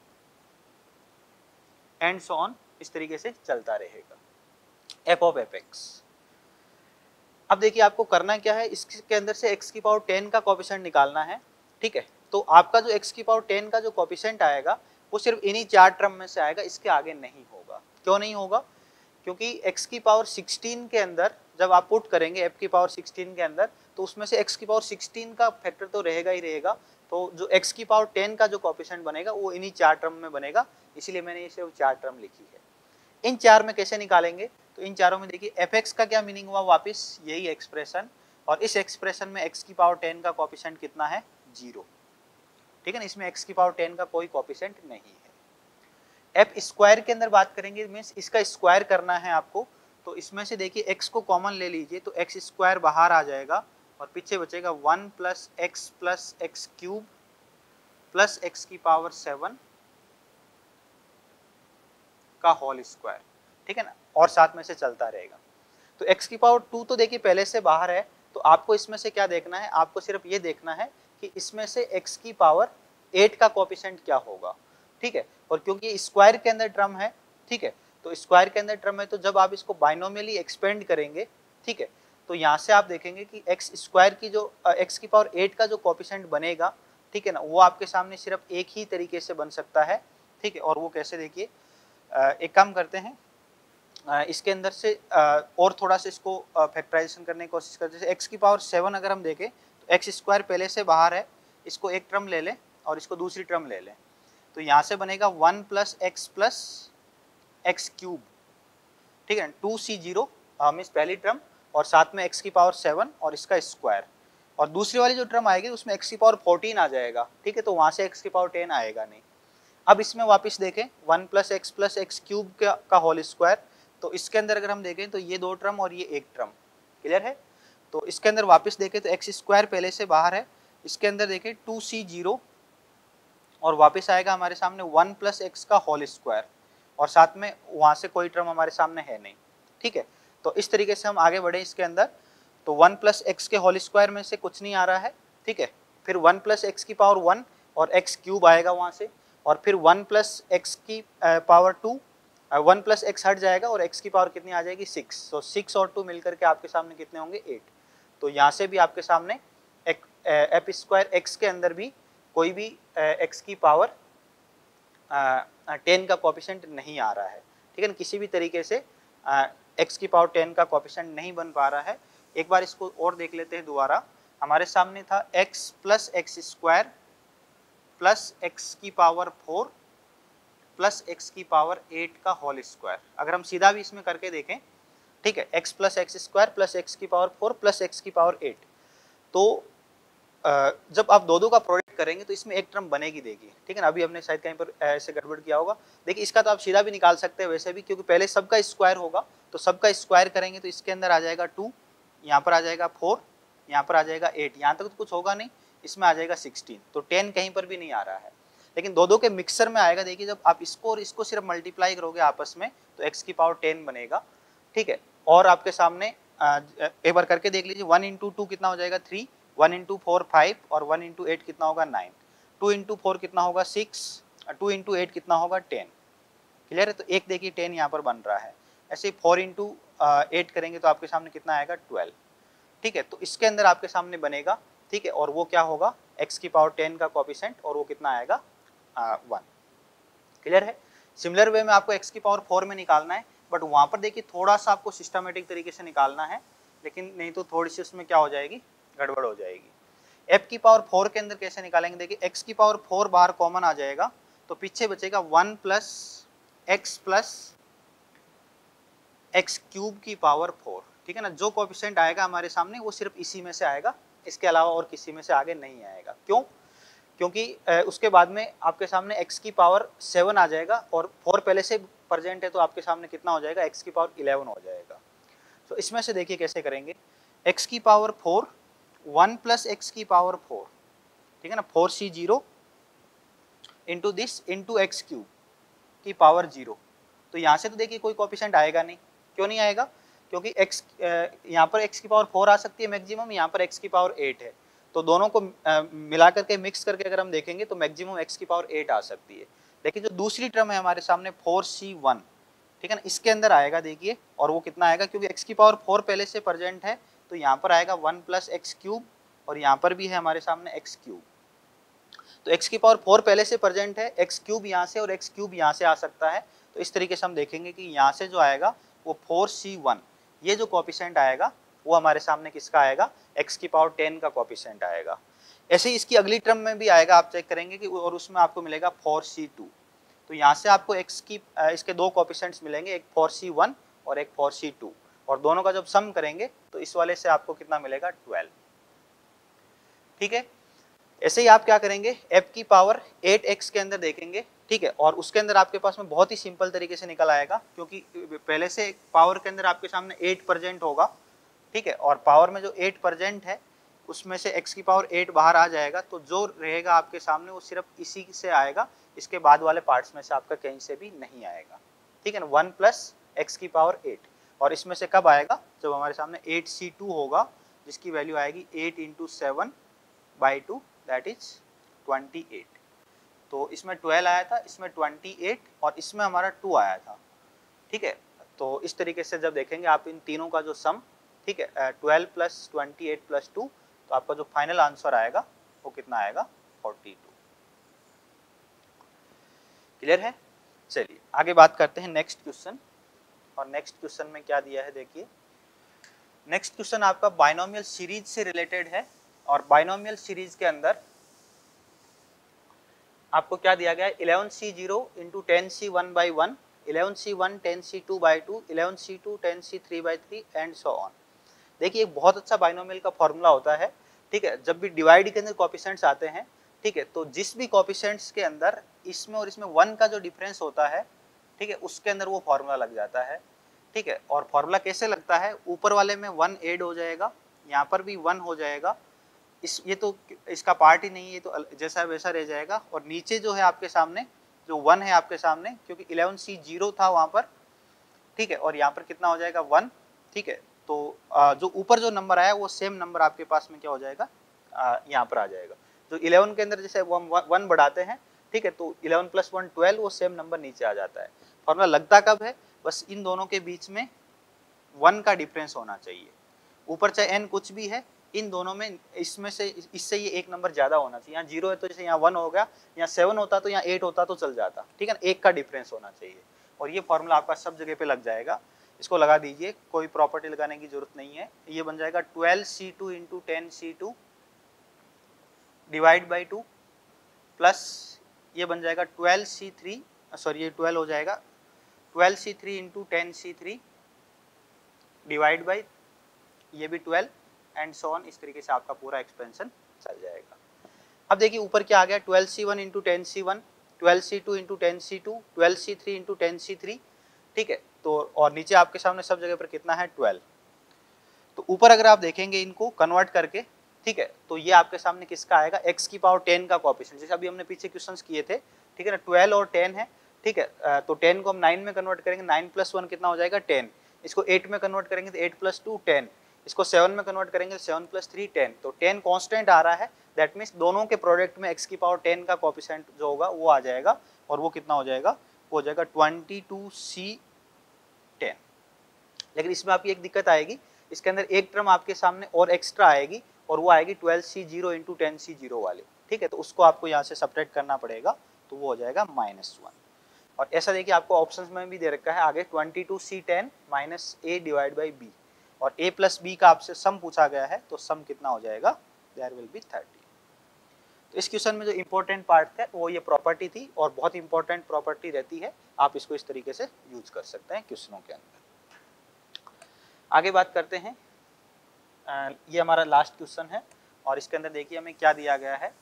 [SPEAKER 1] and so on, इस तरीके से चलता रहेगा f ऑफ एफ एक्स। अब देखिए आपको करना क्या है, इसके अंदर से x की पावर टेन का कोएफिशिएंट निकालना है, ठीक है। तो आपका जो x की पावर टेन का जो कोएफिशिएंट आएगा वो सिर्फ इन्हीं चार टर्म में से आएगा, इसके आगे नहीं होगा। क्यों नहीं होगा, क्योंकि x की पावर सिक्सटीन के अंदर जब आप पुट करेंगे f की पावर सिक्सटीन के अंदर तो उसमें से x की पावर सिक्सटीन का फैक्टर तो रहेगा ही रहेगा, तो जो x की पावर टेन का जो कोएफिशिएंट बनेगा वो इन्हीं चार टर्म में बनेगा, इसीलिए मैंने इसे वो चार टर्म लिखी है। इन चार में कैसे निकालेंगे, तो इन चारों में देखिए fx का क्या मीनिंग हुआ, वापस यही एक्सप्रेशन, और इस एक्सप्रेशन में x की पावर टेन का कोएफिशिएंट कितना है, जीरो, ठीक है ना। इसमें x की पावर टेन का कोई कोएफिशिएंट नहीं है। f स्क्वायर के अंदर बात करेंगे मीन्स इसका स्क्वायर करना है आपको, तो इसमें से देखिए x को कॉमन ले लीजिए तो x स्क्वायर बाहर आ जाएगा और पीछे बचेगा one plus x plus x cube plus x की पावर सेवन का होल स्क्वायर, ठीक है ना, और साथ में से चलता रहेगा। तो x की पावर टू तो देखिए पहले से बाहर है, तो आपको इसमें से क्या देखना है, आपको सिर्फ ये देखना है कि इसमें से x की पावर एट का कोएफिशिएंट क्या होगा, ठीक है। और क्योंकि स्क्वायर के अंदर टर्म है, ठीक है, तो स्क्वायर के अंदर टर्म है तो जब आप इसको बाइनोमियली एक्सपेंड करेंगे, ठीक है, तो यहाँ से आप देखेंगे कि x स्क्वायर की जो x की पावर एट का जो कोएफिशिएंट बनेगा, ठीक है ना, वो आपके सामने सिर्फ एक ही तरीके से बन सकता है, ठीक है। और वो कैसे, देखिए एक काम करते हैं, इसके अंदर से और थोड़ा सा इसको फैक्टराइजेशन करने की कोशिश करते हैं। एक्स की पावर सेवन अगर हम देखें तो एक्स स्क्वायर पहले से बाहर है, इसको एक टर्म ले लें और इसको दूसरी टर्म ले लें, तो यहाँ से बनेगा one plus x plus x cube, ठीक है, टू सी जीरो मीन्स पहली टर्म और साथ में एक्स की पावर सेवन और इसका स्क्वायर, और दूसरी वाली जो टर्म आएगी उसमें एक्स की पावर फोर्टीन आ जाएगा, ठीक है, तो वहाँ से एक्स की पावर टेन आएगा नहीं। अब इसमें वापस देखें one plus x plus x cube का, का होल स्क्वायर, तो इसके अंदर अगर हम देखें तो ये दो टर्म और ये एक टर्म, क्लियर है। तो इसके अंदर वापस देखें तो एक्स स्क्वायर पहले से बाहर है, इसके अंदर देखें टू सी जीरो और वापस आएगा हमारे सामने वन प्लस एक्स का होल स्क्वायर और साथ में वहाँ से कोई टर्म हमारे सामने है नहीं, ठीक है। तो इस तरीके से हम आगे बढ़े इसके अंदर, तो वन प्लस एक्स के होल स्क्वायर में से कुछ नहीं आ रहा है, ठीक है, फिर वन प्लस एक्स की पावर वन और एक्स क्यूब आएगा वहाँ से, और फिर वन प्लस एक्स की power two, one plus x हट जाएगा और एक्स की पावर कितनी आ जाएगी, सिक्स, तो सिक्स और टू मिलकर के आपके सामने कितने होंगे, एट। तो यहाँ से भी आपके सामने एक एफ स्क्वायर एक्स के अंदर भी कोई भी एक्स की पावर टेन का कोएफिशिएंट नहीं आ रहा है, ठीक है ना, किसी भी तरीके से एक्स की पावर टेन का कोएफिशिएंट नहीं बन पा रहा है। एक बार इसको और देख लेते हैं दोबारा। हमारे सामने था x plus x square plus x की पावर फोर प्लस एक्स की पावर एट का होल स्क्वायर। अगर हम सीधा भी इसमें करके देखें, ठीक है, x plus x square plus x की पावर फोर प्लस एक्स की पावर एट, तो जब आप दो दो का प्रोडक्ट करेंगे तो इसमें एक टर्म बनेगी देगी, ठीक है ना। अभी हमने शायद कहीं पर ऐसे गड़बड़ किया होगा, देखिए इसका तो आप सीधा भी निकाल सकते हैं वैसे भी, क्योंकि पहले सबका स्क्वायर होगा, तो सबका स्क्वायर करेंगे तो इसके अंदर आ जाएगा टू, यहाँ पर आ जाएगा फोर, यहाँ पर आ जाएगा एट, यहाँ तक तो कुछ होगा नहीं, इसमें आ जाएगा सिक्सटीन, तो टेन कहीं पर भी नहीं आ रहा है, लेकिन दो दो के मिक्सर में आएगा। देखिए जब आप इसको और इसको सिर्फ मल्टीप्लाई करोगे आपस में तो एक्स की पावर टेन बनेगा, ठीक है। और आपके सामने आ, एक बार करके देख लीजिए, वन इंटू टू कितना हो जाएगा three, one into four five, और वन इंटू एट कितना होगा नाइन, टू इंटू फोर कितना होगा सिक्स, टू इंटू एट कितना होगा टेन। क्लियर है? तो एक देखिए टेन यहाँ पर बन रहा है। ऐसे ही फोर इंटू एट करेंगे तो आपके सामने कितना आएगा ट्वेल्व। ठीक है, तो इसके अंदर आपके सामने बनेगा, ठीक है, और वो क्या होगा x की पावर टेन का कोएफिशिएंट, और वो कितना आएगा वन। क्लियर है? सिमिलर वे में आपको x की पावर फोर में निकालना है, बट वहां पर देखिए थोड़ा सा आपको सिस्टमेटिक तरीके से निकालना है, लेकिन नहीं तो थोड़ी सी उसमें क्या हो जाएगी, गड़बड़ हो जाएगी। f की पावर फोर के अंदर कैसे निकालेंगे, देखिए x की पावर फोर बाहर कॉमन आ जाएगा, तो पीछे बचेगा one plus x plus x cube की पावर फोर। ठीक है ना, जो कोएफिशिएंट आएगा हमारे सामने वो सिर्फ इसी में से आएगा, इसके अलावा और किसी में से आगे नहीं आएगा। क्यों? क्योंकि उसके बाद में आपके सामने x की पावर सेवन आ जाएगा, और फोर पहले से प्रेजेंट है, तो आपके सामने कितना हो जाएगा, x की पावर इलेवन हो जाएगा। तो इसमें से देखिए कैसे करेंगे, x की power four, one plus x की पावर फोर, ठीक है ना, four c zero into this into x cube की पावर जीरो। तो यहाँ से तो देखिए कोई कोएफिशिएंट आएगा नहीं। क्यों नहीं आएगा? क्योंकि x यहाँ पर x की पावर फोर आ सकती है मैक्सिमम, यहाँ पर x की पावर एट है, तो दोनों को मिला करके मिक्स करके अगर हम देखेंगे तो मैक्सिमम x की पावर एट आ सकती है। लेकिन जो दूसरी टर्म है हमारे सामने फोर सी वन, ठीक है ना, इसके अंदर आएगा देखिए, और वो कितना आएगा, क्योंकि x की पावर फोर पहले से प्रेजेंट है, तो यहाँ पर आएगा वन प्लस एक्स क्यूब, और यहाँ पर भी है हमारे सामने एक्स क्यूब। तो x की पावर फोर पहले से प्रेजेंट है, एक्स क्यूब यहाँ से और एक्स क्यूब यहाँ से आ सकता है। तो इस तरीके से हम देखेंगे कि यहाँ से जो आएगा वो फोर सी वन, ये जो कोएफिशिएंट आएगा वो हमारे सामने किसका आएगा, x की पावर टेन का कोएफिशिएंट आएगा। ऐसे ही इसकी अगली टर्म में भी आएगा, आप चेक करेंगे कि, और उसमें आपको मिलेगा फोर सी टू। तो यहाँ से आपको x की इसके दो कोएफिशिएंट्स मिलेंगे, एक फोर सी वन और एक फोर सी टू, और दोनों का जब सम करेंगे तो इस वाले से आपको कितना मिलेगा, ट्वेल्व। ठीक है, ऐसे ही आप क्या करेंगे, f की पावर एट एक्स के अंदर देखेंगे, ठीक है, और उसके अंदर आपके पास में बहुत ही सिंपल तरीके से निकल आएगा, क्योंकि पहले से पावर के अंदर आपके सामने एट प्रेजेंट होगा, ठीक है, और पावर में जो एट प्रेजेंट है उसमें से x की पावर एट बाहर आ जाएगा, तो जो रहेगा आपके सामने वो सिर्फ इसी से आएगा, इसके बाद वाले पार्ट्स में से आपका कहीं से भी नहीं आएगा। ठीक है ना, वन प्लस एक्स की पावर एट, और इसमें से कब आएगा, जब हमारे सामने एट सी टू होगा, जिसकी वैल्यू आएगी eight into seven by two, that is twenty eight. तो इसमें ट्वेल्व आया था, इसमें ट्वेंटी एट, और इसमें हमारा टू आया था। ठीक है, तो इस तरीके से जब देखेंगे आप इन तीनों का जो सम, ठीक है, twelve plus twenty eight plus two, तो आपका जो फाइनल आंसर आएगा वो कितना आएगा, फोर्टी टू। क्लियर है? चलिए आगे बात करते हैं नेक्स्ट क्वेश्चन। और नेक्स्ट क्वेश्चन में क्या दिया है देखिए, नेक्स्ट क्वेश्चन आपका बाइनोमियल सीरीज से रिलेटेड है, और बाइनोमियल सीरीज के अंदर आपको क्या दिया गया है, eleven c zero into ten c one by one, eleven c one ten c two by two, eleven c two ten c three by three, and so on. देखिए एक बहुत अच्छा बाइनोमियल का फॉर्मूला होता है, ठीक है, जब भी डिवाइड के अंदर कोएफिशिएंट्स आते हैं, ठीक है, तो जिस भी कोएफिशिएंट्स के अंदर इसमें और इसमें वन का जो डिफरेंस होता है, ठीक है, उसके अंदर वो फॉर्मूला लग जाता है। ठीक है, और फॉर्मूला कैसे लगता है, ऊपर वाले में वन ऐड हो जाएगा, यहाँ पर भी वन हो जाएगा, इस ये तो इसका पार्ट ही नहीं है, ये तो जैसा वैसा रह जाएगा, और नीचे जो है आपके सामने जो वन है आपके सामने, क्योंकि इलेवन सी जीरो था वहाँ पर, ठीक है, और यहाँ पर कितना हो जाएगा, वन। ठीक है, तो जो ऊपर जो नंबर आया वो सेम नंबर आपके पास में क्या हो जाएगा, यहाँ पर आ जाएगा। जो इलेवन के अंदर जैसे वन बढ़ाते हैं, ठीक है, तो इलेवन प्लस वन ट्वेल्व, वो सेम नंबर नीचे आ जाता है। फॉर्मूला लगता कब है, बस इन दोनों के बीच में वन का डिफरेंस होना चाहिए, ऊपर चाहे एन कुछ भी है, इन दोनों में इसमें से इससे ये एक नंबर ज्यादा होना चाहिए। यहाँ जीरो है तो जैसे यहाँ वन हो गया, यहाँ सेवन होता तो यहाँ एट होता तो चल जाता। ठीक है ना, एक का डिफरेंस होना चाहिए, और ये फॉर्मूला आपका सब जगह पे लग जाएगा। इसको लगा दीजिए, कोई प्रॉपर्टी लगाने की जरूरत नहीं है। ये बन जाएगा twelve c two into ten c two divide by two, plus ये बन जाएगा ट्वेल्व सी थ्री, सॉरी ये ट्वेल्व हो जाएगा, twelve c three into ten c three divide by ये भी ट्वेल्व, एंड सो ऑन। इस तरीके से आपका पूरा एक्सपेंशन चल जाएगा। अब देखिए ऊपर क्या आ गया, twelve c one into ten c one, twelve c two into ten c two, twelve c three into ten c three. ठीक है, तो और नीचे आपके सामने सब जगह पर कितना है, ट्वेल्व। तो ऊपर अगर आप देखेंगे इनको कन्वर्ट करके, ठीक है, तो ये आपके सामने किसका आएगा, एक्स की पावर टेन का कोएफिशिएंट, जैसे अभी हमने पीछे क्वेश्चंस किए थे। ठीक है ना, ट्वेल्व और टेन है, ठीक है, तो टेन को हम नाइन में कन्वर्ट करेंगे, नाइन प्लस वन कितना हो जाएगा, टेन। इसको एट में कन्वर्ट करेंगे तो एट प्लस टू टेन, इसको सेवन में कन्वर्ट करेंगे तो सेवन प्लस थ्री टेन, तो टेन कांस्टेंट आ रहा है, दैट मीन्स दोनों के प्रोडक्ट में x की पावर टेन का कोएफिशिएंट जो होगा वो आ जाएगा, और वो कितना हो जाएगा, वो हो जाएगा ट्वेंटी टू सी टेन। लेकिन इसमें आपकी एक दिक्कत आएगी, इसके अंदर एक टर्म आपके सामने और एक्स्ट्रा आएगी, और वो आएगी twelve c zero into ten c zero वाली, ठीक है, तो उसको आपको यहाँ से सब्ट्रैक्ट करना पड़ेगा, तो वो हो जाएगा माइनस वन। और ऐसा देखिए आपको ऑप्शंस में भी दे रखा है आगे twenty two c ten minus a divide by b, और a प्लस बी का आपसे सम पूछा गया है, तो सम कितना हो जाएगा, देयर विल बी थर्टी। तो इस क्वेश्चन में जो इंपॉर्टेंट पार्ट था वो ये प्रॉपर्टी थी, और बहुत इंपॉर्टेंट प्रॉपर्टी रहती है, आप इसको इस तरीके से यूज कर सकते हैं क्वेश्चनों के अंदर। आगे बात करते हैं, ये हमारा लास्ट क्वेश्चन है, और इसके अंदर देखिए हमें क्या दिया गया है।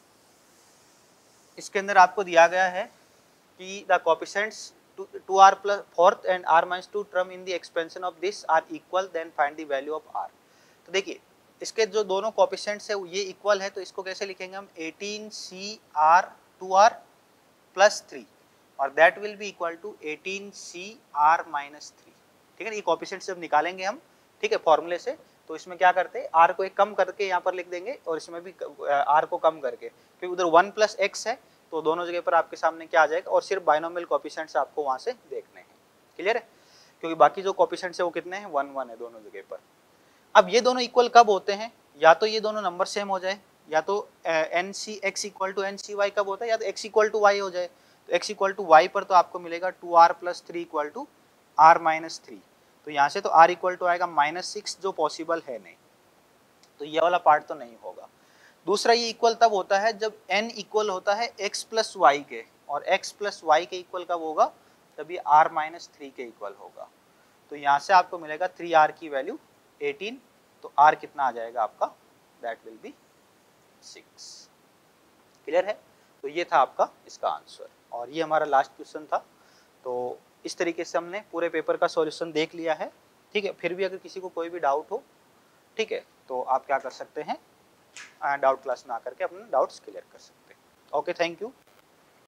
[SPEAKER 1] इसके अंदर आपको दिया गया है कि the coefficients two are plus fourth and r minus two term in the expansion of this are equal, then find the value of r. तो देखिए इसके जो दोनों कोएफिशिएंट्स है ये इक्वल है, तो इसको कैसे लिखेंगे हम, eighteen c r two are plus three, और that will be equal to eighteen c r minus three, ठीक है। ये कोएफिशिएंट्स जब निकालेंगे हम, ठीक है, फॉर्मूले से, तो इसमें क्या करते हैं, आर को एक कम करके यहाँ पर लिख देंगे, और इसमें भी आर को कम करके, क्योंकि उधर वन प्लस एक्स है, तो दोनों जगह पर आपके सामने क्या आ जाएगा, और सिर्फ बाइनोमियल कोएफिशिएंट्स आपको वहां से देखने हैं, क्लियर है, क्योंकि बाकी जो कोएफिशिएंट्स है वो कितने हैं, वन वन है दोनों जगह पर। अब ये दोनों इक्वल कब होते हैं, या तो ये दोनों नंबर सेम हो जाए, या तो n c x equal to n c y कब होता है, या तो एक्स इक्वल टू वाई हो जाए। तो एक्स इक्वल टू वाई पर तो आपको मिलेगा two are plus three equal to are minus three, तो यहाँ से तो आर इक्वल टू आएगा माइनस सिक्स, जो पॉसिबल है नहीं, तो ये वाला पार्ट तो नहीं होगा। दूसरा ये इक्वल तब होता है जब n इक्वल होता है x प्लस वाई के, और x प्लस वाई के इक्वल कब होगा, तब ये r माइनस थ्री के इक्वल होगा। तो यहाँ से आपको मिलेगा थ्री आर की वैल्यू एटीन, तो r कितना आ जाएगा आपका, that will be six, clear है। तो ये था आपका इसका आंसर, और ये हमारा लास्ट क्वेश्चन था। तो इस तरीके से हमने पूरे पेपर का सॉल्यूशन देख लिया है, ठीक है। फिर भी अगर किसी को कोई भी डाउट हो, ठीक है, तो आप क्या कर सकते हैं, डाउट क्लास में आकर के अपने डाउट्स क्लियर कर सकते हैं। Okay, thank you.